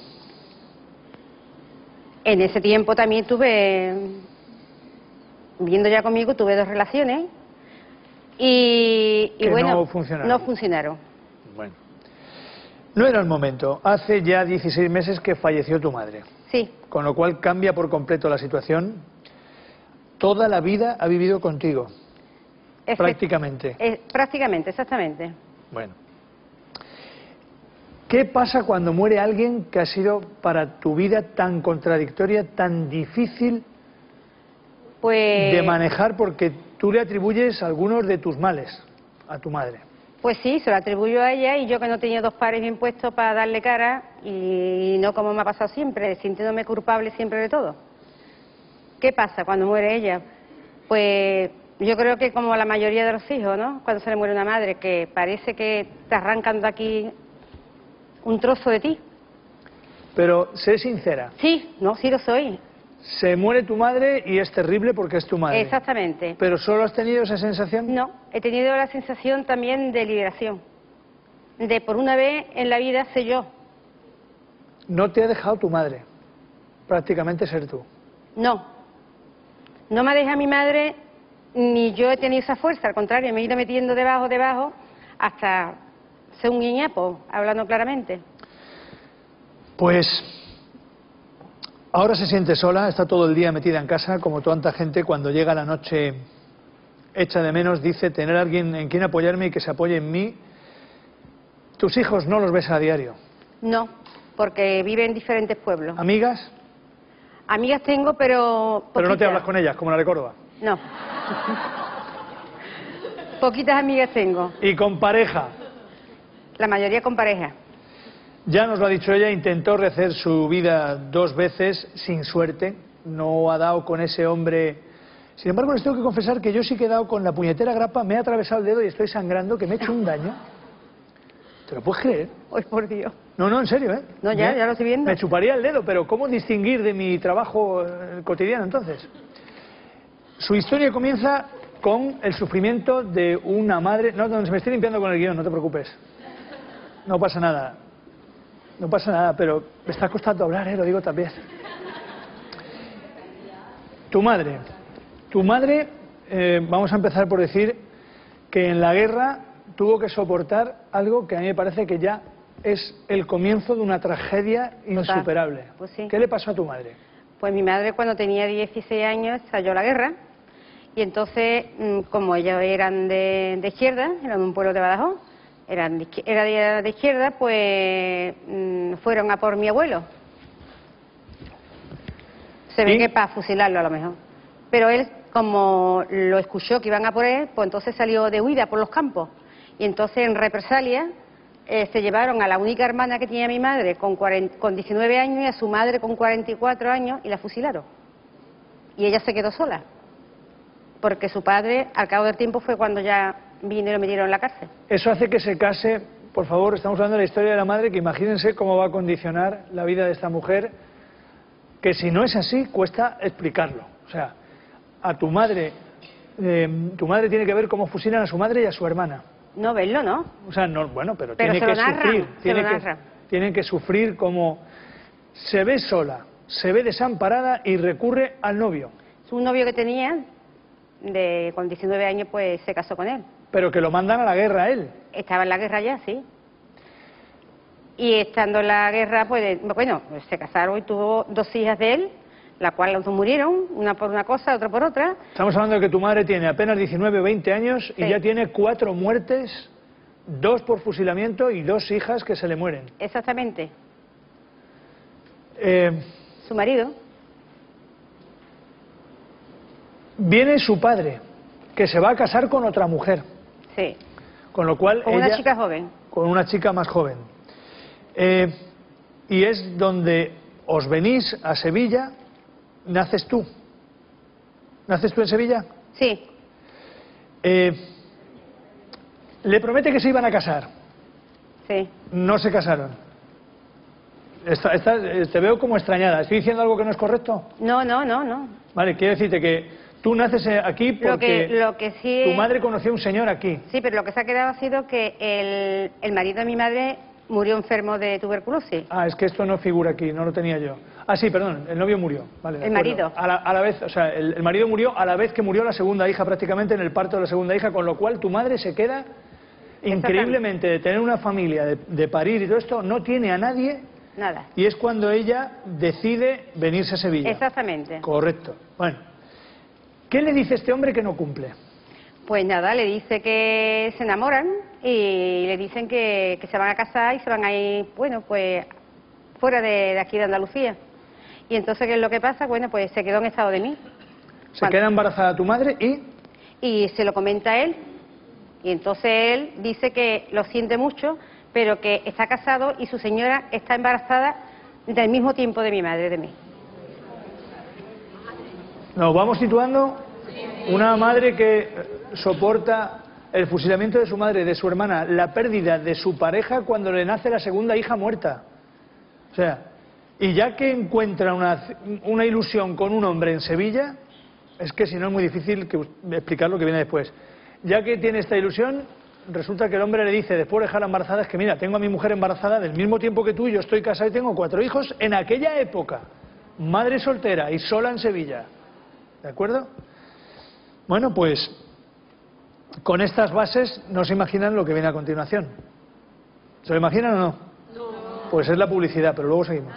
En ese tiempo también tuve, viviendo ya conmigo, tuve dos relaciones. Y, y que bueno, no funcionaron. no funcionaron. Bueno, no era el momento. Hace ya dieciséis meses que falleció tu madre. Sí. Con lo cual cambia por completo la situación. Toda la vida ha vivido contigo. Efect prácticamente. Eh, prácticamente, exactamente. Bueno. ¿Qué pasa cuando muere alguien que ha sido para tu vida tan contradictoria, tan difícil pues... de manejar, porque tú le atribuyes algunos de tus males a tu madre? Pues sí, se lo atribuyo a ella, y yo que no tenía dos pares bien puestos para darle cara, y no como me ha pasado siempre, sintiéndome culpable siempre de todo. ¿Qué pasa cuando muere ella? Pues yo creo que como la mayoría de los hijos, ¿no? Cuando se le muere una madre, que parece que te arrancan de aquí un trozo de ti. Pero sé sincera. Sí, no, sí lo soy. Se muere tu madre y es terrible porque es tu madre. Exactamente. ¿Pero solo has tenido esa sensación? No, he tenido la sensación también de liberación. De por una vez en la vida sé yo. No te ha dejado tu madre, prácticamente ser tú. No. No me deja mi madre, ni yo he tenido esa fuerza, al contrario, me he ido metiendo debajo, debajo, hasta ser un guiñapo, hablando claramente. Pues ahora se siente sola, está todo el día metida en casa, como tanta gente cuando llega la noche echa de menos, dice tener a alguien en quien apoyarme y que se apoye en mí. ¿Tus hijos no los ves a diario? No, porque viven en diferentes pueblos. ¿Amigas? Amigas tengo, pero... Pero no te hablas con ellas, como la de Córdoba. No. Poquitas amigas tengo. ¿Y con pareja? La mayoría con pareja. Ya nos lo ha dicho ella, intentó rehacer su vida dos veces sin suerte, no ha dado con ese hombre. Sin embargo, les tengo que confesar que yo sí que he dado con la puñetera grapa, me he atravesado el dedo y estoy sangrando, que me he hecho un daño. ¿Te lo puedes creer? Hoy por Dios. No, no, en serio, ¿eh? No, ya, ¿Eh? ya lo estoy viendo. Me chuparía el dedo, pero ¿cómo distinguir de mi trabajo eh, cotidiano entonces? Su historia comienza con el sufrimiento de una madre. No, no, se me estoy limpiando con el guión, no te preocupes. No pasa nada. No pasa nada, pero me está costando hablar, ¿eh? Lo digo también. Tu madre. Tu madre, eh, vamos a empezar por decir que en la guerra tuvo que soportar algo que a mí me parece que ya es el comienzo de una tragedia insuperable. Pues sí. ¿Qué le pasó a tu madre? Pues mi madre, cuando tenía dieciséis años, estalló la guerra, y entonces, como ellos eran de, de izquierda, eran de un pueblo de Badajoz, eran de, era de, de izquierda, pues mmm, fueron a por mi abuelo. Se ve que para fusilarlo a lo mejor. Pero él, como lo escuchó que iban a por él, pues entonces salió de huida por los campos. Y entonces, en represalia, eh, se llevaron a la única hermana que tenía mi madre con, cuarenta, con diecinueve años y a su madre con cuarenta y cuatro años, y la fusilaron. Y ella se quedó sola. Porque su padre, al cabo del tiempo, fue cuando ya vino y lo metieron en la cárcel. Eso hace que se case. Por favor, estamos hablando de la historia de la madre, que imagínense cómo va a condicionar la vida de esta mujer, que si no es así, cuesta explicarlo. O sea, a tu madre, eh, tu madre tiene que ver cómo fusilan a su madre y a su hermana. No verlo, ¿no? O sea, no, bueno, pero, pero tiene se que lo narran, sufrir. Se tiene lo que, narran. tienen que sufrir como se ve sola, se ve desamparada y recurre al novio. Un novio que tenía, de con diecinueve años, pues se casó con él. Pero que lo mandan a la guerra a él. Estaba en la guerra ya, sí. Y estando en la guerra, pues, bueno, se casaron y tuvo dos hijas de él, la cual los dos murieron, una por una cosa, otra por otra. Estamos hablando de que tu madre tiene apenas diecinueve o veinte años, sí, y ya tiene cuatro muertes, dos por fusilamiento y dos hijas que se le mueren. Exactamente. Eh, Su marido. Viene su padre, que se va a casar con otra mujer. Sí. Con lo cual con ella, una chica joven. Con una chica más joven. Eh, y es donde os venís a Sevilla, naces tú. ¿Naces tú en Sevilla? Sí. Eh, Le promete que se iban a casar. Sí. No se casaron. Está, está, te veo como extrañada. ¿Estoy diciendo algo que no es correcto? No, no, no, no. Vale, quiero decirte que tú naces aquí porque lo que, lo que sí tu madre conoció a un señor aquí. Sí, pero lo que se ha quedado ha sido que el, el marido de mi madre murió enfermo de tuberculosis. Ah, es que esto no figura aquí, no lo tenía yo. Ah, sí, perdón, el novio murió. Vale, de el acuerdo. marido. A la, a la vez, o sea, el, el marido murió a la vez que murió la segunda hija, prácticamente en el parto de la segunda hija, con lo cual tu madre se queda increíblemente de tener una familia, de, de parir y todo esto, no tiene a nadie. Nada. Y es cuando ella decide venirse a Sevilla. Exactamente. Correcto. Bueno, ¿qué le dice este hombre que no cumple? Pues nada, le dice que se enamoran y le dicen que, que se van a casar y se van a ir, bueno, pues fuera de, de aquí de Andalucía. Y entonces, ¿qué es lo que pasa? Bueno, pues se quedó en estado de mí. Se queda embarazada tu madre y... Y se lo comenta a él. Y entonces él dice que lo siente mucho, pero que está casado y su señora está embarazada del mismo tiempo de mi madre, de mí. Nos vamos situando. Una madre que soporta el fusilamiento de su madre, de su hermana, la pérdida de su pareja cuando le nace la segunda hija muerta. O sea, y ya que encuentra una, una ilusión con un hombre en Sevilla, es que si no es muy difícil que, explicar lo que viene después. Ya que tiene esta ilusión, resulta que el hombre le dice, después de dejarla embarazada, es que mira, tengo a mi mujer embarazada del mismo tiempo que tú, yo estoy casado y tengo cuatro hijos en aquella época, madre soltera y sola en Sevilla. ¿De acuerdo? Bueno, pues con estas bases no se imaginan lo que viene a continuación. ¿Se lo imaginan o no? No. Pues es la publicidad, pero luego seguimos.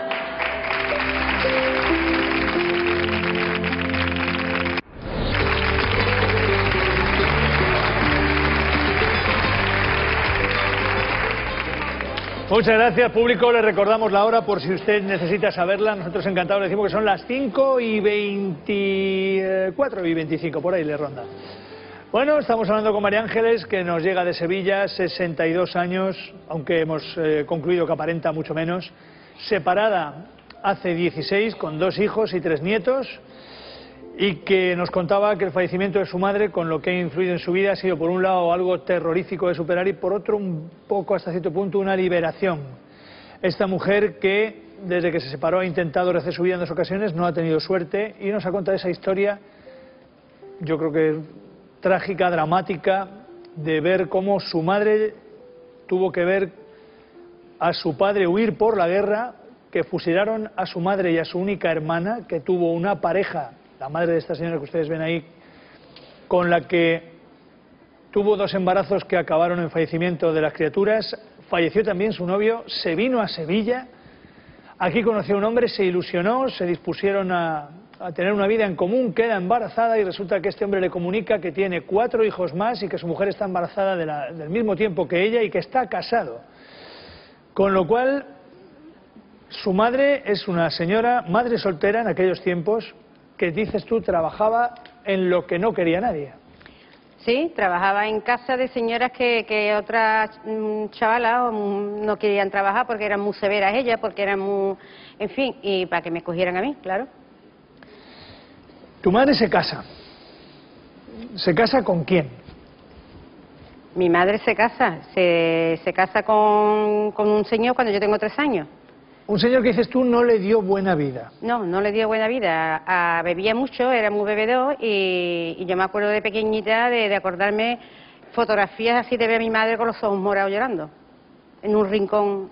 Muchas gracias, público. Le recordamos la hora por si usted necesita saberla. Nosotros encantados le decimos que son las cinco y veinticuatro y veinticinco, por ahí le ronda. Bueno, estamos hablando con María Ángeles, que nos llega de Sevilla, sesenta y dos años, aunque hemos eh, concluido que aparenta mucho menos. Separada hace dieciséis, con dos hijos y tres nietos, y que nos contaba que el fallecimiento de su madre, con lo que ha influido en su vida, ha sido por un lado algo terrorífico de superar y por otro un poco, hasta cierto punto, una liberación. Esta mujer que desde que se separó ha intentado rehacer su vida en dos ocasiones, no ha tenido suerte y nos ha contado esa historia, yo creo que trágica, dramática, de ver cómo su madre tuvo que ver a su padre huir por la guerra, que fusilaron a su madre y a su única hermana, que tuvo una pareja, la madre de esta señora que ustedes ven ahí, con la que tuvo dos embarazos que acabaron en fallecimiento de las criaturas. Falleció también su novio, se vino a Sevilla, aquí conoció a un hombre, se ilusionó, se dispusieron a, a tener una vida en común, queda embarazada y resulta que este hombre le comunica que tiene cuatro hijos más y que su mujer está embarazada de la, del mismo tiempo que ella y que está casado. Con lo cual, su madre es una señora, madre soltera en aquellos tiempos, que dices tú trabajaba en lo que no quería nadie. Sí, trabajaba en casa de señoras que, que otras mmm, chavalas mmm, no querían trabajar porque eran muy severas ellas, porque eran muy... En fin, y para que me cogieran a mí, claro. Tu madre se casa. ¿Se casa con quién? Mi madre se casa. Se, se casa con, con un señor cuando yo tengo tres años. Un señor que dices tú no le dio buena vida. No, no le dio buena vida. A, a, bebía mucho, era muy bebedor y, y yo me acuerdo de pequeñita de, de acordarme fotografías así de ver a mi madre con los ojos morados llorando en un rincón.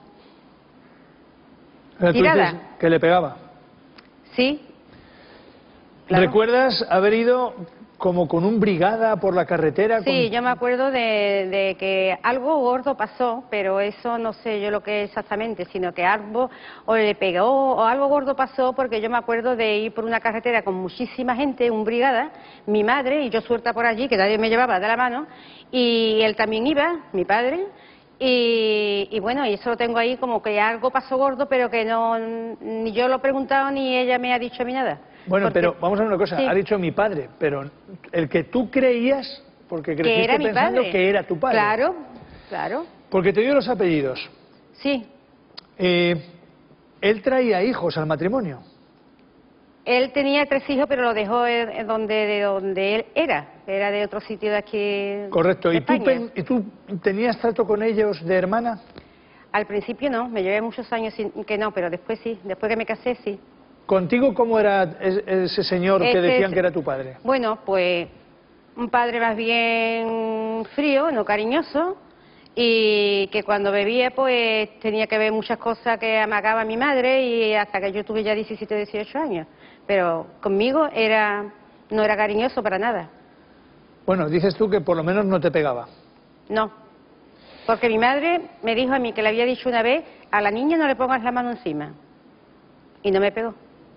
¿Tú dices que le pegaba? Sí. Claro. ¿Recuerdas haber ido como con un brigada por la carretera? Sí, con... yo me acuerdo de, de que algo gordo pasó, pero eso no sé yo lo que es exactamente, sino que algo o le pegó o algo gordo pasó, porque yo me acuerdo de ir por una carretera con muchísima gente, un brigada, mi madre y yo suelta por allí, que nadie me llevaba de la mano, y él también iba, mi padre, y, y bueno, y eso lo tengo ahí como que algo pasó gordo, pero que no, ni yo lo he preguntado ni ella me ha dicho a mí nada. Bueno, porque, pero vamos a ver una cosa, sí. Ha dicho mi padre, pero el que tú creías, porque creciste era pensando padre. que era tu padre. Claro, claro. Porque te dio los apellidos. Sí. Eh, él traía hijos al matrimonio. Él tenía tres hijos, pero lo dejó en donde, de donde él era. Era de otro sitio de aquí. Correcto. De ¿Y tú, España. pen- ¿Y tú tenías trato con ellos de hermana? Al principio no, me llevé muchos años sin, que no, pero después sí. Después que me casé, sí. ¿Contigo cómo era es- ese señor que Este decían es- que era tu padre? Bueno, pues un padre más bien frío, no cariñoso, y que cuando bebía pues tenía que ver muchas cosas que amagaba a mi madre y hasta que yo tuve ya diecisiete, dieciocho años. Pero conmigo era no era cariñoso para nada, Bueno, dices tú que por lo menos no te pegaba. no. Porque mi madre me dijo a mí que le había dicho una vez, a la niña no le pongas la mano encima. Y no me pegó.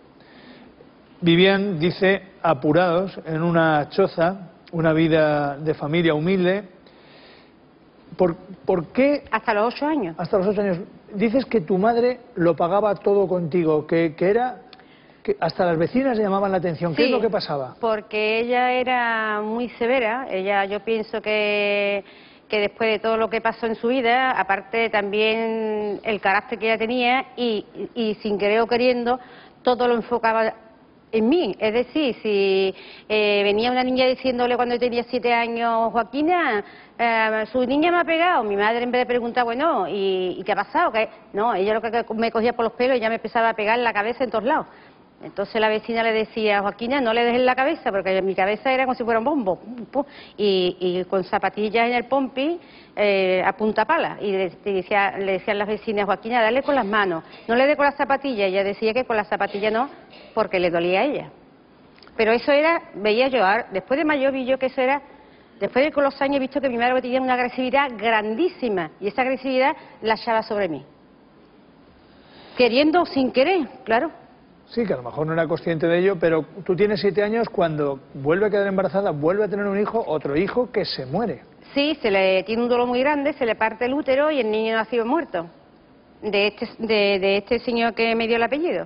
Vivían, dice, apurados en una choza, una vida de familia humilde. ¿Por, por qué? Hasta los ocho años. Hasta los ocho años. Dices que tu madre lo pagaba todo contigo, que, que era... que hasta las vecinas le llamaban la atención. ¿Qué Sí, es lo que pasaba? Porque ella era muy severa. Ella, yo pienso que, que después de todo lo que pasó en su vida, aparte también el carácter que ella tenía y, y sin querer o queriendo, todo lo enfocaba en mí. Es decir, si eh, venía una niña diciéndole cuando yo tenía siete años, Joaquina, eh, su niña me ha pegado, mi madre en vez de preguntar, bueno, ¿y, y qué ha pasado? ¿Qué? No, ella lo que me cogía por los pelos y ya me empezaba a pegar en la cabeza en todos lados. Entonces la vecina le decía, Joaquina, no le dejes la cabeza, porque mi cabeza era como si fuera un bombo, pum, pum, y, y con zapatillas en el pompi eh, a punta pala. Y le, le decía, le decían las vecinas, Joaquina, dale con las manos, no le dé con las zapatillas. Ella decía que con las zapatillas no, porque le dolía a ella. Pero eso era, veía yo, ahora, después de mayor vi yo que eso era, después de con los años he visto que mi madre tenía una agresividad grandísima, y esa agresividad la echaba sobre mí. Queriendo o sin querer, claro. Sí, que a lo mejor no era consciente de ello, pero tú tienes siete años cuando vuelve a quedar embarazada, vuelve a tener un hijo, otro hijo que se muere. Sí, se le tiene un dolor muy grande, se le parte el útero y el niño nació muerto. De este, de, de este señor que me dio el apellido.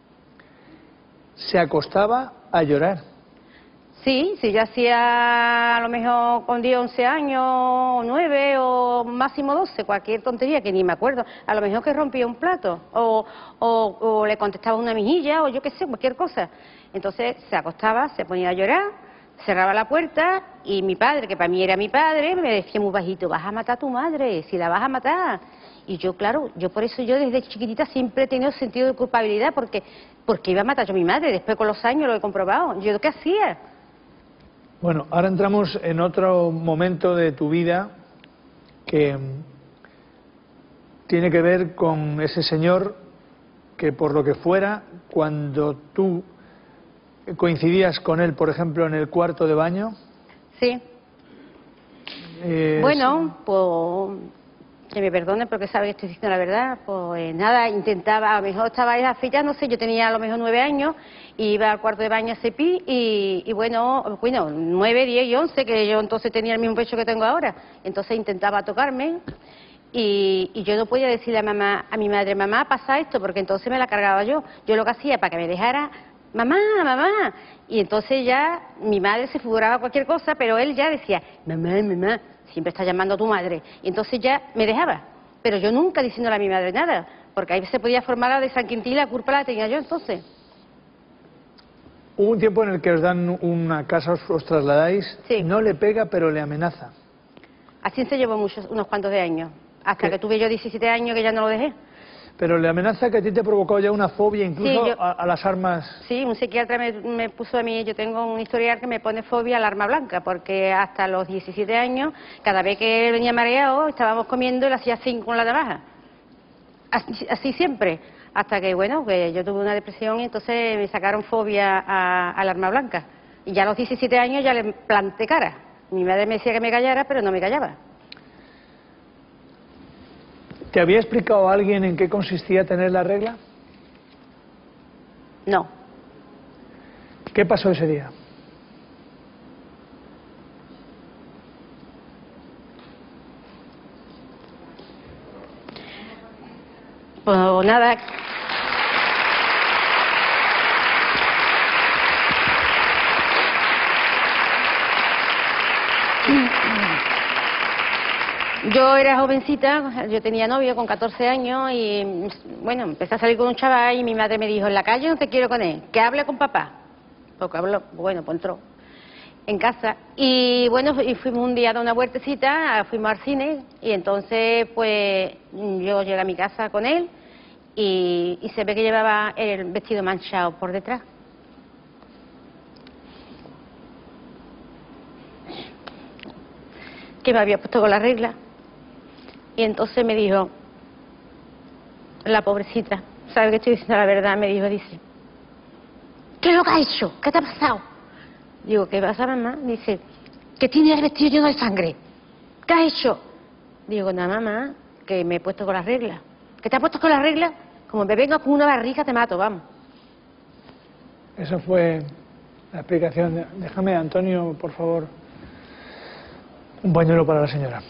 Se acostaba a llorar. Sí, sí, yo hacía a lo mejor con diez, once años, o nueve, o máximo doce, cualquier tontería que ni me acuerdo. A lo mejor que rompía un plato, o, o, o le contestaba una mejilla, o yo qué sé, cualquier cosa. Entonces se acostaba, se ponía a llorar, cerraba la puerta, y mi padre, que para mí era mi padre, me decía muy bajito, vas a matar a tu madre, si la vas a matar. Y yo, claro, yo por eso yo desde chiquitita siempre he tenido sentido de culpabilidad, porque, porque iba a matar yo a mi madre, después con los años lo he comprobado. ¿Yo qué hacía? Bueno, ahora entramos en otro momento de tu vida que mm, tiene que ver con ese señor que por lo que fuera, cuando tú coincidías con él, por ejemplo, en el cuarto de baño. Sí. eh, Bueno, pues que me perdonen porque sabe que estoy diciendo la verdad, pues nada, intentaba, a lo mejor estaba afeitándose, yo tenía a lo mejor nueve años, y iba al cuarto de baño a cepí, y, y bueno, bueno, nueve, diez y once, que yo entonces tenía el mismo pecho que tengo ahora, entonces intentaba tocarme, y, y yo no podía decirle a mamá, a mi madre, mamá, pasa esto, porque entonces me la cargaba yo, yo lo que hacía para que me dejara, mamá, mamá, y entonces ya mi madre se figuraba cualquier cosa, pero él ya decía, mamá, mamá, siempre está llamando a tu madre, y entonces ya me dejaba, pero yo nunca diciéndole a mi madre nada, porque ahí se podía formar la de San Quintín, la culpa la tenía yo entonces. Hubo un tiempo en el que os dan una casa, os, os trasladáis, Sí. no le pega pero le amenaza. Así se llevó muchos, unos cuantos de años, hasta ¿Qué? que tuve yo diecisiete años que ya no lo dejé. Pero le amenaza que a ti te ha provocado ya una fobia incluso Sí, yo- a, a las armas. Sí, un psiquiatra me, me puso a mí, yo tengo un historial que me pone fobia al arma blanca, porque hasta los diecisiete años, cada vez que él venía mareado, estábamos comiendo y le hacía cinco con la navaja. Así, así siempre, hasta que, bueno, que yo tuve una depresión y entonces me sacaron fobia a- al arma blanca. Y ya a los diecisiete años ya le planté cara. Mi madre me decía que me callara, pero no me callaba. ¿Te había explicado a alguien en qué consistía tener la regla? No. ¿Qué pasó ese día? Pues nada. Yo era jovencita, yo tenía novio con catorce años y, bueno, empecé a salir con un chaval y mi madre me dijo, en la calle no te quiero con él, que hable con papá. Porque habló, bueno, pues entró en casa. Y bueno, y fuimos un día a dar una vueltecita, fuimos al cine y entonces pues yo llegué a mi casa con él y, y se ve que llevaba el vestido manchado por detrás. Que me había puesto con la regla. Y entonces me dijo, la pobrecita, sabe que estoy diciendo la verdad, me dijo, dice, ¿qué es lo que ha hecho? ¿Qué te ha pasado? Digo, ¿qué pasa, mamá? Dice, que tiene el vestido lleno de sangre. ¿Qué has hecho? Digo, nada, mamá, que me he puesto con la regla. ¿Que te has puesto con la regla? Como me venga con una barriga te mato, vamos. Esa fue la explicación. Déjame, Antonio, por favor, un pañuelo para la señora.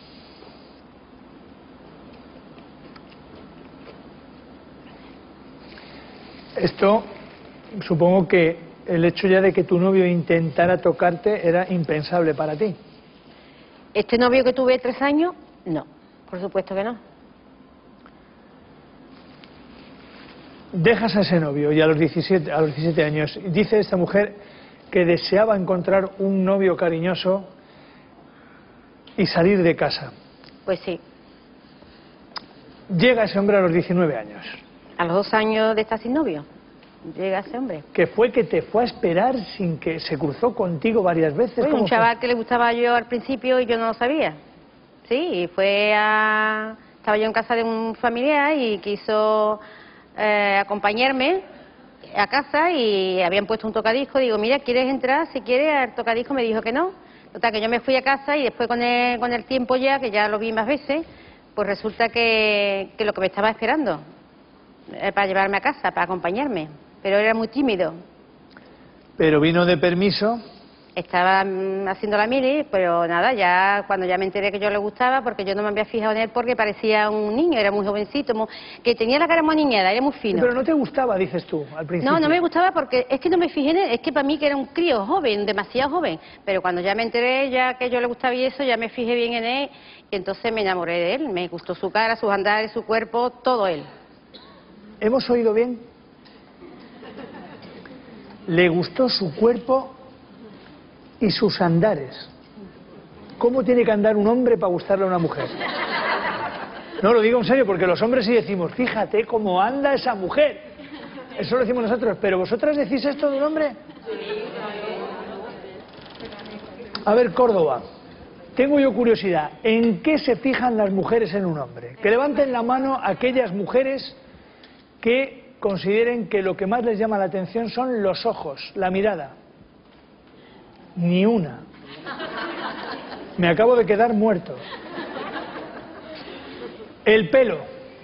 Esto, supongo que el hecho ya de que tu novio intentara tocarte era impensable para ti. ¿Este novio que tuve tres años? No, por supuesto que no. Dejas a ese novio y a los diecisiete, a los diecisiete años, dice esta mujer que deseaba encontrar un novio cariñoso y salir de casa. Pues sí. Llega ese hombre a los diecinueve años. A los dos años de estar sin novio, llega ese hombre. Que fue que te fue a esperar sin que se cruzó contigo varias veces. Fue un ¿Cómo chaval fue? que le gustaba yo al principio y yo no lo sabía. Sí, y fue a... Estaba yo en casa de un familiar y quiso eh, acompañarme a casa y habían puesto un tocadisco. Digo, mira, ¿quieres entrar? Si quieres, al tocadisco me dijo que no. Total, que yo me fui a casa y después con el, con el tiempo ya, que ya lo vi más veces, pues resulta que, que lo que me estaba esperando era para llevarme a casa, para acompañarme. Pero era muy tímido. Pero vino de permiso. Estaba mm, haciendo la mili, pero nada, ya cuando ya me enteré que yo le gustaba, porque yo no me había fijado en él porque parecía un niño, era muy jovencito, muy, que tenía la cara muy niñada, era muy fino. Pero no te gustaba, dices tú, al principio. No, no me gustaba porque es que no me fijé en él, es que para mí que era un crío joven, demasiado joven. Pero cuando ya me enteré ya que yo le gustaba y eso, ya me fijé bien en él y entonces me enamoré de él. Me gustó su cara, sus andares, su cuerpo, todo él. ¿Hemos oído bien? Le gustó su cuerpo y sus andares. ¿Cómo tiene que andar un hombre para gustarle a una mujer? No, lo digo en serio, porque los hombres sí decimos, fíjate cómo anda esa mujer. Eso lo decimos nosotros, pero ¿vosotras decís esto de un hombre? A ver, Córdoba, tengo yo curiosidad. ¿En qué se fijan las mujeres en un hombre? Que levanten la mano aquellas mujeres que consideren que lo que más les llama la atención son los ojos, la mirada. Ni una. Me acabo de quedar muerto. El pelo.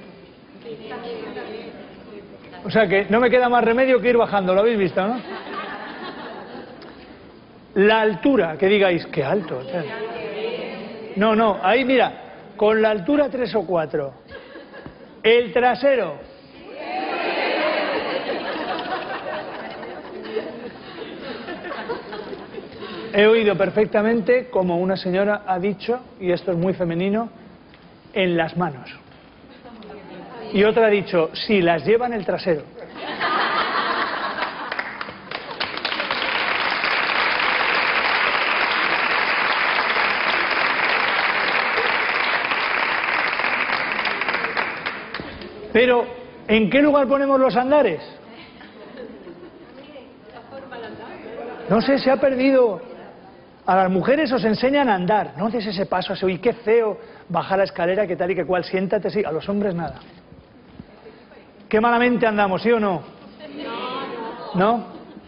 O sea que no me queda más remedio que ir bajando, lo habéis visto, ¿no? La altura, que digáis, qué alto. No, no, ahí mira, con la altura tres o cuatro. El trasero. He oído perfectamente como una señora ha dicho, y esto es muy femenino, en las manos. Y otra ha dicho, sí, las lleva en el trasero. Pero, ¿en qué lugar ponemos los andares? No sé, se ha perdido. A las mujeres os enseñan a andar, no des ese paso, así, uy, qué feo, bajar la escalera, que tal y que cual, siéntate, sí, a los hombres nada. Qué malamente andamos, ¿sí o no? ¿No?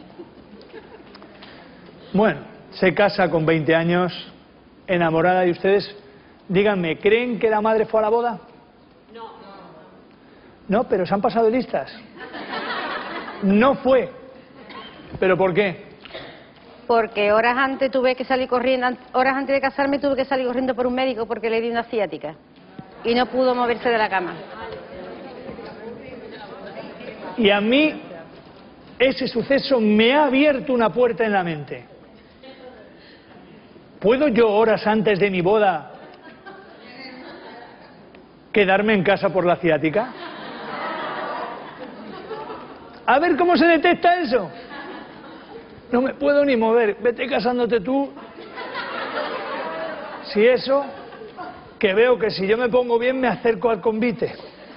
Bueno, se casa con veinte años, enamorada, y ustedes, díganme, ¿creen que la madre fue a la boda? No. No, pero se han pasado listas. No fue. ¿Pero por qué? Porque horas antes tuve que salir corriendo, horas antes de casarme tuve que salir corriendo por un médico porque le di una ciática y no pudo moverse de la cama. Y a mí ese suceso me ha abierto una puerta en la mente. ¿Puedo yo horas antes de mi boda ¿Quedarme en casa por la ciática? A ver cómo se detecta eso. No me puedo ni mover. Vete casándote tú. Si eso, que veo que si yo me pongo bien me acerco al convite.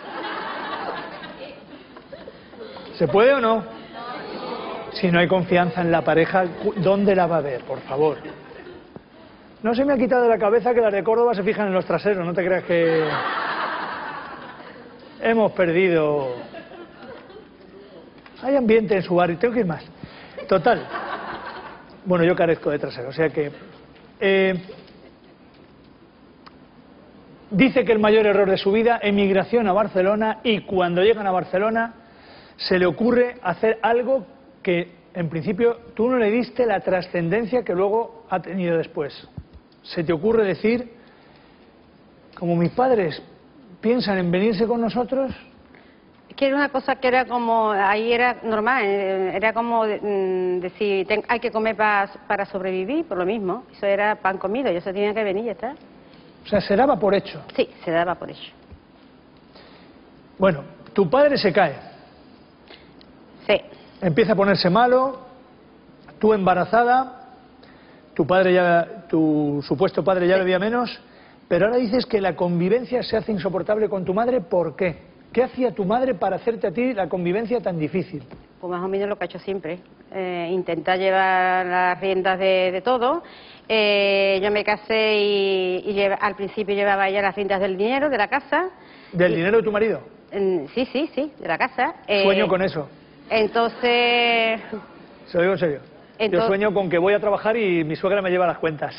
¿Se puede o no? Si no hay confianza en la pareja, ¿dónde la va a ver, por favor? No se me ha quitado de la cabeza que las de Córdoba se fijan en los traseros, no te creas que... Hemos perdido... Hay ambiente en su barrio, tengo que ir más. Total. Bueno, yo carezco de trasero, o sea que... Eh... Dice que el mayor error de su vida, emigración a Barcelona, y cuando llegan a Barcelona se le ocurre hacer algo que en principio tú no le diste la trascendencia que luego ha tenido después. Se te ocurre decir, como mis padres piensan en venirse con nosotros... Es que era una cosa que era como, ahí era normal, era como mm, decir, ten, hay que comer pa, para sobrevivir, por lo mismo. Eso era pan comido, y eso tenía que venir y ya está. O sea, se daba por hecho. Sí, se daba por hecho. Bueno, tu padre se cae. Sí. Empieza a ponerse malo, tú embarazada, tu padre ya, tu supuesto padre ya sí. bebía menos, pero ahora dices que la convivencia se hace insoportable con tu madre, ¿por qué? ¿Qué hacía tu madre para hacerte a ti la convivencia tan difícil? Pues más o menos lo que ha hecho siempre, eh, intentar llevar las riendas de, de todo. Eh, yo me casé y, y lleva, al principio llevaba ella las riendas del dinero, de la casa. ¿Del y, dinero de tu marido? Eh, sí, sí, sí, de la casa. Eh, Sueño con eso. Entonces... Se lo digo en serio. Entonces... Yo sueño con que voy a trabajar y mi suegra me lleva las cuentas.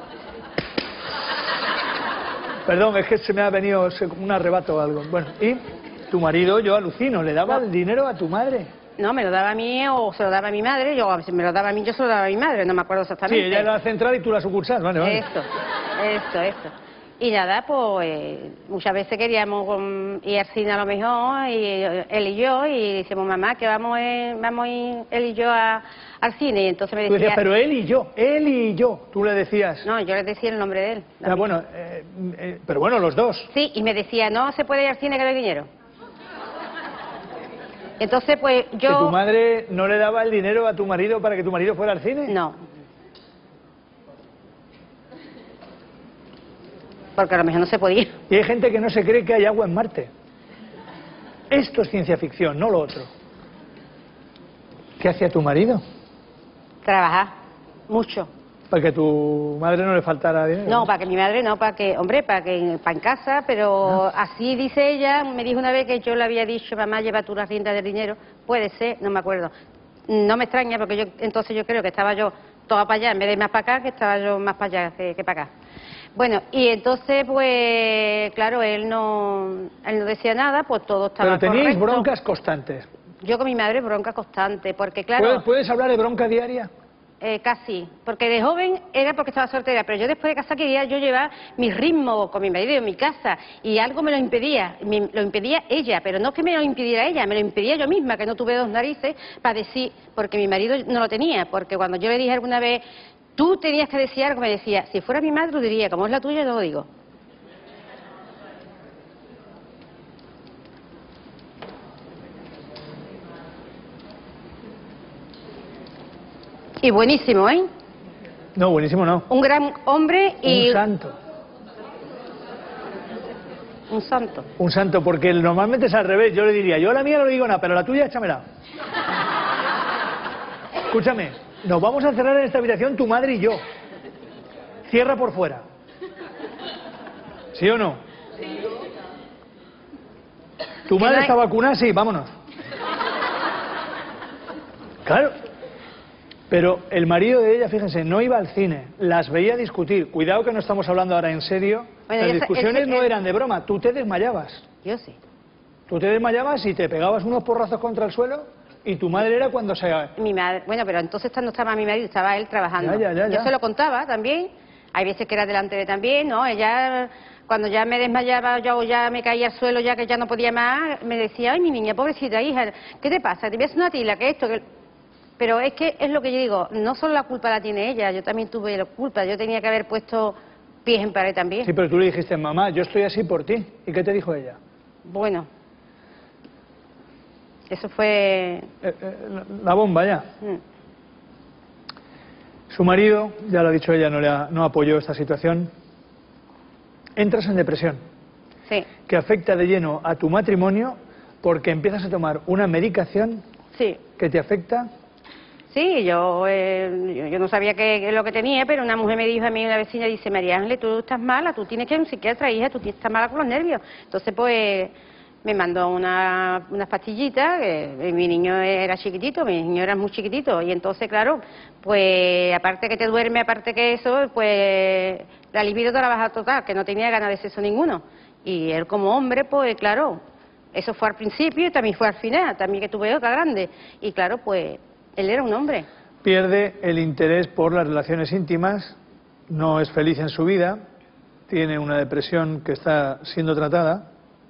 Perdón, es que se me ha venido un arrebato o algo. Bueno, ¿y tu marido? Yo alucino, ¿le daba no. el dinero a tu madre? No, me lo daba a mí o se lo daba a mi madre. Yo, me lo daba a mí, yo se lo daba a mi madre, no me acuerdo exactamente. Sí, ella era la central y tú la sucursal, vale, vale. Esto, esto, esto. Y nada, pues eh, muchas veces queríamos um, ir al cine a lo mejor, y él y yo, y decíamos, mamá, que vamos, eh, vamos a ir él y yo a, al cine. Y entonces me decía... Tú decías, pero él y yo, él y yo, tú le decías... No, yo le decía el nombre de él. Ah, bueno, eh, eh, pero bueno, los dos. Sí, y me decía, no se puede ir al cine que no hay dinero. Entonces, pues yo... ¿Que tu madre no le daba el dinero a tu marido para que tu marido fuera al cine? No. Porque a lo mejor no se podía. Y hay gente que no se cree que hay agua en Marte. Esto es ciencia ficción, no lo otro. ¿Qué hacía tu marido? Trabajar, mucho. Para que a tu madre no le faltara dinero. No, para que mi madre no, para que, hombre, para que para en casa, pero no. Así dice ella, me dijo una vez que yo le había dicho, mamá, lleva tú las riendas del dinero. Puede ser, no me acuerdo. No me extraña, porque yo entonces yo creo que estaba yo toda para allá, en vez de más para acá, que estaba yo más para allá que, que para acá. Bueno, y entonces, pues, claro, él no, él no decía nada, pues todo estaba Pero teníais correcto. broncas constantes. Yo con mi madre bronca constante, porque claro... ¿Puedes, ¿puedes hablar de bronca diaria? Eh, casi, porque de joven era porque estaba soltera, pero yo después de casa quería yo llevar mi ritmo con mi marido en mi casa, y algo me lo impedía, me, lo impedía ella, pero no es que me lo impidiera ella, me lo impedía yo misma, que no tuve dos narices para decir, porque mi marido no lo tenía, porque cuando yo le dije alguna vez... Tú tenías que decir algo, me decía, si fuera mi madre lo diría, como es la tuya, yo lo digo. Y buenísimo, ¿eh? No, buenísimo no. Un gran hombre y... Un santo. Un santo. Un santo, porque normalmente es al revés, yo le diría, yo a la mía no le digo nada, pero a la tuya échamela. Escúchame. Nos vamos a cerrar en esta habitación tu madre y yo. Cierra por fuera. ¿Sí o no? ¿Tu madre está vacunada? Sí, vámonos. Claro. Pero el marido de ella, fíjense, no iba al cine, las veía discutir. Cuidado que no estamos hablando ahora en serio. Bueno, las discusiones no eran de broma, tú te desmayabas. Yo sí. Tú te desmayabas y te pegabas unos porrazos contra el suelo. ¿Y tu madre era cuando se...? Mi madre, bueno, pero entonces no estaba mi marido, estaba él trabajando. Ya, ya, ya, ya. Yo se lo contaba también, hay veces que era delante de también, ¿no? Ella, cuando ya me desmayaba, yo ya me caía al suelo, ya que ya no podía más, me decía, ay, mi niña, pobrecita hija, ¿qué te pasa? Te voy a hacer una tila, que esto, que... Pero es que es lo que yo digo, no solo la culpa la tiene ella, yo también tuve la culpa, yo tenía que haber puesto pies en pared también. Sí, pero tú le dijiste, mamá, yo estoy así por ti. ¿Y qué te dijo ella? Bueno, eso fue... Eh, eh, la, la bomba ya. Mm. Su marido, ya lo ha dicho ella, no, le ha, no apoyó esta situación. Entras en depresión, Sí, que afecta de lleno a tu matrimonio porque empiezas a tomar una medicación sí. que te afecta. Sí, yo, eh, yo, yo no sabía qué es lo que tenía, pero una mujer me dijo a mí, una vecina, dice, María Ángeles, tú estás mala, tú tienes que ir a un psiquiatra, hija, tú estás mala con los nervios. Entonces, pues, me mandó una, unas pastillitas, que mi niño era chiquitito, mi niño era muy chiquitito, y entonces, claro, pues, aparte que te duerme, aparte que eso, pues, la libido te la baja total, que no tenía ganas de sexo ninguno. Y él como hombre, pues, claro, eso fue al principio y también fue al final, también que tuve otra grande. Y claro, pues... Él era un hombre. Pierde el interés por las relaciones íntimas, no es feliz en su vida, tiene una depresión que está siendo tratada.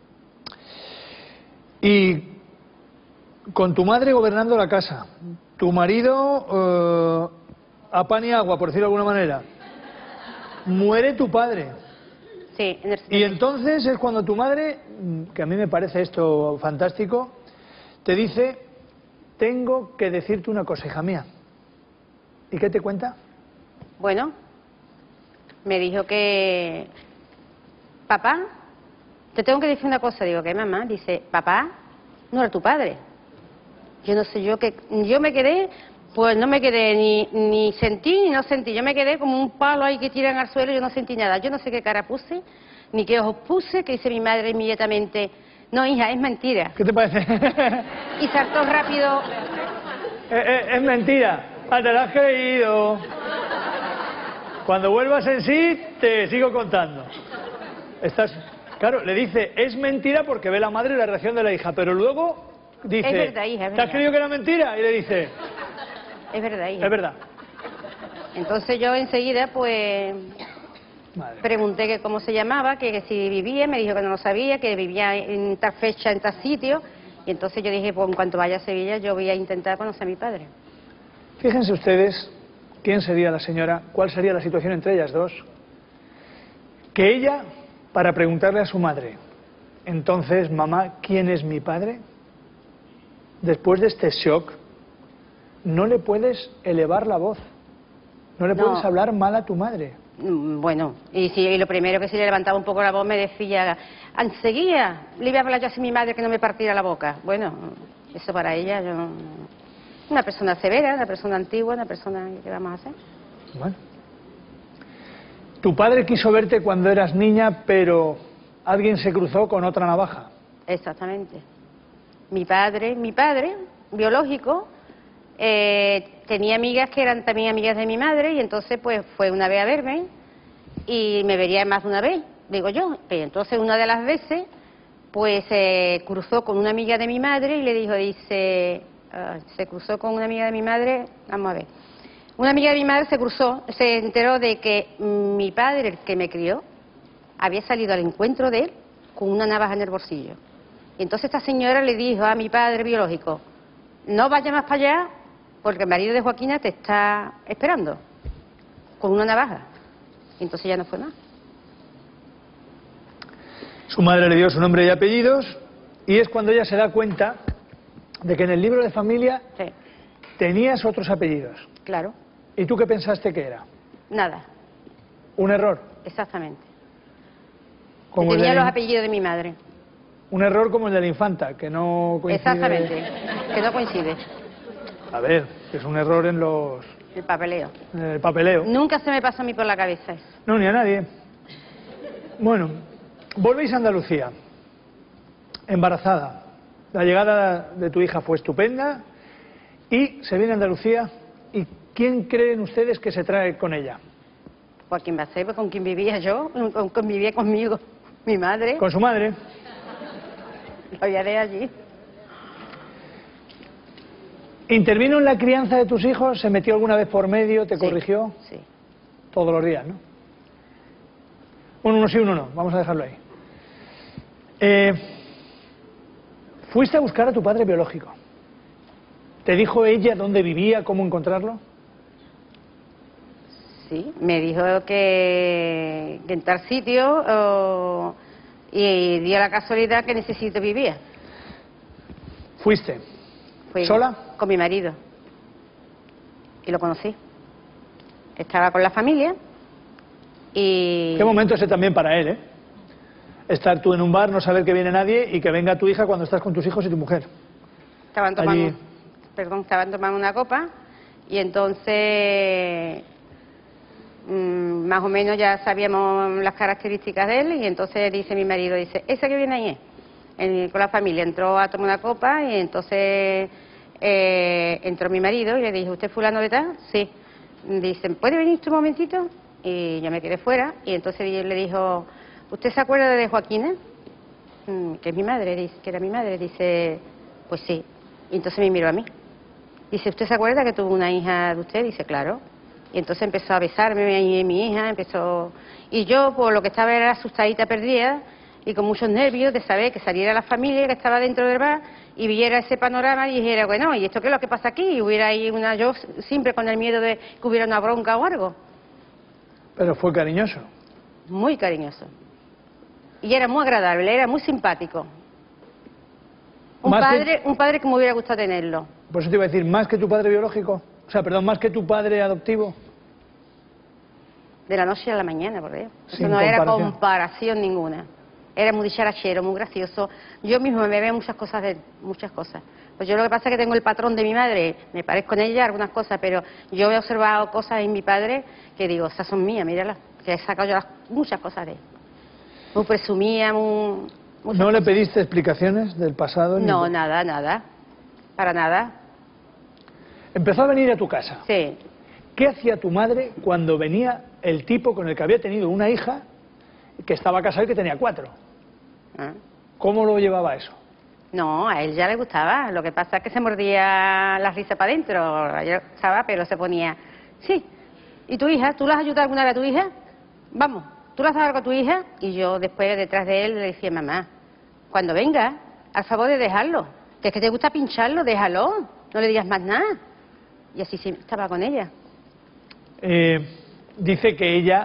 Y con tu madre gobernando la casa, tu marido eh, a pan y agua, por decirlo de alguna manera, muere tu padre. Sí. En el... Y entonces es cuando tu madre, que a mí me parece esto fantástico, te dice... Tengo que decirte una cosa, hija mía. ¿Y qué te cuenta? Bueno, me dijo que... Papá, te tengo que decir una cosa. Digo, ¿qué, mamá? Dice, papá no era tu padre. Yo no sé, yo que yo me quedé, pues no me quedé ni, ni sentí ni no sentí. Yo me quedé como un palo ahí que tiran al suelo y yo no sentí nada. Yo no sé qué cara puse, ni qué ojos puse, que dice mi madre inmediatamente... No, hija, es mentira. ¿Qué te parece? Y saltó rápido. Eh, eh, es mentira. Ah, te lo has creído. Cuando vuelvas en sí, te sigo contando. Estás... Claro, le dice, es mentira porque ve la madre y la reacción de la hija, pero luego dice... Es verdad, hija, es verdad. ¿Te has creído que era mentira? Y le dice... Es verdad, hija. Es verdad. Entonces yo enseguida, pues... Madre. Pregunté que cómo se llamaba, que, que si vivía, me dijo que no lo sabía, que vivía en tal fecha, en tal sitio, y entonces yo dije, pues en cuanto vaya a Sevilla, yo voy a intentar conocer a mi padre. Fíjense ustedes quién sería la señora, cuál sería la situación entre ellas dos. Que ella, para preguntarle a su madre, entonces, mamá, ¿quién es mi padre? Después de este shock, no le puedes elevar la voz, no le No. puedes hablar mal a tu madre. Bueno, y si y lo primero que si le levantaba un poco la voz me decía, enseguida le iba a hablar yo a mi madre que no me partiera la boca. Bueno, eso para ella, yo, una persona severa, una persona antigua, una persona, ¿qué vamos a hacer? Bueno. Tu padre quiso verte cuando eras niña, pero alguien se cruzó con otra navaja. Exactamente. Mi padre, mi padre, biológico, eh, tenía amigas que eran también amigas de mi madre y entonces pues fue una vez a verme y me vería más de una vez, digo yo. Y entonces una de las veces pues se eh, cruzó con una amiga de mi madre y le dijo, dice, uh, se cruzó con una amiga de mi madre, vamos a ver, una amiga de mi madre se cruzó, se enteró de que mi padre, el que me crió, había salido al encuentro de él con una navaja en el bolsillo. Y entonces esta señora le dijo a mi padre biológico, no vaya más para allá porque el marido de Joaquina te está esperando con una navaja. Y entonces ya no fue más. Su madre le dio su nombre y apellidos y es cuando ella se da cuenta de que en el libro de familia sí. tenías otros apellidos. Claro. ¿Y tú qué pensaste que era? Nada. ¿Un error? Exactamente. Como tenía el de... los apellidos de mi madre. Un error como el de la infanta, que no coincide... Exactamente, que no coincide. A ver, que es un error en los... El papeleo. En el papeleo. Nunca se me pasa a mí por la cabeza eso. No, ni a nadie. Bueno, volvéis a Andalucía, embarazada. La llegada de tu hija fue estupenda y se viene a Andalucía. ¿Y quién creen ustedes que se trae con ella? Joaquín Bacepo, con quien vivía yo, con quien vivía conmigo, mi madre. ¿Con su madre? Lo hallaré allí. ¿Intervino en la crianza de tus hijos? ¿Se metió alguna vez por medio? ¿Te sí, corrigió? Sí. Todos los días, ¿no? Bueno, uno sí, uno no. Vamos a dejarlo ahí. Eh, ¿Fuiste a buscar a tu padre biológico? ¿Te dijo ella dónde vivía, cómo encontrarlo? sí, me dijo que, que en tal sitio oh, y dio la casualidad que necesito vivir. ¿Fuiste? Fui ¿Sola? Con mi marido. Y lo conocí. Estaba con la familia y... Qué momento ese también para él, ¿eh? Estar tú en un bar, no saber que viene nadie y que venga tu hija cuando estás con tus hijos y tu mujer. Estaban tomando, Allí... perdón, estaban tomando una copa y entonces mmm, más o menos ya sabíamos las características de él y entonces dice mi marido, dice, ese que viene ahí es. En, con la familia entró a tomar una copa y entonces eh, entró mi marido y le dije, ¿usted es fulano de tal? Sí. Dicen, ¿puede venir un momentito? Y yo me quedé fuera y entonces él le dijo, ¿usted se acuerda de Joaquina? Mm, que es mi madre, dice, que era mi madre. Dice, pues sí. Y entonces me miró a mí. Dice, ¿usted se acuerda que tuvo una hija de usted? Dice, claro. Y entonces empezó a besarme y mi hija empezó... Y yo, por lo que estaba era asustadita, perdida, y con muchos nervios de saber que saliera la familia que estaba dentro del bar y viera ese panorama y dijera, bueno, ¿y esto qué es lo que pasa aquí? Y hubiera ahí una, yo siempre con el miedo de que hubiera una bronca o algo. Pero fue cariñoso. Muy cariñoso. Y era muy agradable, era muy simpático. Un padre, que... un padre que me hubiera gustado tenerlo. Por eso te iba a decir, ¿más que tu padre biológico? O sea, perdón, ¿más que tu padre adoptivo? De la noche a la mañana, por Dios. Eso no era comparación ninguna. Era muy dicharachero, muy gracioso. Yo mismo me veo muchas cosas de él, muchas cosas. Pues yo lo que pasa es que tengo el patrón de mi madre, me parezco en ella algunas cosas, pero yo he observado cosas en mi padre que digo, esas son mías, míralas, que he sacado yo las, muchas cosas de él. Muy presumía, muy... ¿No le pediste explicaciones del pasado? No, ni... nada, nada, para nada. Empezó a venir a tu casa. Sí. ¿Qué hacía tu madre cuando venía el tipo con el que había tenido una hija, que estaba casado y que tenía cuatro? ¿Ah? ¿Cómo lo llevaba eso? No, a él ya le gustaba. Lo que pasa es que se mordía la risa para adentro. Yo estaba, pero se ponía, sí. ¿Y tu hija? ¿Tú la has ayudado alguna vez a tu hija? Vamos, ¿tú le has dado algo a tu hija? Y yo después detrás de él le decía, mamá, cuando venga, al favor de dejarlo. Que es que te gusta pincharlo, déjalo. No le digas más nada. Y así sí, estaba con ella. Eh, dice que ella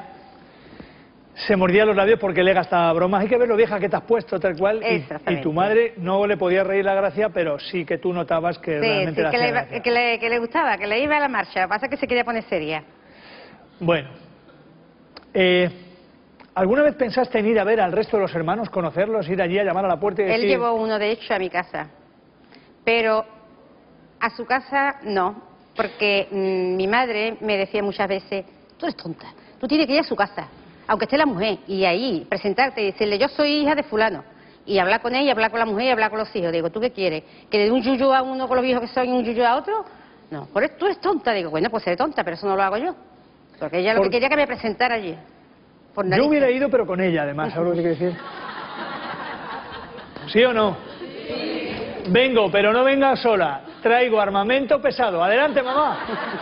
se mordía los labios porque le gastaba bromas. Hay que ver lo vieja que te has puesto, tal cual. Y, y tu madre no le podía reír la gracia, pero sí que tú notabas que sí, realmente sí, le que, hacía le, gracia. que, le, que le gustaba, que le iba a la marcha. Lo que pasa es que se quería poner seria. Bueno. Eh, ¿Alguna vez pensaste en ir a ver al resto de los hermanos, conocerlos, ir allí a llamar a la puerta y decir...? Él llevó uno, de hecho, a mi casa. Pero a su casa no. Porque mmm, mi madre me decía muchas veces, tú eres tonta, tú tienes que ir a su casa, aunque esté la mujer, y ahí presentarte y decirle, yo soy hija de fulano, y hablar con ella, hablar con la mujer y hablar con los hijos. Digo, ¿tú qué quieres? ¿Que le dé un yuyu a uno con los viejos que son y un yuyu a otro? No, por eso tú eres tonta. Digo, bueno, pues seré tonta, pero eso no lo hago yo. Porque ella lo por... que quería que me presentara allí. Por yo hubiera ido, pero con ella, además, ¿sabes lo que quiero decir? ¿Sí o no? Sí. Vengo, pero no venga sola. Traigo armamento pesado. Adelante, mamá.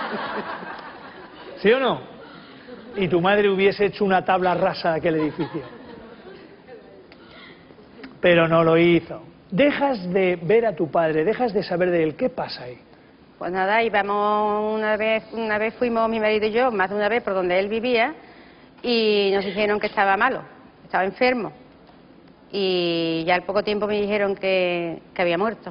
¿Sí o no? Y tu madre hubiese hecho una tabla rasa de aquel edificio. Pero no lo hizo. Dejas de ver a tu padre, dejas de saber de él. ¿Qué pasa ahí? Pues nada, íbamos una vez, una vez fuimos mi marido y yo, más de una vez por donde él vivía, y nos dijeron que estaba malo, estaba enfermo. Y ya al poco tiempo me dijeron que, que había muerto.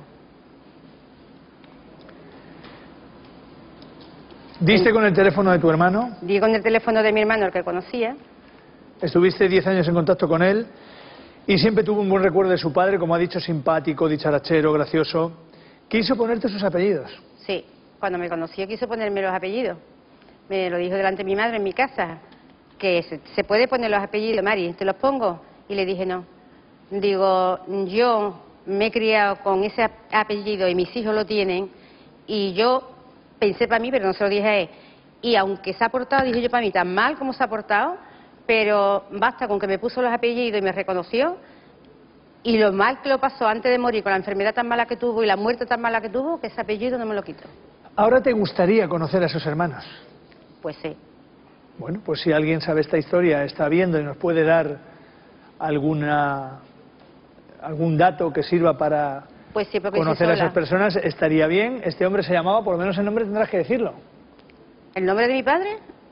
¿Diste con el teléfono de tu hermano? Di con el teléfono de mi hermano, el que conocía. Estuviste diez años en contacto con él y siempre tuvo un buen recuerdo de su padre, como ha dicho, simpático, dicharachero, gracioso. ¿Quiso ponerte sus apellidos? Sí, cuando me conoció quiso ponerme los apellidos. Me lo dijo delante de mi madre en mi casa, que se, se puede poner los apellidos, Mari, ¿te los pongo? Y le dije no. Digo, yo me he criado con ese apellido y mis hijos lo tienen y yo... Pensé para mí, pero no se lo dije a él. Y aunque se ha portado, dije yo para mí, tan mal como se ha portado, pero basta con que me puso los apellidos y me reconoció, y lo mal que lo pasó antes de morir, con la enfermedad tan mala que tuvo y la muerte tan mala que tuvo, que ese apellido no me lo quitó. ¿Ahora te gustaría conocer a esos hermanos? Pues sí. Bueno, pues si alguien sabe esta historia, está viendo y nos puede dar alguna algún dato que sirva para... Pues sí, conocer a esas personas, estaría bien. Este hombre se llamaba, por lo menos el nombre tendrás que decirlo. ¿El nombre de mi padre?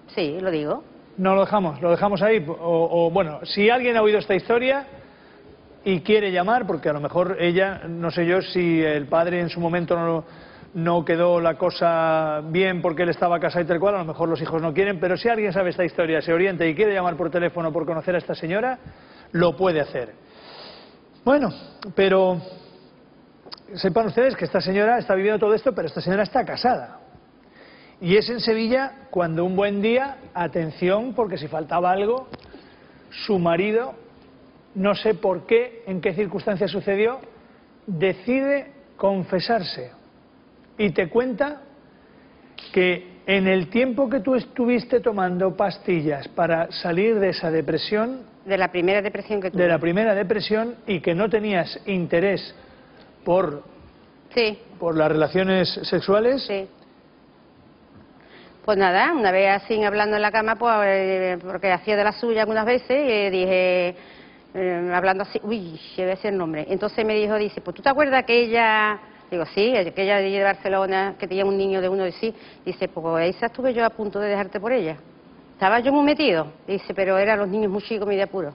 Sí, lo digo. No lo dejamos, lo dejamos ahí. O, o bueno, si alguien ha oído esta historia y quiere llamar, porque a lo mejor ella, no sé yo si el padre en su momento no, no quedó la cosa bien porque él estaba casado y tal cual, a lo mejor los hijos no quieren, pero si alguien sabe esta historia, se orienta y quiere llamar por teléfono por conocer a esta señora, lo puede hacer. Bueno, pero sepan ustedes que esta señora está viviendo todo esto, pero esta señora está casada. Y es en Sevilla cuando un buen día, atención, porque si faltaba algo, su marido, no sé por qué, en qué circunstancia sucedió, decide confesarse. Y te cuenta que en el tiempo que tú estuviste tomando pastillas para salir de esa depresión, de la primera depresión que tuve, de la primera depresión, y que no tenías interés por, sí. por las relaciones sexuales, sí. Pues nada, una vez así hablando en la cama, pues eh, porque hacía de la suya algunas veces, y dije, eh, hablando así, uy, llevé ese nombre. Entonces me dijo, dice, pues ¿tú te acuerdas que ella, digo, sí, que ella de Barcelona, que tenía un niño de uno de sí? Dice, pues esa estuve yo a punto de dejarte por ella. Estaba yo muy metido, dice, pero eran los niños muy chicos, muy de apuro.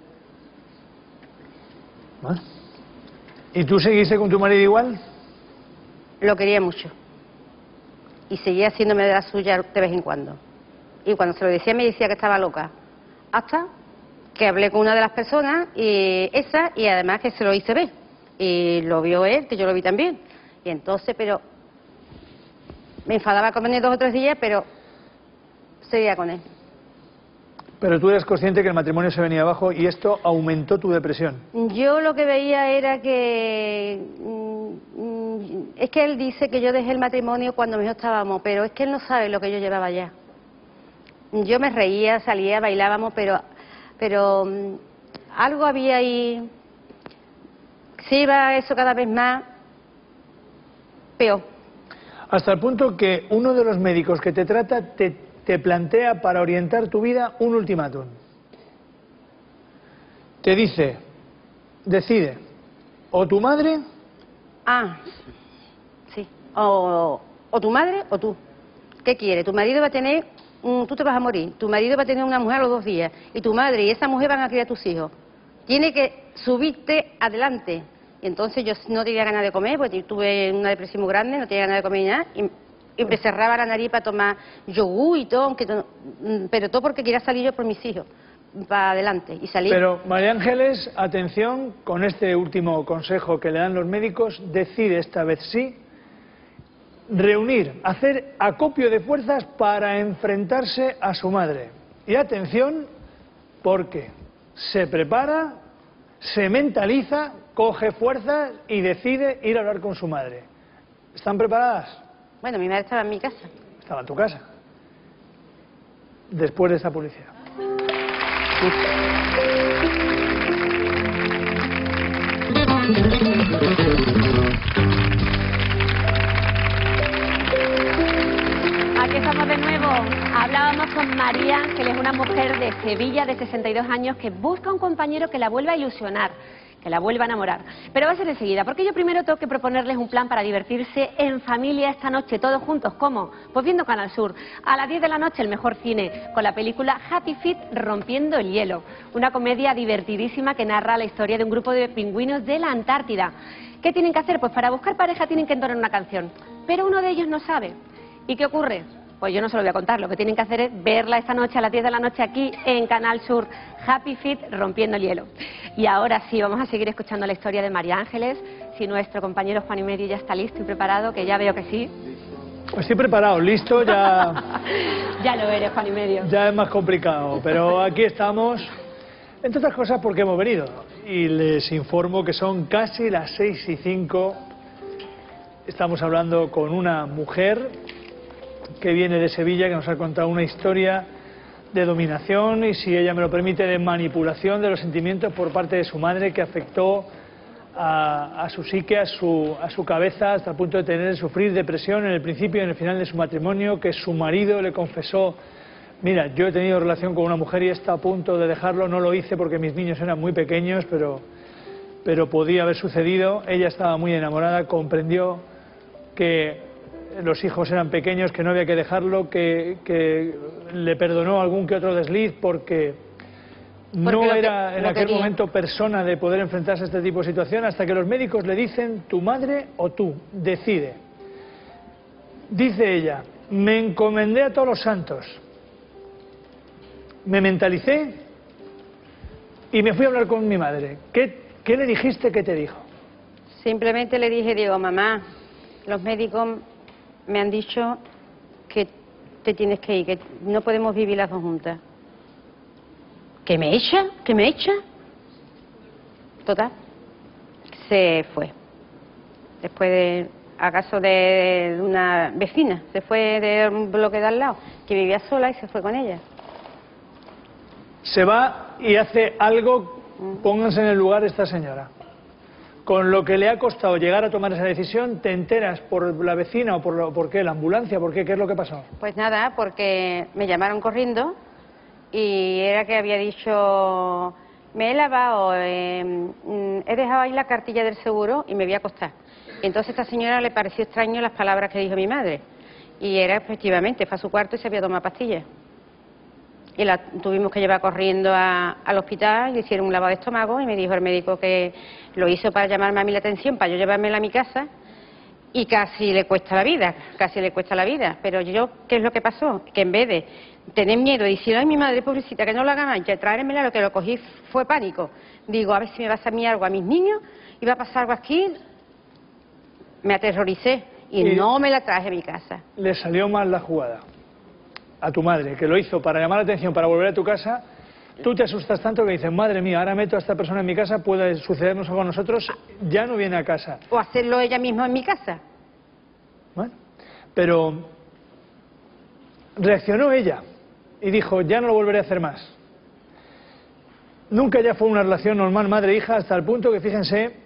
¿Ah? ¿Y tú seguiste con tu marido igual? Lo quería mucho. Y seguía haciéndome de la suya de vez en cuando. Y cuando se lo decía me decía que estaba loca. Hasta que hablé con una de las personas, y esa, y además que se lo hice ver. Y lo vio él, que yo lo vi también. Y entonces, pero... me enfadaba con él dos o tres días, pero seguía con él. Pero tú eras consciente que el matrimonio se venía abajo y esto aumentó tu depresión. Yo lo que veía era que... es que él dice que yo dejé el matrimonio cuando mejor estábamos, pero es que él no sabe lo que yo llevaba ya. Yo me reía, salía, bailábamos, pero pero algo había ahí. Se iba eso cada vez más peor. Hasta el punto que uno de los médicos que te trata te, te plantea para orientar tu vida un ultimátum. Te dice, decide, o tu madre... Ah, sí. O, o tu madre o tú. ¿Qué quieres? Tu marido va a tener, un, tú te vas a morir, tu marido va a tener una mujer a los dos días, y tu madre y esa mujer van a criar a tus hijos. Tiene que subirte adelante. Y entonces yo no tenía ganas de comer, porque tuve una depresión muy grande, no tenía ganas de comer ni nada, y, y me cerraba la nariz para tomar yogur y todo, aunque, pero todo porque quería salir yo por mis hijos, para adelante, y salir. Pero María Ángeles, atención, con este último consejo que le dan los médicos, decide esta vez sí, reunir, hacer acopio de fuerzas para enfrentarse a su madre. Y atención, porque se prepara, se mentaliza, coge fuerzas y decide ir a hablar con su madre. ¿Están preparadas? Bueno, mi madre estaba en mi casa. Estaba en tu casa. Después de esta publicidad. Aquí estamos de nuevo. Hablábamos con María Ángeles, una mujer de Sevilla de sesenta y dos años que busca un compañero que la vuelva a ilusionar, que la vuelva a enamorar. Pero va a ser enseguida, porque yo primero tengo que proponerles un plan para divertirse en familia esta noche, todos juntos. ¿Cómo? Pues viendo Canal Sur. A las diez de la noche el mejor cine, con la película Happy Feet rompiendo el hielo. Una comedia divertidísima que narra la historia de un grupo de pingüinos de la Antártida. ¿Qué tienen que hacer? Pues para buscar pareja tienen que entonar una canción. Pero uno de ellos no sabe. ¿Y qué ocurre? Pues yo no se lo voy a contar, lo que tienen que hacer es verla esta noche a las diez de la noche aquí en Canal Sur, Happy Feet rompiendo el hielo. Y ahora sí, vamos a seguir escuchando la historia de María Ángeles, si nuestro compañero Juan y Medio ya está listo y preparado, que ya veo que sí. Pues estoy preparado, listo, ya... Ya lo eres, Juan y Medio. Ya es más complicado, pero aquí estamos, entre otras cosas porque hemos venido. Y les informo que son casi las seis y cinco. Estamos hablando con una mujer que viene de Sevilla, que nos ha contado una historia de dominación y, si ella me lo permite, de manipulación de los sentimientos por parte de su madre, que afectó a, a su psique, a su, a su cabeza, hasta el punto de tener de sufrir depresión en el principio y en el final de su matrimonio, que su marido le confesó: mira, yo he tenido relación con una mujer y está a punto de dejarlo, no lo hice porque mis niños eran muy pequeños, pero, pero podía haber sucedido. Ella estaba muy enamorada, comprendió que los hijos eran pequeños, que no había que dejarlo, que, que le perdonó algún que otro desliz porque no Porque lo era que- en lo aquel quería. momento persona de poder enfrentarse a este tipo de situación, hasta que los médicos le dicen, tu madre o tú, decide. Dice ella, me encomendé a todos los santos, me mentalicé y me fui a hablar con mi madre. ¿Qué, qué le dijiste que te dijo? Simplemente le dije, digo, mamá, los médicos me han dicho que te tienes que ir, que no podemos vivir las dos juntas. ¿Que me echa? ¿Que me echa? Total, se fue. Después de, acaso de una vecina, se fue de un bloque de al lado, que vivía sola y se fue con ella. Se va y hace algo, pónganse en el lugar de esta señora. Con lo que le ha costado llegar a tomar esa decisión, ¿te enteras por la vecina o por, lo, por qué? ¿La ambulancia? ¿Por qué? ¿Qué es lo que pasó? Pues nada, porque me llamaron corriendo y era que había dicho, me he lavado, eh, mm, he dejado ahí la cartilla del seguro y me voy a acostar. Y entonces a esta señora le pareció extraño las palabras que dijo mi madre. Y era efectivamente, fue a su cuarto y se había tomado pastillas. Y la tuvimos que llevar corriendo a, al hospital, le hicieron un lavado de estómago y me dijo el médico que lo hizo para llamarme a mí la atención, para yo llevármela a mi casa, y casi le cuesta la vida, casi le cuesta la vida. Pero yo, ¿qué es lo que pasó? Que en vez de tener miedo y decir, ay, mi madre pobrecita, que no lo haga más, ya traérmela, lo que lo cogí fue pánico. Digo, a ver si me va a hacer a mí algo a mis niños, y va a pasar algo aquí. Me aterroricé y, Y- no me la traje a mi casa. Le salió mal la jugada a tu madre, que lo hizo para llamar la atención, para volver a tu casa. Tú te asustas tanto que dices, madre mía, ahora meto a esta persona en mi casa, puede sucedernos algo a nosotros, ya no viene a casa. O hacerlo ella misma en mi casa. Bueno, pero reaccionó ella y dijo, ya no lo volveré a hacer más. Nunca ya fue una relación normal madre-hija, hasta el punto que, fíjense,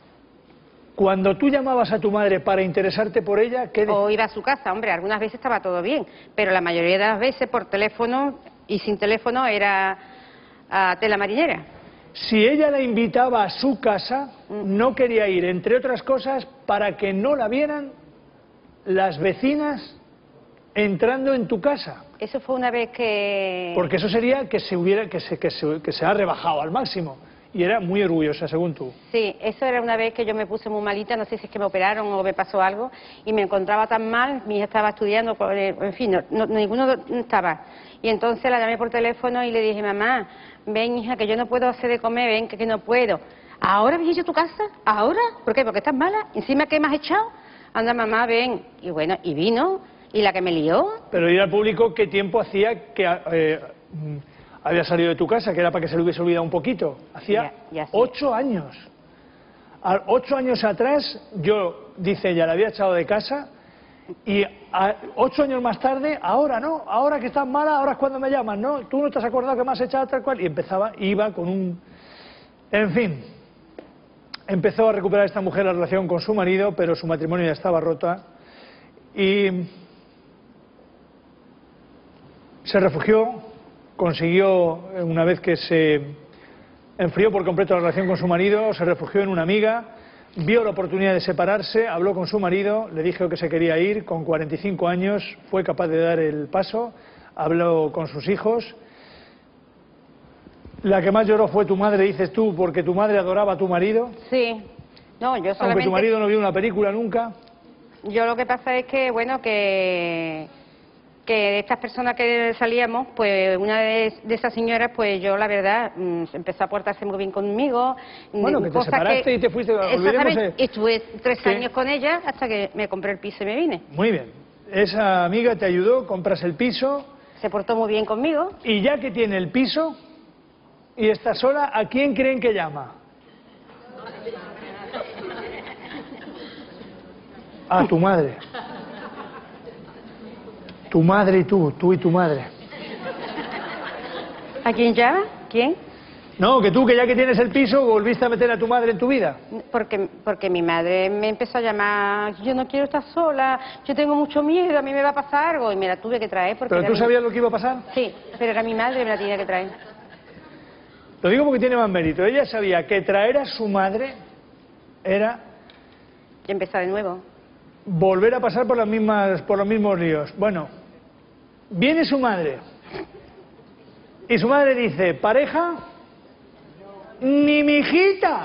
cuando tú llamabas a tu madre para interesarte por ella, ¿qué O iba a su casa, hombre, algunas veces estaba todo bien, pero la mayoría de las veces por teléfono y sin teléfono era a tela marinera. Si ella la invitaba a su casa, no quería ir, entre otras cosas, para que no la vieran las vecinas entrando en tu casa. Eso fue una vez que... Porque eso sería que se hubiera que se, que se, que se ha rebajado al máximo. Y era muy orgullosa, según tú. Sí, eso era una vez que yo me puse muy malita, no sé si es que me operaron o me pasó algo, y me encontraba tan mal, mi hija estaba estudiando, en fin, no, no, ninguno estaba. Y entonces la llamé por teléfono y le dije, mamá, ven hija, que yo no puedo hacer de comer, ven, que, que no puedo. ¿Ahora vienes a tu casa? ¿Ahora? ¿Por qué? ¿Porque estás mala? ¿Encima qué me has echado? Anda mamá, ven. Y bueno, y vino, y la que me lió. Pero ir al público, ¿qué tiempo hacía que eh, mm, había salido de tu casa? Que era para que se le hubiese olvidado un poquito. Hacía Ya- ya sí. ocho años. A ocho años atrás, yo, dice ella, la había echado de casa. Y a, ocho años más tarde, ahora no, ahora que estás mala, ahora es cuando me llaman, ¿no? Tú no te has acordado que me has echado tal cual. Y empezaba, iba con un... En fin, empezó a recuperar esta mujer la relación con su marido, pero su matrimonio ya estaba rota. Y se refugió, consiguió, una vez que se enfrió por completo la relación con su marido, se refugió en una amiga, vio la oportunidad de separarse, habló con su marido, le dijo que se quería ir, con cuarenta y cinco años fue capaz de dar el paso, habló con sus hijos. La que más lloró fue tu madre, dices tú, porque tu madre adoraba a tu marido, Sí, no, yo solamente... aunque tu marido no vio una película nunca. Yo lo que pasa es que, bueno, que, que de estas personas que salíamos, pues una de, de esas señoras, pues yo la verdad, mm, empezó a portarse muy bien conmigo. Bueno, que te cosas separaste y te fuiste, olvidemos, Exactamente, eh, estuve tres que- años con ella hasta que me compré el piso y me vine. Muy bien, esa amiga te ayudó, compras el piso. Se portó muy bien conmigo. Y ya que tiene el piso y está sola, ¿a quién creen que llama? A tu madre. Tu madre y tú, tú y tu madre. ¿A quién llama? ¿Quién? No, que tú, que ya que tienes el piso, volviste a meter a tu madre en tu vida. Porque, porque mi madre me empezó a llamar, yo no quiero estar sola, yo tengo mucho miedo, a mí me va a pasar algo, y me la tuve que traer. Porque ¿Pero era tú mi- sabías lo que iba a pasar? Sí, pero era mi madre y me la tenía que traer. Lo digo porque tiene más mérito. Ella sabía que traer a su madre era... Y empezar de nuevo. volver a pasar por las mismas, por los mismos líos. Bueno, viene su madre y su madre dice, pareja, ni mi hijita.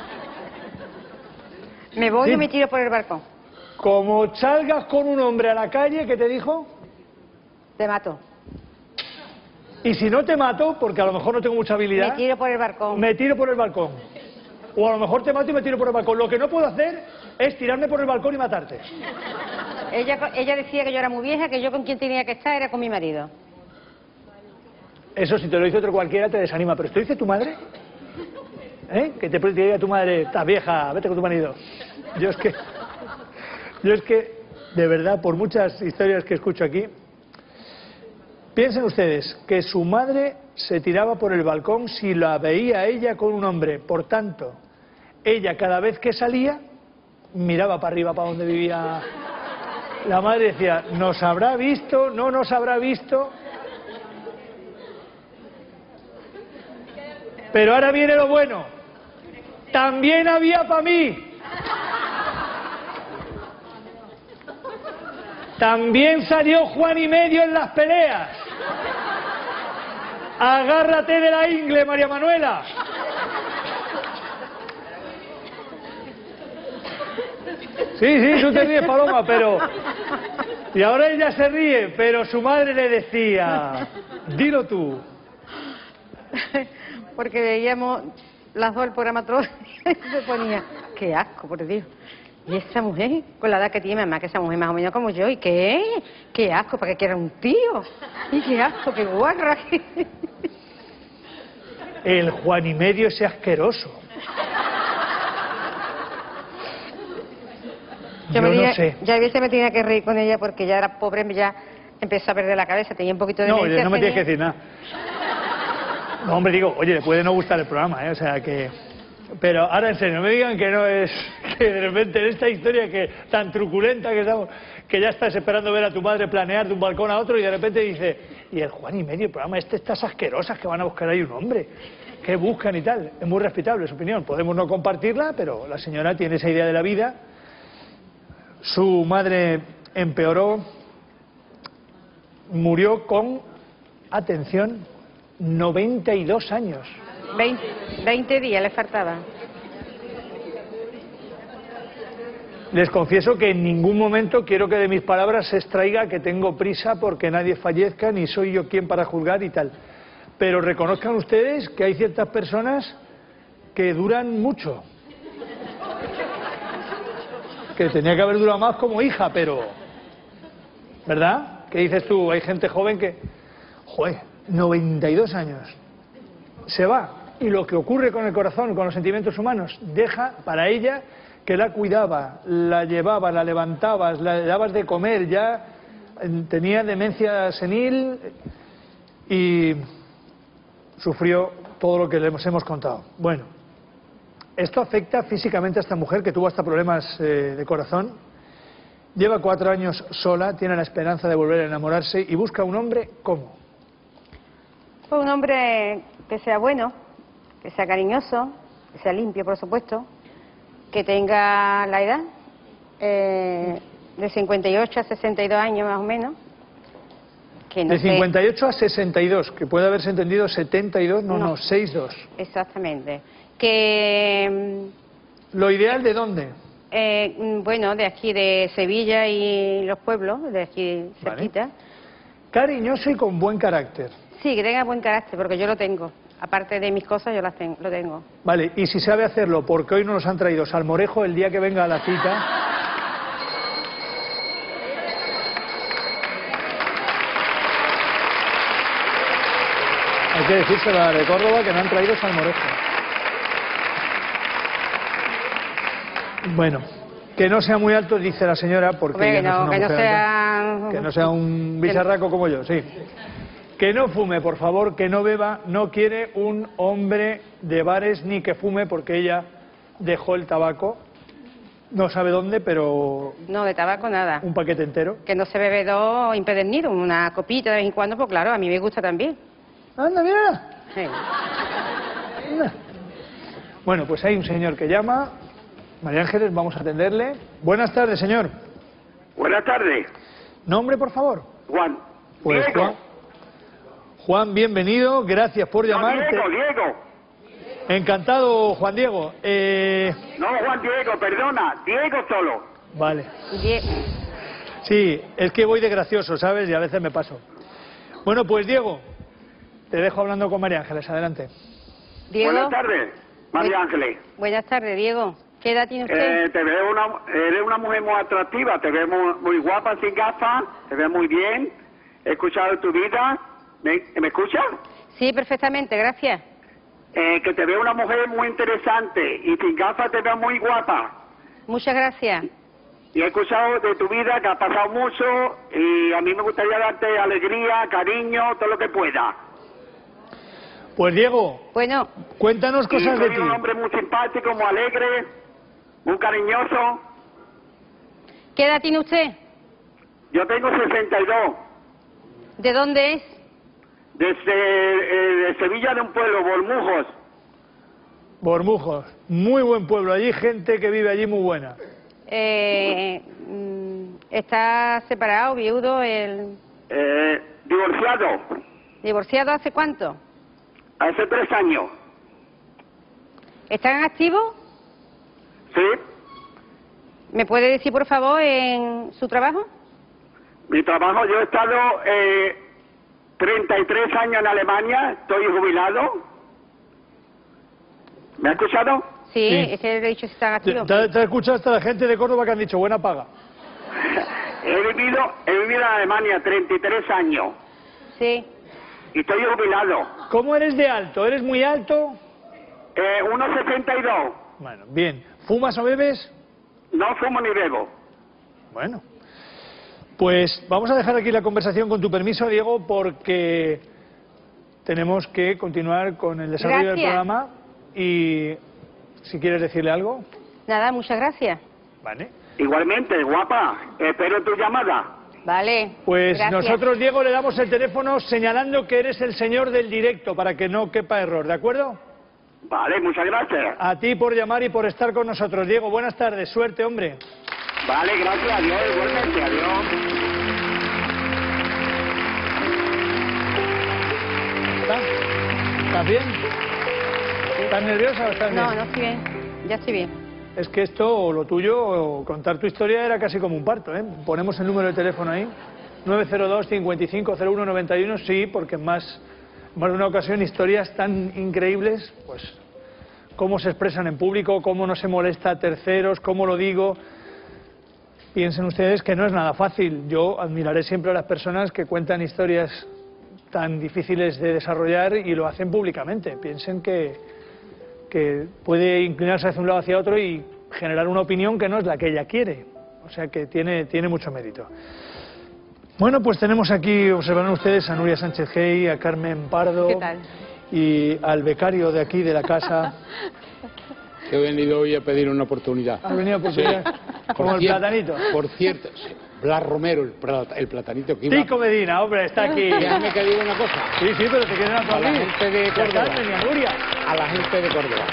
Me voy Sí. y me tiro por el balcón. Como salgas con un hombre a la calle, ¿qué te dijo? Te mato. Y si no te mato, porque a lo mejor no tengo mucha habilidad, Me tiro por el balcón. me tiro por el balcón. O a lo mejor te mato y me tiro por el balcón. Lo que no puedo hacer es tirarme por el balcón y matarte. Ella, ella decía que yo era muy vieja, que yo con quien tenía que estar era con mi marido. Eso si te lo dice otro cualquiera te desanima. Pero ¿te dice tu madre? ¿Eh? Que te, te diga tu madre, estás vieja, vete con tu marido. Yo es que... Yo es que, de verdad, por muchas historias que escucho aquí, piensen ustedes que su madre se tiraba por el balcón si la veía ella con un hombre. Por tanto, ella cada vez que salía, miraba para arriba, para donde vivía la madre, y decía, ¿nos habrá visto? ¿No nos habrá visto? Pero ahora viene lo bueno. También había para mí. También salió Juan y medio en las peleas. Agárrate de la ingle, María Manuela. Sí, sí, tú te ríes, Paloma, pero... Y ahora ella se ríe, pero su madre le decía, dilo tú. Porque veíamos las dos el programa todo y se ponía, qué asco, por Dios. Y esa mujer, con la edad que tiene, mamá, que esa mujer más o menos como yo, ¿y qué? Qué asco, para que quiera un tío. Y qué asco, qué guarra. El Juan y medio ese asqueroso. Yo, Yo me no tenía, sé. yo a veces me tenía que reír con ella porque ya era pobre, ya empezó a perder la cabeza, tenía un poquito de No, demencia, oye, no me tenía- tienes que decir nada. No, hombre, digo, oye, le puede no gustar el programa, ¿eh? O sea que... Pero ahora en serio, no me digan que no es... Que de repente en esta historia que tan truculenta que estamos... Que ya estás esperando ver a tu madre planear de un balcón a otro y de repente dice... Y el Juan y medio, el programa este, estas asquerosas que van a buscar ahí un hombre. ¿Qué buscan y tal? Es muy respetable su opinión. Podemos no compartirla, pero la señora tiene esa idea de la vida. Su madre empeoró. Murió con... Atención... noventa y dos años. veinte, veinte días le faltaba. Les confieso que en ningún momento quiero que de mis palabras se extraiga que tengo prisa porque nadie fallezca, ni soy yo quien para juzgar y tal. Pero reconozcan ustedes que hay ciertas personas que duran mucho. Que tenía que haber durado más como hija, pero... ¿Verdad? ¿Qué dices tú? Hay gente joven que... Joder, noventa y dos años. Se va. Y lo que ocurre con el corazón, con los sentimientos humanos, deja para ella que la cuidaba, la llevaba, la levantabas, la dabas de comer, ya tenía demencia senil y sufrió todo lo que les hemos contado. Bueno, esto afecta físicamente a esta mujer que tuvo hasta problemas eh, de corazón. Lleva cuatro años sola, tiene la esperanza de volver a enamorarse y busca un hombre ¿cómo? Pues un hombre que sea bueno, que sea cariñoso, que sea limpio, por supuesto, que tenga la edad eh, de cincuenta y ocho a sesenta y dos años más o menos. Que no De sé- cincuenta y ocho a sesenta y dos, que puede haberse entendido setenta y dos, no, no, No. sesenta y dos. Exactamente. Que, ¿Lo ideal de dónde? eh, mm, bueno, de aquí de Sevilla y los pueblos, de aquí Vale. cerquita. Cariñoso y con buen carácter. Sí, que tenga buen carácter, porque yo lo tengo. Aparte de mis cosas, yo las tengo, lo tengo. Vale, y si sabe hacerlo, porque hoy no nos han traído salmorejo el día que venga a la cita. Hay que decírselo a la de Córdoba que no han traído salmorejo. Bueno, que no sea muy alto, dice la señora, porque Hombre, que ella no, no que es no una mujer alta. sea... Que no sea un bicharraco como yo, sí. Que no fume, por favor, que no beba, no quiere un hombre de bares ni que fume porque ella dejó el tabaco, no sabe dónde, pero No, de tabaco nada. un paquete entero. Que no se bebe dos impedernidos, una copita de vez en cuando, pues claro, a mí me gusta también. Anda, mira. Sí. Anda. Bueno, pues hay un señor que llama. María Ángeles, vamos a atenderle. Buenas tardes, señor. Buenas tardes. ¿Nombre, por favor? Juan. Pues Diego. Juan. Juan, bienvenido, gracias por llamar. No, Diego, Diego. Encantado, Juan Diego. Eh... No, Juan Diego, perdona, Diego solo. Vale. Sí, es que voy de gracioso, ¿sabes? Y a veces me paso. Bueno, pues Diego, te dejo hablando con María Ángeles, adelante. Diego. Buenas tardes, María Ángeles. Buenas tardes, Diego. ¿Qué edad tiene usted? Eh, te veo una, eres una mujer muy atractiva, te veo muy, muy guapa sin gafas, te veo muy bien. He escuchado tu vida. ¿Me, ¿me escuchas? Sí, perfectamente, gracias. Eh, que te veo una mujer muy interesante y sin gafas te veo muy guapa. Muchas gracias. Y he escuchado de tu vida que ha pasado mucho y a mí me gustaría darte alegría, cariño, todo lo que pueda. Pues Diego, bueno, cuéntanos cosas y de soy ti. un hombre muy simpático, muy alegre, muy cariñoso. ¿Qué edad tiene usted? Yo tengo sesenta y dos. ¿De dónde es? Desde eh, de Sevilla, de un pueblo, Bormujos. Bormujos, muy buen pueblo, allí gente que vive allí muy buena. Eh, mm, ¿Está separado, viudo, el Eh, divorciado, divorciado hace cuánto? hace tres años. ¿Está en activo? ¿Sí? ¿Me puede decir, por favor, en su trabajo? Mi trabajo, yo he estado eh, treinta y tres años en Alemania, estoy jubilado. ¿Me ha escuchado? Sí, Sí. es que le he dicho si está en Te, activo. te, te escuchado hasta la gente de Córdoba que han dicho buena paga. He vivido, he vivido en Alemania treinta y tres años. Sí. Y estoy jubilado. ¿Cómo eres de alto? ¿Eres muy alto? Eh, uno sesenta y dos. Bueno, bien. ¿Fumas o bebes? No fumo ni bebo. Bueno. Pues vamos a dejar aquí la conversación con tu permiso, Diego, porque tenemos que continuar con el desarrollo del Gracias. programa y si quieres decirle algo. Nada, muchas gracias. Vale. Igualmente, guapa, espero tu llamada. Vale. Pues gracias. nosotros, Diego, le damos el teléfono señalando que eres el señor del directo para que no quepa error, ¿de acuerdo? Vale, muchas gracias. A ti por llamar y por estar con nosotros. Diego, buenas tardes, suerte, hombre. Vale, gracias, adiós, igualmente, adiós. ¿Estás? ¿Estás bien? ¿Estás nerviosa o estás bien? No, no estoy bien. Ya estoy bien. Es que esto, o lo tuyo, o contar tu historia era casi como un parto, ¿eh? Ponemos el número de teléfono ahí. nueve cero dos, cincuenta y cinco, cero uno noventa y uno, sí, porque en más, más de una ocasión historias tan increíbles, pues, cómo se expresan en público, cómo no se molesta a terceros, cómo lo digo. Piensen ustedes que no es nada fácil. Yo admiraré siempre a las personas que cuentan historias tan difíciles de desarrollar y lo hacen públicamente. Piensen que, que puede inclinarse hacia un lado hacia otro y generar una opinión que no es la que ella quiere. O sea que tiene, tiene mucho mérito. Bueno, pues tenemos aquí, observarán ustedes, a Nuria Sánchez Gey, a Carmen Pardo. ¿Qué tal? Y al becario de aquí, de la casa. Que he venido hoy a pedir una oportunidad. ¿Has venido por pedir? Como el cierto, platanito. Por cierto, sí, Blas Romero, el, plata- el platanito que iba... Tico Medina, hombre, está aquí. Déjame que diga una cosa. Sí, sí, pero te quieren A la aplaudir. gente de Y a Córdoba. Carmen y a Nuria. A la gente de Córdoba.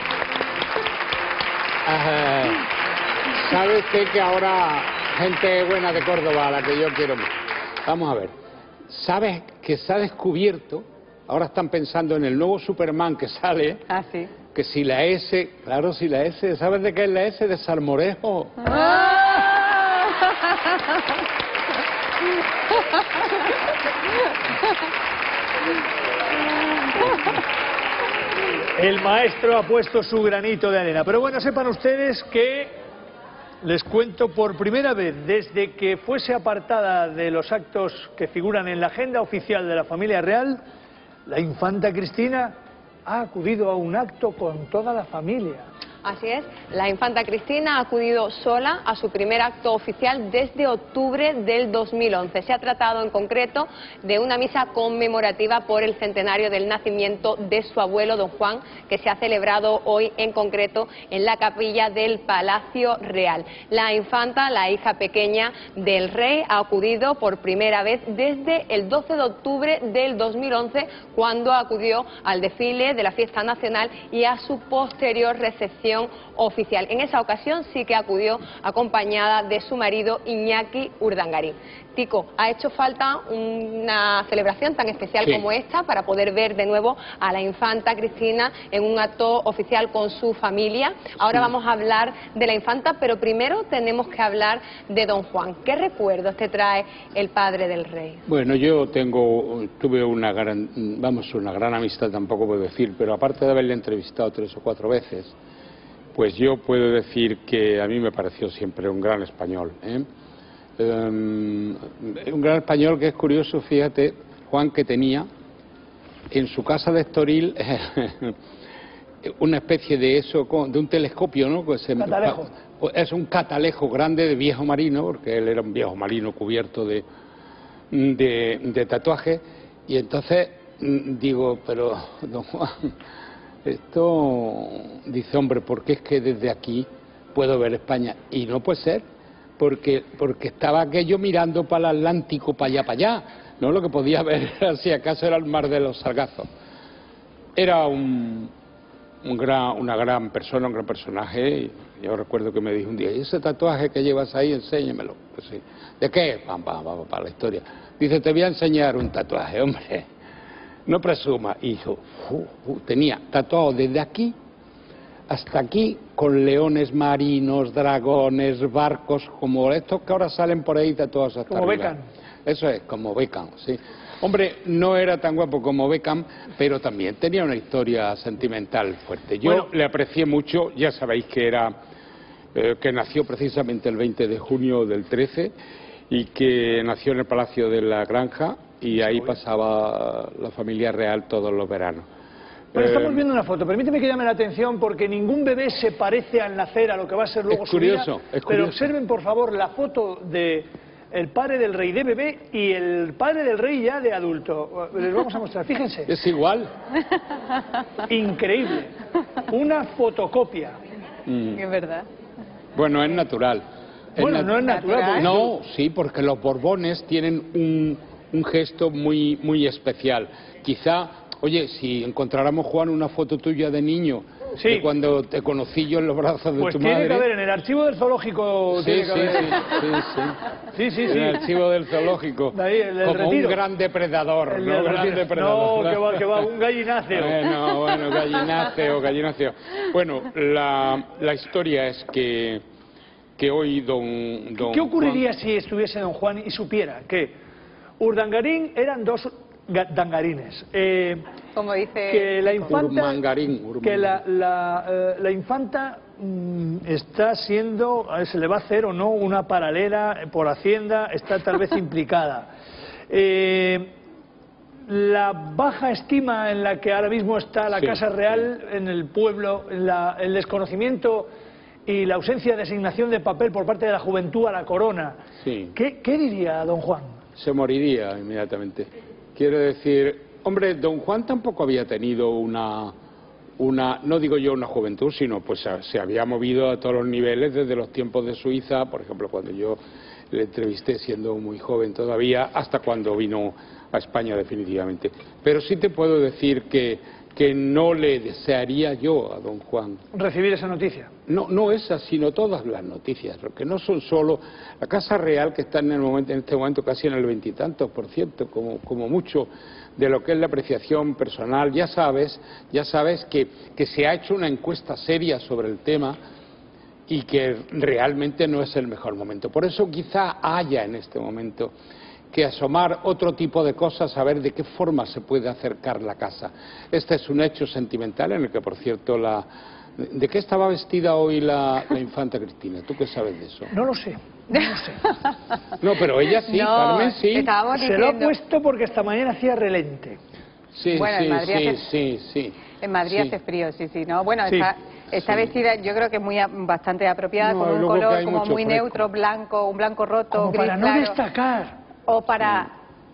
Ajá. ¿Sabe usted que ahora gente buena de Córdoba, a la que yo quiero mucho? Vamos a ver. ¿Sabes que se ha descubierto? Ahora están pensando en el nuevo Superman que sale. Ah, sí. Que si la S, claro, si la S, ¿sabes de qué es la S? De salmorejo. El maestro ha puesto su granito de arena. Pero bueno, sepan ustedes que les cuento por primera vez, desde que fuese apartada de los actos que figuran en la agenda oficial de la familia real, la infanta Cristina ha acudido a un acto con toda la familia. Así es, la infanta Cristina ha acudido sola a su primer acto oficial desde octubre del dos mil once. Se ha tratado en concreto de una misa conmemorativa por el centenario del nacimiento de su abuelo, don Juan, que se ha celebrado hoy en concreto en la capilla del Palacio Real. La infanta, la hija pequeña del rey, ha acudido por primera vez desde el doce de octubre del dos mil once, cuando acudió al desfile de la fiesta nacional y a su posterior recepción reunión oficial. En esa ocasión sí que acudió acompañada de su marido Iñaki Urdangarín. Tico, ¿ha hecho falta una celebración tan especial Sí. como esta para poder ver de nuevo a la infanta Cristina en un acto oficial con su familia? Ahora Sí. vamos a hablar de la infanta, pero primero tenemos que hablar de don Juan. ¿Qué recuerdos te trae el padre del rey? Bueno, yo tengo, tuve una gran, vamos, una gran amistad, tampoco puedo decir, pero aparte de haberle entrevistado tres o cuatro veces, pues yo puedo decir que a mí me pareció siempre un gran español, ¿eh? Um, un gran español que es curioso, fíjate, Juan, que tenía en su casa de Estoril una especie de eso, de un telescopio, ¿no? Pues en, Catalejo. es un catalejo grande de viejo marino, porque él era un viejo marino cubierto de, de, de tatuajes, y entonces digo, pero don Juan, esto, dice, hombre, porque es que desde aquí puedo ver España, y no puede ser, porque, porque estaba aquello mirando para el Atlántico, para allá, para allá, no lo que podía ver, si acaso era el mar de los Sargazos. Era un, un gran, una gran persona, un gran personaje, y yo recuerdo que me dijo un día, ¿y ese tatuaje que llevas ahí, enséñamelo? Pues sí. ¿De qué? Pam, pam, pam, para la historia. Dice, te voy a enseñar un tatuaje, hombre, no presuma. Y yo, uh, uh, tenía tatuado desde aquí hasta aquí, con leones marinos, dragones, barcos, como estos que ahora salen por ahí tatuados hasta Como arriba. Beckham. Eso es, como Beckham, sí. Hombre, no era tan guapo como Beckham, pero también tenía una historia sentimental fuerte. Yo Bueno. le aprecié mucho, ya sabéis que era eh, que nació precisamente el veinte de junio del trece y que nació en el Palacio de la Granja y ahí pasaba la familia real todos los veranos. Pero Eh, estamos viendo una foto. Permíteme que llame la atención porque ningún bebé se parece al nacer a lo que va a ser luego Es su vida. curioso, es Pero curioso. observen, por favor, la foto de el padre del rey de bebé y el padre del rey ya de adulto. Les vamos a mostrar, fíjense. Es igual. Increíble. Una fotocopia. Mm. Es verdad. Bueno, es natural. Bueno, nat- no es natural, porque- No, sí, porque los Borbones tienen un, un gesto muy, muy especial. Quizá, oye, si encontráramos, Juan, una foto tuya de niño, Sí. de cuando te conocí yo en los brazos de Pues tu tiene madre. que haber en el archivo del zoológico. Sí, tiene sí, que haber. sí, sí, sí. Sí, sí, En sí. el archivo del zoológico. De ahí, el del como retiro. un gran depredador, El ¿no? del Gran retiro. depredador. No, que va, que va, un gallináceo. Bueno, bueno, gallináceo, gallináceo. Bueno, la, la historia es que, que hoy don, don ¿Qué ocurriría si estuviese don Juan y supiera que Urdangarín eran dos ga- dangarines? Eh, Como dice... que la infanta, Urmangarín, Urmangarín. que la, la, eh, la infanta mm, está siendo, a ver, se le va a hacer o no una paralela por Hacienda, está tal vez implicada. Eh, la baja estima en la que ahora mismo está la Sí, Casa Real en el pueblo, la- el desconocimiento y la ausencia de asignación de papel por parte de la juventud a la corona. Sí. ¿Qué, qué diría don Juan? Se moriría inmediatamente. Quiero decir, hombre, don Juan tampoco había tenido una, una, no digo yo una juventud, sino pues se, se había movido a todos los niveles desde los tiempos de Suiza, por ejemplo, cuando yo le entrevisté siendo muy joven todavía, hasta cuando vino a España definitivamente. Pero sí te puedo decir que, que no le desearía yo a don Juan Recibir esa noticia. no, no esas, sino todas las noticias, porque no son solo la Casa Real, que está en, el momento, en este momento casi en el veintitantos por ciento, como, como mucho, de lo que es la apreciación personal. Ya sabes, ya sabes que, que se ha hecho una encuesta seria sobre el tema y que realmente no es el mejor momento. Por eso quizá haya en este momento que asomar otro tipo de cosas, a ver de qué forma se puede acercar la casa. Este es un hecho sentimental en el que, por cierto, la... ¿De qué estaba vestida hoy la, la infanta Cristina? ¿Tú qué sabes de eso? No lo sé, no lo sé. No, pero ella sí, No, Carmen sí. estábamos Se lo ha diciendo- puesto porque esta mañana hacía relente. Sí, Bueno, en sí, Madrid sí, hace- sí, sí. En Madrid Sí. hace frío, sí, sí, ¿no? Bueno, Sí. está, está vestida, yo creo que muy a- bastante apropiada, No, con un luego que color hay como mucho muy fresco. neutro, blanco, un blanco roto, Como gris para no claro. destacar. O para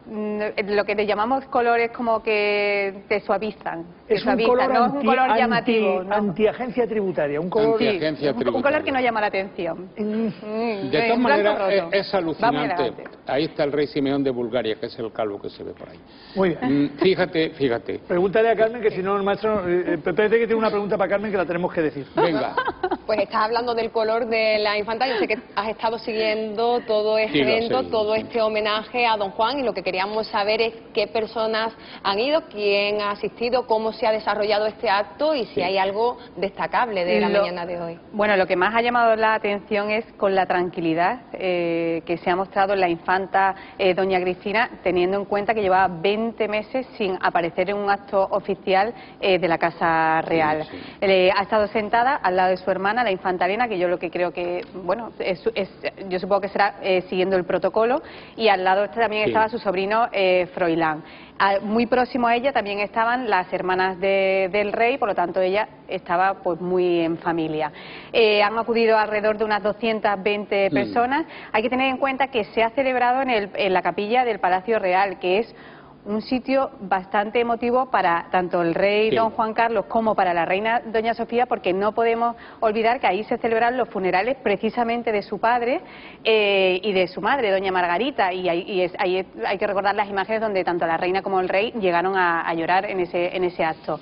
lo que le llamamos colores como que te suavizan. Te Es un suavizan, color, no anti, es un color anti- llamativo. ¿no? antiagencia tributaria, un color... Sí, un, un color que no llama la atención. Mm, De eh, todas blanco maneras, roto. es, es Vamos alucinante. adelante. Ahí está el rey Simeón de Bulgaria, que es el calvo que se ve por ahí. Muy bien. Mm, Fíjate, fíjate. Pregúntale a Carmen, que si no el maestro... Eh, Pepe, que tiene una pregunta para Carmen que la tenemos que decir. Venga. Pues estás hablando del color de la infanta. Yo sé que has estado siguiendo todo este Sí, lo evento, sé. todo este homenaje a don Juan, y lo que queríamos saber es qué personas han ido, quién ha asistido, cómo se ha desarrollado este acto y si Sí. hay algo destacable de la Lo- mañana de hoy. Bueno, lo que más ha llamado la atención es con la tranquilidad eh, que se ha mostrado la infanta eh, doña Cristina, teniendo en cuenta que llevaba veinte meses sin aparecer en un acto oficial eh, de la Casa Real. Sí, sí. Eh, ha estado sentada al lado de su hermana, la infanta Elena, que yo lo que creo que, bueno, es, es- yo supongo que será eh, siguiendo el protocolo, y al lado también Sí. estaba su sobrino eh, Froilán. A- Muy próximo a ella también estaban las hermanas de- del rey, por lo tanto ella estaba pues muy en familia. Eh, han acudido alrededor de unas doscientas veinte Mm. personas. Hay que tener en cuenta que se ha celebrado en, el- en la capilla del Palacio Real, que es un sitio bastante emotivo para tanto el rey Sí. don Juan Carlos como para la reina doña Sofía, porque no podemos olvidar que ahí se celebran los funerales precisamente de su padre eh, y de su madre, doña Margarita, y, ahí, y es- ahí es- hay que recordar las imágenes donde tanto la reina como el rey llegaron a, a llorar en ese, en ese acto.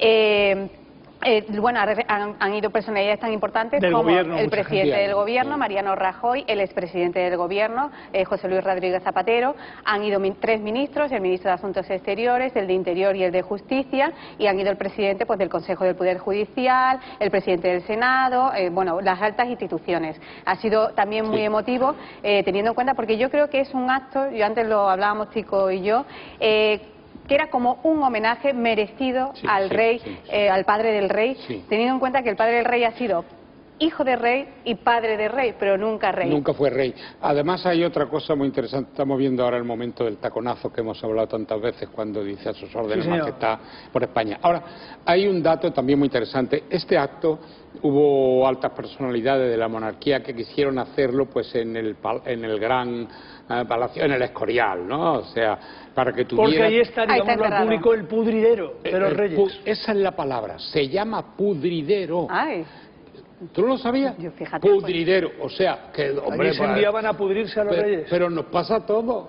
Eh, eh, bueno, han, han ido personalidades tan importantes Del como gobierno, el mucha presidente gente. del gobierno, Mariano Rajoy, el expresidente del gobierno, eh, José Luis Rodríguez Zapatero. Han ido mi- tres ministros, el ministro de Asuntos Exteriores, el de Interior y el de Justicia, y han ido el presidente pues del Consejo del Poder Judicial, el presidente del Senado, eh, bueno, las altas instituciones. Ha sido también muy Sí. emotivo, eh, teniendo en cuenta, porque yo creo que es un acto, yo antes lo hablábamos Tico y yo, eh, que era como un homenaje merecido Sí, al sí, rey, sí, eh, al padre del rey, Sí. teniendo en cuenta que el padre del rey ha sido hijo de rey y padre de rey, pero nunca rey. Nunca fue rey. Además hay otra cosa muy interesante. Estamos viendo ahora el momento del taconazo que hemos hablado tantas veces cuando dice a sus órdenes Sí, señor. majestad por España. Ahora, hay un dato también muy interesante. Este acto hubo altas personalidades de la monarquía que quisieron hacerlo pues en el, pal- en el gran eh, palacio, en el Escorial, ¿no? O sea, para que tuviera... Porque ahí está, Ahí está digámoslo al enterrado. público, el pudridero de los El reyes. pu- esa es la palabra. Se llama pudridero. Ay, ¿Tú no lo sabías? yo fíjate. pues. Pudridero. O sea, que... Hombre, Allí se pues, enviaban a pudrirse a los Pe- reyes. Pero nos pasa todo.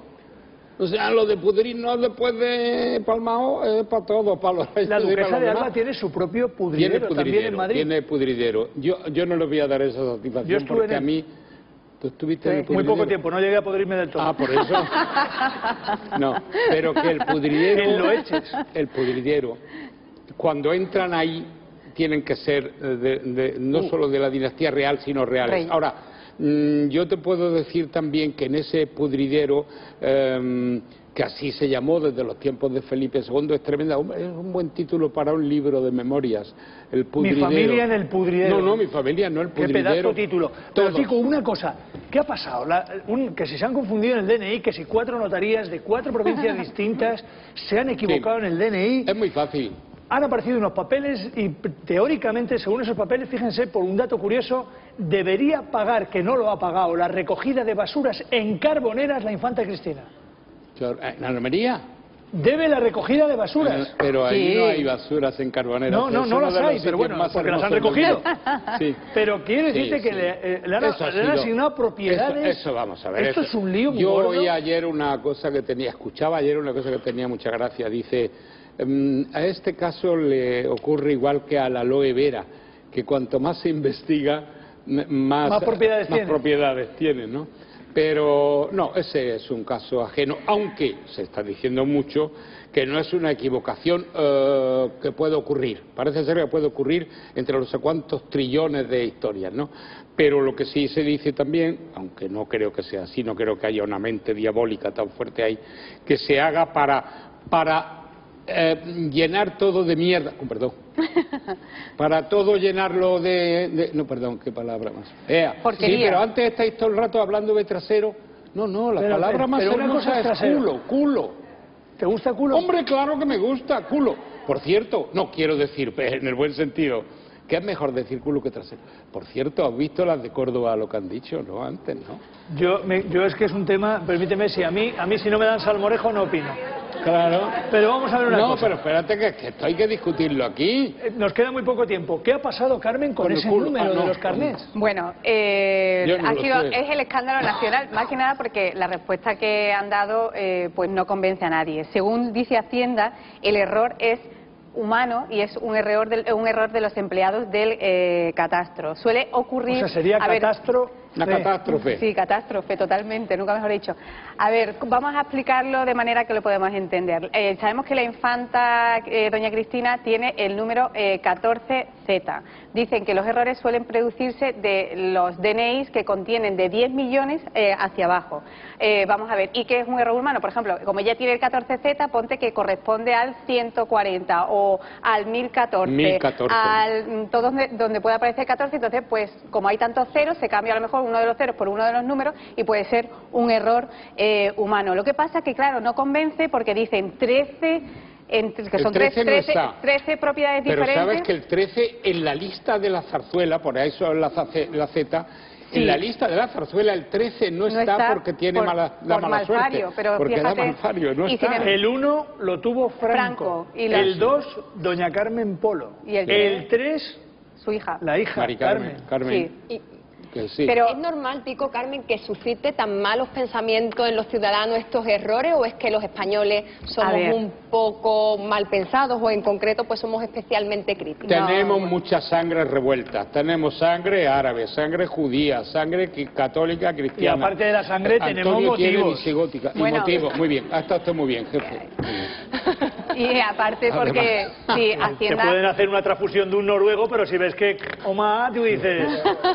O sea, lo de pudrir no después de Palmao es para todo, para los reyes La y para duquesa los de demás. Alba tiene su propio Tiene pudridero, también en pudridero, Madrid. tiene pudridero. Yo, yo no le voy a dar esa satisfacción Yo estuve porque en a el- mí... ¿Tú estuviste en el Muy pudridero? poco tiempo, no llegué a pudrirme del todo. Ah, por eso. No, pero que el pudridero... En Loeches. El pudridero, cuando entran ahí, tienen que ser eh, de- de- no Uh. solo de la dinastía real, sino reales. Rey. Ahora, mm, yo te puedo decir también que en ese pudridero, em, que así se llamó desde los tiempos de Felipe segundo, es tremenda, hombre, es un buen título para un libro de memorias, el Mi pudridero. familia en el pudridero. No, no, mi familia no, el Qué pudridero. pedazo título. Pero Todos. Tico, una cosa, ¿qué ha pasado? La- un- que si se han confundido en el D N I, que si cuatro notarías de cuatro provincias distintas se han equivocado en el D N I. Es muy fácil. Han aparecido unos papeles y p- teóricamente, según esos papeles, fíjense, por un dato curioso, debería pagar, que no lo ha pagado, la recogida de basuras en Carboneras la infanta Cristina. ¿En Almería? Debe la recogida de basuras. Eh, Pero ahí Sí. no hay basuras en Carboneras. No, no, Es no uno las de los hay, pero sitios bueno, más porque las han hermosos del recogido. mundo. Sí. Pero quiere Sí, decirte que sí. le, eh, le han, Eso ha le han sido- asignado propiedades. Eso, eso vamos a ver. Esto eso. es un lío muy Yo gordo. oí ayer una cosa que tenía, escuchaba ayer una cosa que tenía mucha gracia. Dice, em, a este caso le ocurre igual que a la aloe vera, que cuanto más se investiga, m- más, Más propiedades más tiene. propiedades tiene, ¿no? Pero no, ese es un caso ajeno, aunque se está diciendo mucho que no es una equivocación eh, que puede ocurrir. Parece ser que puede ocurrir entre no sé cuántos trillones de historias, ¿no? Pero lo que sí se dice también, aunque no creo que sea así, no creo que haya una mente diabólica tan fuerte ahí, que se haga para, para eh, llenar todo de mierda, oh, perdón, para todo llenarlo de, de- no, perdón, qué palabra más. Ea, Porquería. sí, pero antes estáis todo el rato hablando de trasero. No, no, la Pero, palabra eh, más pero una hermosa cosa es es trasero. culo, culo. ¿Te gusta culo? Hombre, claro que me gusta, culo. Por cierto, no quiero decir en el buen sentido, que es mejor decir culo que trasero. Por cierto, ¿has visto las de Córdoba lo que han dicho, no? Antes, ¿no? Yo, me, yo es que es un tema, permíteme, si a mí, a mí si no me dan salmorejo no opino. Claro. Pero vamos a ver una no, cosa. No, pero espérate que, que esto hay que discutirlo aquí. Eh, Nos queda muy poco tiempo. ¿Qué ha pasado, Carmen, con, con ese número ah, no, de los carnets? Bueno, eh, no ha sido, es el escándalo nacional, más que nada porque la respuesta que han dado eh, pues no convence a nadie. Según dice Hacienda, el error es humano y es un error, del, un error de los empleados del eh, catastro. Suele ocurrir... O sea, sería a catastro... Ver, Una catástrofe. Sí, catástrofe, totalmente, nunca mejor dicho. A ver, vamos a explicarlo de manera que lo podemos entender. Eh, sabemos que la infanta eh, doña Cristina tiene el número eh, catorce zeta. Dicen que los errores suelen producirse de los D N Is que contienen de diez millones eh, hacia abajo. Eh, vamos a ver, ¿y qué es un error humano? Por ejemplo, como ella tiene el catorce zeta, ponte que corresponde al ciento cuarenta o al mil catorce. mil catorce. Al, todo donde, donde pueda aparecer catorce, entonces, pues, como hay tantos ceros, se cambia a lo mejor uno de los ceros por uno de los números y puede ser un error eh, humano. Lo que pasa es que, claro, no convence porque dicen trece, entre, que el son trece, trece, no está. trece propiedades Pero diferentes. sabes que el trece en la lista de la zarzuela, por eso la, la Z, sí. En la lista de la zarzuela el trece no, no está, está porque tiene por, mala, la por mala malfario, suerte. Pero porque fíjate, da malfario, no está. El, el uno lo tuvo Franco, Franco y la... el dos doña Carmen Polo, y el, el tres su hija, la hija Mari Carmen. Carmen. Carmen. Sí. Y, Que sí. Pero ¿es normal, Pico, Carmen, que suscite tan malos pensamientos en los ciudadanos estos errores, o es que los españoles somos un poco mal pensados, o en concreto pues somos especialmente críticos? Tenemos no. muchas sangres revueltas. Tenemos sangre árabe, sangre judía, sangre católica, cristiana. Y aparte de la sangre Antonio tenemos motivos. Tiene visigótica. Bueno, y motivos, muy bien. Ha estado usted muy bien, jefe. Y aparte porque sí, Hacienda... Te pueden hacer una transfusión de un noruego, pero si ves que Oma, tú dices...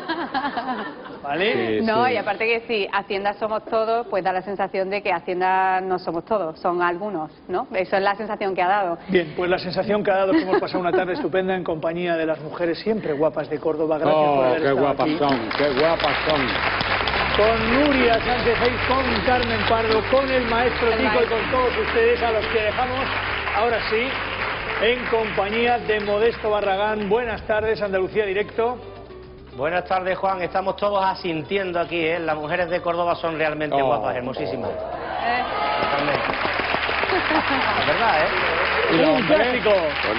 ¿Vale? Sí, no, sí. Y aparte que si Hacienda somos todos, pues da la sensación de que Hacienda no somos todos, son algunos, ¿no? Esa es la sensación que ha dado. Bien, pues la sensación que ha dado es que hemos pasado una tarde estupenda en compañía de las mujeres siempre guapas de Córdoba. Gracias oh, por haber qué estado guapas aquí. son, qué guapas son. Con Nuria Sánchez Hayes, con Carmen Pardo, con el maestro el Tico maestro. y con todos ustedes a los que dejamos, ahora sí, en compañía de Modesto Barragán. Buenas tardes, Andalucía Directo. Buenas tardes, Juan. Estamos todos asintiendo aquí, ¿eh? Las mujeres de Córdoba son realmente oh. guapas, hermosísimas. Eh. Totalmente. Es verdad, ¿eh? Un clásico.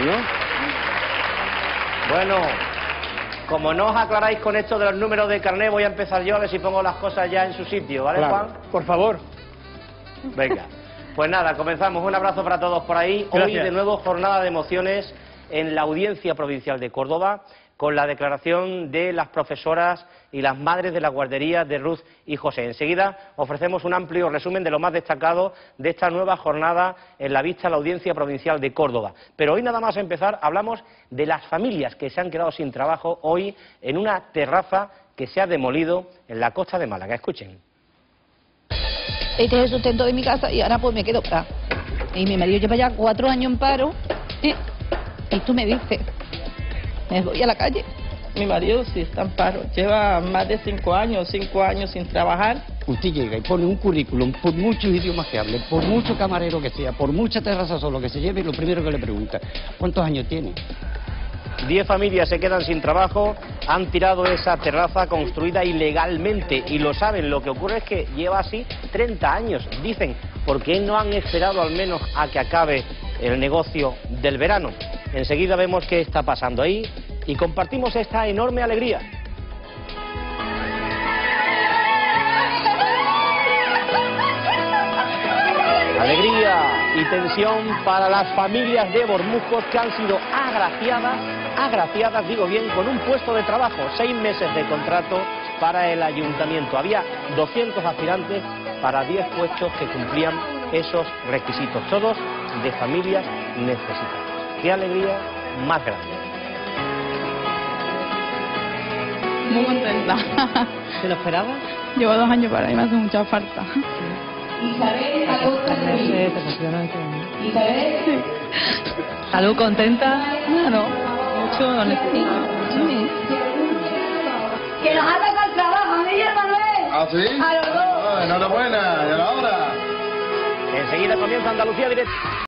Bueno, como no os aclaráis con esto de los números de carné, voy a empezar yo a ver si pongo las cosas ya en su sitio, ¿vale, claro. Juan? Por favor. Venga. Pues nada, comenzamos. Un abrazo para todos por ahí. Gracias. Hoy de nuevo jornada de emociones en la Audiencia Provincial de Córdoba, con la declaración de las profesoras y las madres de la guardería de Ruth y José. Enseguida ofrecemos un amplio resumen de lo más destacado de esta nueva jornada en la vista a la Audiencia Provincial de Córdoba. Pero hoy, nada más empezar, hablamos de las familias que se han quedado sin trabajo hoy en una terraza que se ha demolido en la costa de Málaga. Escuchen. Este es el sustento de mi casa y ahora pues me quedo acá. Y mi marido lleva ya cuatro años en paro. ¿eh? Y tú me dices, me voy a la calle. Mi marido sí está en paro, lleva más de cinco años, cinco años sin trabajar. Usted llega y pone un currículum, por muchos idiomas que hable, por mucho camarero que sea, por mucha terraza solo que se lleve, y lo primero que le pregunta, ¿cuántos años tiene? Diez familias se quedan sin trabajo, han tirado esa terraza construida ilegalmente y lo saben. Lo que ocurre es que lleva así treinta años. Dicen, ¿por qué no han esperado al menos a que acabe el negocio del verano? Enseguida vemos qué está pasando ahí y compartimos esta enorme alegría. Alegría y tensión para las familias de Bormujos que han sido agraciadas, agraciadas, digo bien, con un puesto de trabajo, seis meses de contrato para el ayuntamiento. Había doscientos aspirantes para diez puestos que cumplían esos requisitos, todos de familias necesitadas. ¡Qué alegría más grande! Muy contenta. ¿Te lo esperabas? Llevo dos años para y me hace mucha falta. Isabel, te emocionante. Isabel. Sí. ¿Salud contenta? Claro. Mucho, no necesito. Que nos ha tocado el trabajo, ¿no, Manuel? ¿Ah, sí? A los dos. Ah, enhorabuena, y a la hora. Enseguida comienza Andalucía Directo.